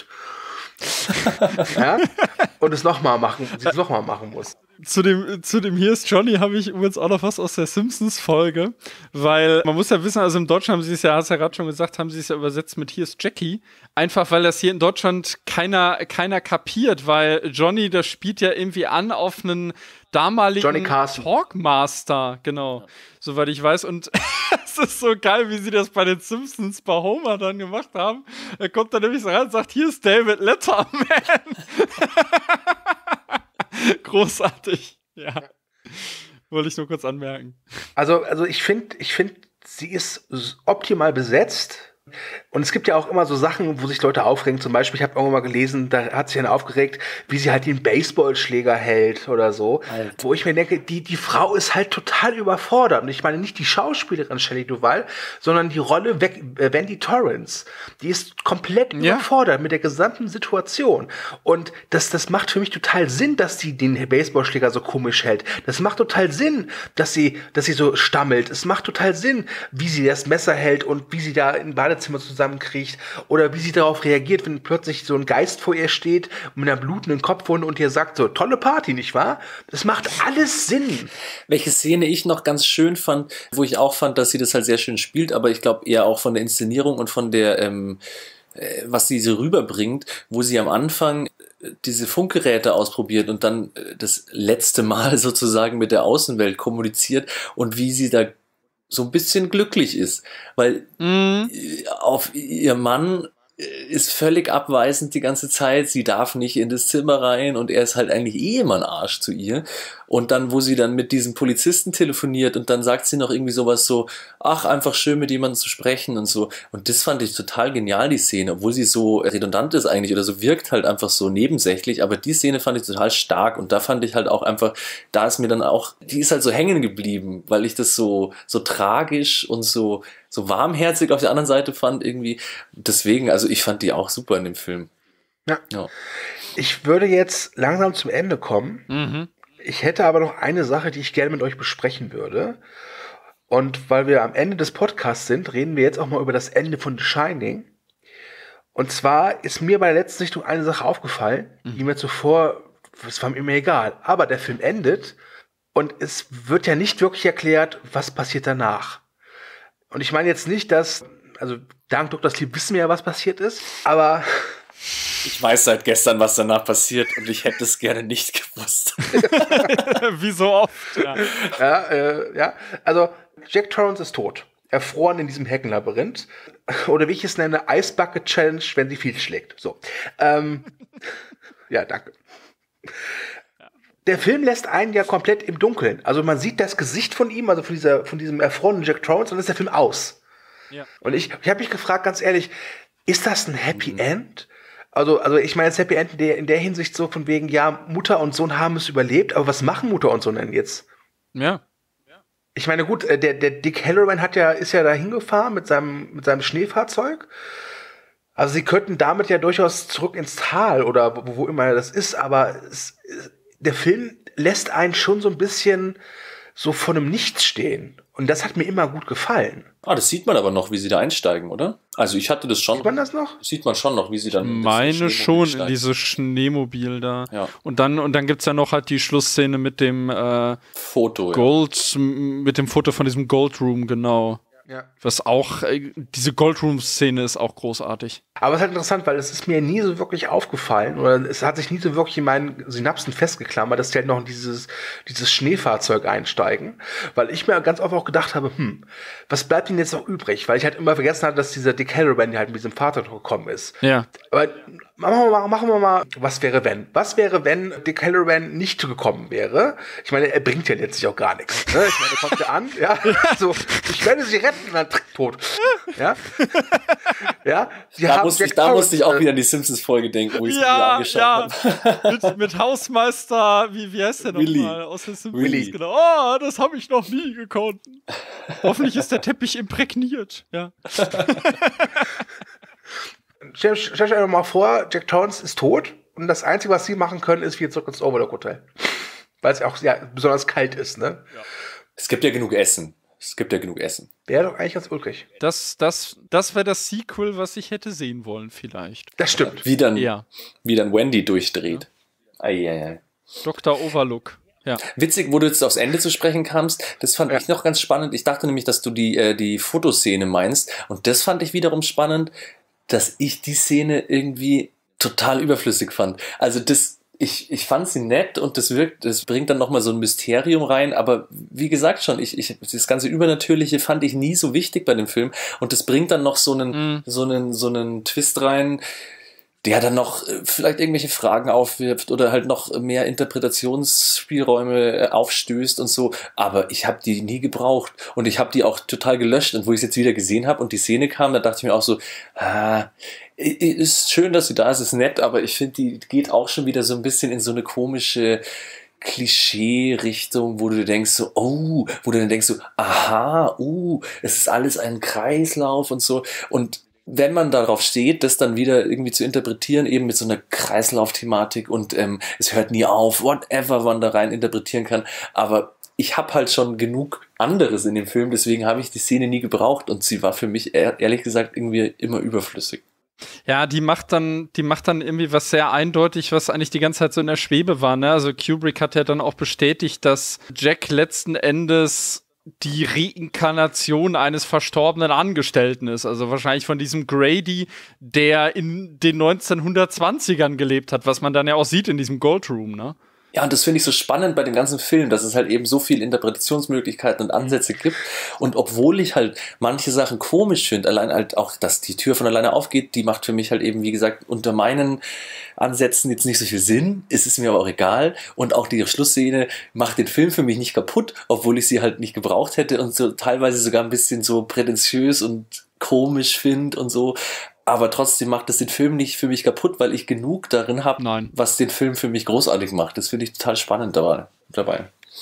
Ja? Und es nochmal machen, sie es nochmal machen muss. Zu dem, zu dem Hier ist Johnny habe ich übrigens auch noch was aus der Simpsons-Folge, weil man muss ja wissen, also im Deutschen haben sie es ja, hast du ja gerade schon gesagt, haben sie es ja übersetzt mit Hier ist Jackie, einfach weil das hier in Deutschland keiner, keiner kapiert, weil Johnny, das spielt ja irgendwie an auf einen damaligen Talkmaster, genau, ja. Soweit ich weiß, und es ist so geil, wie sie das bei den Simpsons bei Homer dann gemacht haben. Er kommt dann nämlich so rein und sagt, hier ist David Letterman. Großartig, ja. Wollte ich nur kurz anmerken. Also, also ich finde, ich finde, sie ist optimal besetzt. Und es gibt ja auch immer so Sachen, wo sich Leute aufregen. Zum Beispiel, ich habe irgendwann mal gelesen, da hat sich einer aufgeregt, wie sie halt den Baseballschläger hält oder so. Alter. Wo ich mir denke, die, die Frau ist halt total überfordert. Und ich meine nicht die Schauspielerin Shelley Duvall, sondern die Rolle äh, Wendy Torrance. Die ist komplett ja. überfordert mit der gesamten Situation. Und das, das macht für mich total Sinn, dass sie den Baseballschläger so komisch hält. Das macht total Sinn, dass sie, dass sie so stammelt. Es macht total Sinn, wie sie das Messer hält und wie sie da in Badezimmer zusammenkriecht oder wie sie darauf reagiert, wenn plötzlich so ein Geist vor ihr steht mit einer blutenden Kopfwunde und ihr sagt so, tolle Party, nicht wahr? Das macht alles Sinn. Welche Szene ich noch ganz schön fand, wo ich auch fand, dass sie das halt sehr schön spielt, aber ich glaube eher auch von der Inszenierung und von der, ähm, äh, was sie so rüberbringt, wo sie am Anfang diese Funkgeräte ausprobiert und dann das letzte Mal sozusagen mit der Außenwelt kommuniziert und wie sie da so ein bisschen glücklich ist, weil mm. auf ihr Mann ist völlig abweisend die ganze Zeit, sie darf nicht in das Zimmer rein und er ist halt eigentlich eh immer ein Arsch zu ihr. Und dann, wo sie dann mit diesem Polizisten telefoniert und dann sagt sie noch irgendwie sowas so, ach, einfach schön mit jemandem zu sprechen und so. Und das fand ich total genial, die Szene, obwohl sie so redundant ist eigentlich oder so wirkt halt einfach so nebensächlich, aber die Szene fand ich total stark und da fand ich halt auch einfach, da ist mir dann auch, die ist halt so hängen geblieben, weil ich das so, so tragisch und so, so warmherzig auf der anderen Seite fand irgendwie. Deswegen, also ich fand die auch super in dem Film. Ja. ja. Ich würde jetzt langsam zum Ende kommen. Mhm. Ich hätte aber noch eine Sache, die ich gerne mit euch besprechen würde. Und weil wir am Ende des Podcasts sind, reden wir jetzt auch mal über das Ende von The Shining. Und zwar ist mir bei der letzten Sichtung eine Sache aufgefallen, mhm. die mir zuvor, das war mir egal, aber der Film endet und es wird ja nicht wirklich erklärt, was passiert danach. Und ich meine jetzt nicht, dass, also dank Doktor Sleep wissen wir ja, was passiert ist, aber ich weiß seit gestern, was danach passiert und ich hätte es gerne nicht gewusst. Wie so oft, ja. Ja, äh, ja, also Jack Torrance ist tot. erfroren in diesem Heckenlabyrinth. Oder wie ich es nenne, Ice Bucket Challenge, wenn sie viel schlägt. So. Ähm, ja, danke. Der Film lässt einen ja komplett im Dunkeln. Also man sieht das Gesicht von ihm, also von, dieser, von diesem erfrorenen Jack Torrance, und dann ist der Film aus. Ja. Und ich, ich habe mich gefragt, ganz ehrlich, ist das ein Happy mhm. End? Also, also ich meine, das Happy End in der, in der Hinsicht so von wegen, ja, Mutter und Sohn haben es überlebt, aber was machen Mutter und Sohn denn jetzt? Ja. Ich meine, gut, der, der Dick Hallorann hat ja, ist ja da hingefahren mit seinem, mit seinem Schneefahrzeug. Also sie könnten damit ja durchaus zurück ins Tal oder wo, wo immer das ist, aber es, der Film lässt einen schon so ein bisschen so vor einem Nichts stehen. Und das hat mir immer gut gefallen. Ah, das sieht man aber noch, wie sie da einsteigen, oder? Also ich hatte das schon. Sieht man das noch? Sieht man schon noch, wie sie dann. Meine schon, in dieses Schneemobil da. Ja. Und dann, und dann gibt's ja noch halt die Schlussszene mit dem äh, Foto. Gold, ja. mit dem Foto von diesem Gold Room, genau. Ja. Was auch, äh, diese Gold Room-Szene ist auch großartig. Aber es ist halt interessant, weil es ist mir nie so wirklich aufgefallen oder es hat sich nie so wirklich in meinen Synapsen festgeklammert, dass die halt noch in dieses, dieses Schneefahrzeug einsteigen, weil ich mir ganz oft auch gedacht habe, hm, was bleibt ihnen jetzt noch übrig? Weil ich halt immer vergessen hatte, dass dieser Dick Hallorann halt mit diesem Fahrzeug gekommen ist. Ja. Aber machen wir mal, machen wir mal, was wäre wenn? Was wäre, wenn Dick Hallorann nicht gekommen wäre? Ich meine, er bringt ja letztlich auch gar nichts. Ne? Ich meine, er kommt ja an, ja, so, ich werde sie retten, und dann tot. Ja? Ja? Sie da haben musste ich, da musste ich auch wieder an die Simpsons-Folge denken, wo ich es ja, mir angeschaut ja. habe. mit, mit Hausmeister, wie, wie heißt der nochmal? Aus den Simpsons. Willy. Genau. Oh, das habe ich noch nie gekonnt. Hoffentlich ist der Teppich imprägniert. Ja. Stell, stell dir mal vor, Jack Torrance ist tot und das Einzige, was sie machen können, ist wieder zurück ins Overlook Hotel. Weil es auch ja, besonders kalt ist, ne? Ja. Es gibt ja genug Essen. Es gibt ja genug Essen. Wäre doch eigentlich ganz ulkig. Das, das, das wäre das Sequel, was ich hätte sehen wollen, vielleicht. Das stimmt. Wie dann, ja. wie dann Wendy durchdreht. Ja. Ei, ei, ei. Doktor Overlook. Ja. Witzig, wo du jetzt aufs Ende zu sprechen kamst, das fand ja. ich noch ganz spannend. Ich dachte nämlich, dass du die, äh, die Fotoszene meinst. Und das fand ich wiederum spannend, dass ich die Szene irgendwie total überflüssig fand. Also das Ich, ich fand sie nett und das wirkt, das bringt dann nochmal so ein Mysterium rein, aber wie gesagt schon, ich, ich, das ganze Übernatürliche fand ich nie so wichtig bei dem Film und das bringt dann noch so einen, mm. so einen, so einen Twist rein, der dann noch vielleicht irgendwelche Fragen aufwirft oder halt noch mehr Interpretationsspielräume aufstößt und so, aber ich habe die nie gebraucht und ich habe die auch total gelöscht und wo ich es jetzt wieder gesehen habe und die Szene kam, da dachte ich mir auch so, ah, ist schön, dass sie da ist, ist nett, aber ich finde, die geht auch schon wieder so ein bisschen in so eine komische Klischee-Richtung, wo du dir denkst so, oh, wo du dann denkst so, aha, uh, es ist alles ein Kreislauf und so und wenn man darauf steht, das dann wieder irgendwie zu interpretieren, eben mit so einer Kreislauf-Thematik und ähm, es hört nie auf, whatever man da rein interpretieren kann, aber ich habe halt schon genug anderes in dem Film, deswegen habe ich die Szene nie gebraucht und sie war für mich ehrlich gesagt irgendwie immer überflüssig. Ja, die macht dann, die macht dann irgendwie was sehr eindeutig, was eigentlich die ganze Zeit so in der Schwebe war, ne? Also Kubrick hat ja dann auch bestätigt, dass Jack letzten Endes die Reinkarnation eines verstorbenen Angestellten ist. Also wahrscheinlich von diesem Grady, der in den neunzehnhundertzwanzigern gelebt hat, was man dann ja auch sieht in diesem Gold Room, ne? Ja, und das finde ich so spannend bei dem ganzen Film, dass es halt eben so viele Interpretationsmöglichkeiten und Ansätze gibt. Und obwohl ich halt manche Sachen komisch finde, allein halt auch, dass die Tür von alleine aufgeht, die macht für mich halt eben, wie gesagt, unter meinen Ansätzen jetzt nicht so viel Sinn. Es ist mir aber auch egal. Und auch die Schlussszene macht den Film für mich nicht kaputt, obwohl ich sie halt nicht gebraucht hätte und so teilweise sogar ein bisschen so prätentiös und komisch finde und so. Aber trotzdem macht es den Film nicht für mich kaputt, weil ich genug darin habe, was den Film für mich großartig macht. Das finde ich total spannend dabei.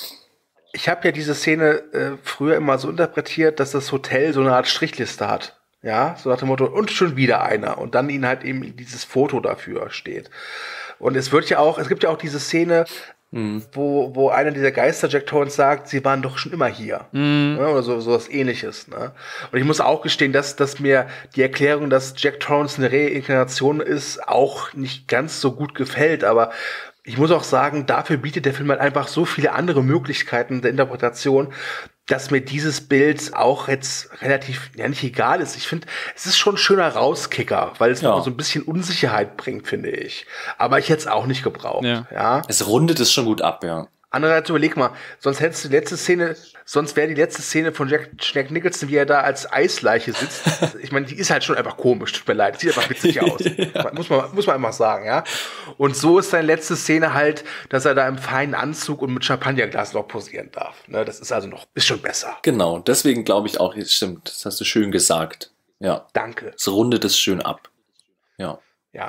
Ich habe ja diese Szene äh, früher immer so interpretiert, dass das Hotel so eine Art Strichliste hat. Ja, so nach dem Motto, und schon wieder einer. Und dann ihnen halt eben dieses Foto dafür steht. Und es wird ja auch, es gibt ja auch diese Szene, Mhm. Wo, wo einer dieser Geister, Jack Torrance, sagt, sie waren doch schon immer hier. Mhm. Ne, oder so, so was Ähnliches. Ne? Und ich muss auch gestehen, dass, dass mir die Erklärung, dass Jack Torrance eine Reinkarnation ist, auch nicht ganz so gut gefällt. Aber ich muss auch sagen, dafür bietet der Film halt einfach so viele andere Möglichkeiten der Interpretation, dass mir dieses Bild auch jetzt relativ, ja, nicht egal ist. Ich finde, es ist schon ein schöner Rauskicker, weil es ja noch so ein bisschen Unsicherheit bringt, finde ich. Aber ich hätte es auch nicht gebraucht. Ja. Ja. Es rundet es schon gut ab, ja. Andererseits überleg mal, sonst hättest du die letzte Szene, sonst wäre die letzte Szene von Jack, Jack Nicholson, wie er da als Eisleiche sitzt. Ich meine, die ist halt schon einfach komisch, tut mir leid. Sieht einfach witzig aus. Ja. Muss man, muss man einfach sagen, ja. Und so ist seine letzte Szene halt, dass er da im feinen Anzug und mit Champagnerglas noch posieren darf. Ne, das ist also noch, ist schon besser. Genau, deswegen glaube ich auch, stimmt, das hast du schön gesagt. Ja. Danke. Es rundet es schön ab. Ja. Ja.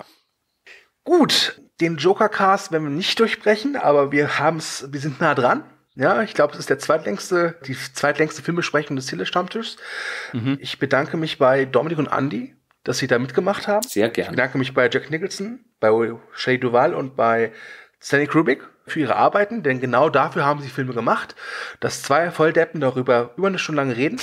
Gut, den Joker-Cast werden wir nicht durchbrechen, aber wir haben's, wir sind nah dran. Ja, ich glaube, es ist der zweitlängste, die zweitlängste Filmbesprechung des Tele-Stammtischs. Mhm. Ich bedanke mich bei Dominik und Andy, dass sie da mitgemacht haben. Sehr gerne. Ich bedanke mich bei Jack Nicholson, bei Shelley Duvall und bei Stanley Kubrick für ihre Arbeiten, denn genau dafür haben sie Filme gemacht, dass zwei Volldeppen darüber über eine Stunde lang reden.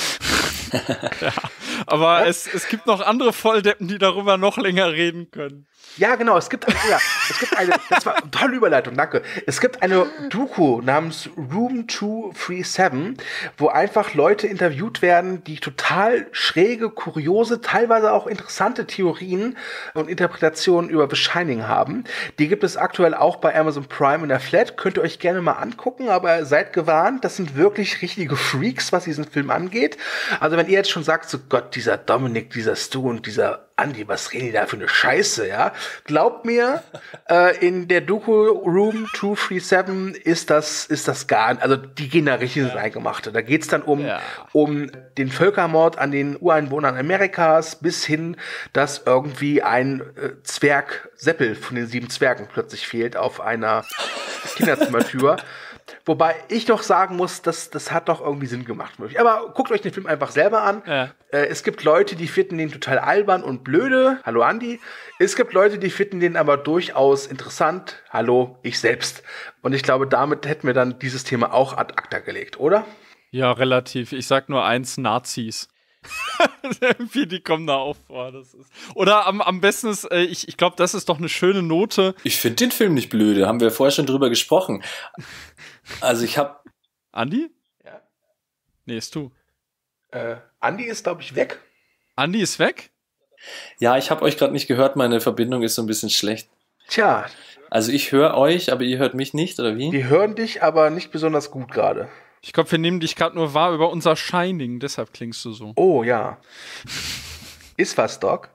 Ja, aber ja? Es, es gibt noch andere Volldeppen, die darüber noch länger reden können. Ja, genau, es gibt, ja, es gibt eine, das war eine tolle Überleitung, danke. Es gibt eine Doku namens Room zwei drei sieben, wo einfach Leute interviewt werden, die total schräge, kuriose, teilweise auch interessante Theorien und Interpretationen über The Shining haben. Die gibt es aktuell auch bei Amazon Prime in der Flat. Könnt ihr euch gerne mal angucken, aber seid gewarnt, das sind wirklich richtige Freaks, was diesen Film angeht. Also wenn ihr jetzt schon sagt, so Gott, dieser Dominic, dieser Stu und dieser Andy, was reden die da für eine Scheiße, ja? Glaubt mir, äh, in der Doku Room zwei drei sieben ist das, ist das gar, also die gehen da richtig ins Eingemachte. Da geht's dann um, ja. um den Völkermord an den Ureinwohnern Amerikas bis hin, dass irgendwie ein äh, Zwerg, Seppel von den sieben Zwergen plötzlich fehlt auf einer Kinderzimmertür. Wobei ich doch sagen muss, das, das hat doch irgendwie Sinn gemacht. Aber guckt euch den Film einfach selber an. Ja. Äh, es gibt Leute, die finden den total albern und blöde. Hallo Andi. Es gibt Leute, die finden den aber durchaus interessant. Hallo, ich selbst. Und ich glaube, damit hätten wir dann dieses Thema auch ad acta gelegt, oder? Ja, relativ. Ich sag nur eins, Nazis. Irgendwie, die kommen da auch vor. Das ist Oder am, am besten ist, äh, ich, ich glaube, das ist doch eine schöne Note. Ich finde den Film nicht blöde, haben wir vorher schon drüber gesprochen. Also ich habe... Andi? Ja. Nee, ist du. Äh, Andi ist, glaube ich, weg. Andi ist weg? Ja, ich habe euch gerade nicht gehört, meine Verbindung ist so ein bisschen schlecht. Tja. Also ich höre euch, aber ihr hört mich nicht, oder wie? Die hören dich, aber nicht besonders gut gerade. Ich glaube, wir nehmen dich gerade nur wahr über unser Shining, deshalb klingst du so. Oh, ja. Ist was, Doc?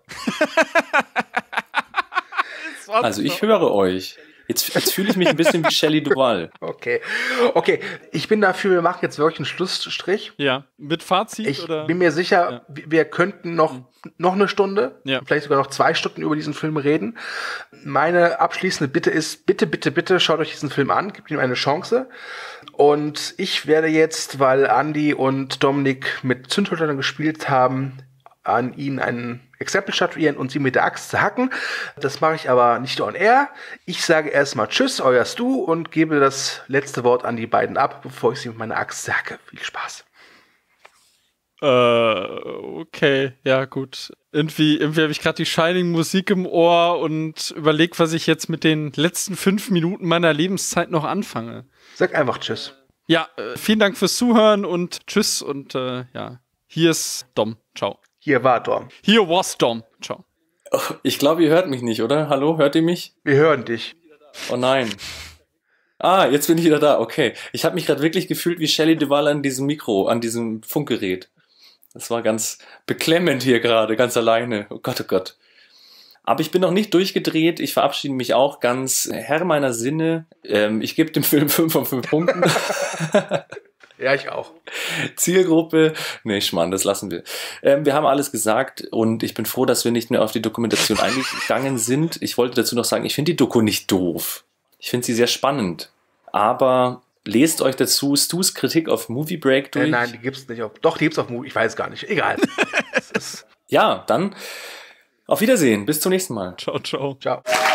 Also ich höre euch. Jetzt, jetzt fühle ich mich ein bisschen wie Shelley Duvall. Okay, okay. Ich bin dafür, wir machen jetzt wirklich einen Schlussstrich. Ja, mit Fazit? Ich oder? bin mir sicher, ja. wir könnten noch, mhm. noch eine Stunde, ja. vielleicht sogar noch zwei Stunden über diesen Film reden. Meine abschließende Bitte ist, bitte, bitte, bitte schaut euch diesen Film an, gebt ihm eine Chance. Und ich werde jetzt, weil Andy und Dominik mit Zündhölzern gespielt haben, an ihnen einen Exempel statuieren und sie mit der Axt zerhacken. Das mache ich aber nicht on air. Ich sage erstmal Tschüss, euer Stu, und gebe das letzte Wort an die beiden ab, bevor ich sie mit meiner Axt zerhacke. Viel Spaß. Äh, okay, ja gut. Irgendwie, irgendwie habe ich gerade die Shining-Musik im Ohr und überlege, was ich jetzt mit den letzten fünf Minuten meiner Lebenszeit noch anfange. Sag einfach Tschüss. Ja, äh, vielen Dank fürs Zuhören und Tschüss und äh, ja, hier ist Dom. Ciao. Hier war Dom. Hier was Dom. Ciao. Oh, ich glaube, ihr hört mich nicht, oder? Hallo, hört ihr mich? Wir hören dich. Oh nein. Ah, jetzt bin ich wieder da. Okay. Ich habe mich gerade wirklich gefühlt wie Shelley Duvall an diesem Mikro, an diesem Funkgerät. Das war ganz beklemmend hier gerade, ganz alleine. Oh Gott, oh Gott. Aber ich bin noch nicht durchgedreht. Ich verabschiede mich auch ganz Herr meiner Sinne. Ähm, ich gebe dem Film fünf von fünf Punkten. Ja, ich auch. Zielgruppe, nee, Schmarrn, das lassen wir. Ähm, wir haben alles gesagt und ich bin froh, dass wir nicht mehr auf die Dokumentation eingegangen sind. Ich wollte dazu noch sagen, ich finde die Doku nicht doof. Ich finde sie sehr spannend. Aber lest euch dazu Stu's Kritik auf Movie Break durch. Äh, nein, die gibt's nicht. Auf, doch, die gibt's auf Movie, ich weiß gar nicht. Egal. Ja, dann auf Wiedersehen. Bis zum nächsten Mal. Ciao, ciao. Ciao.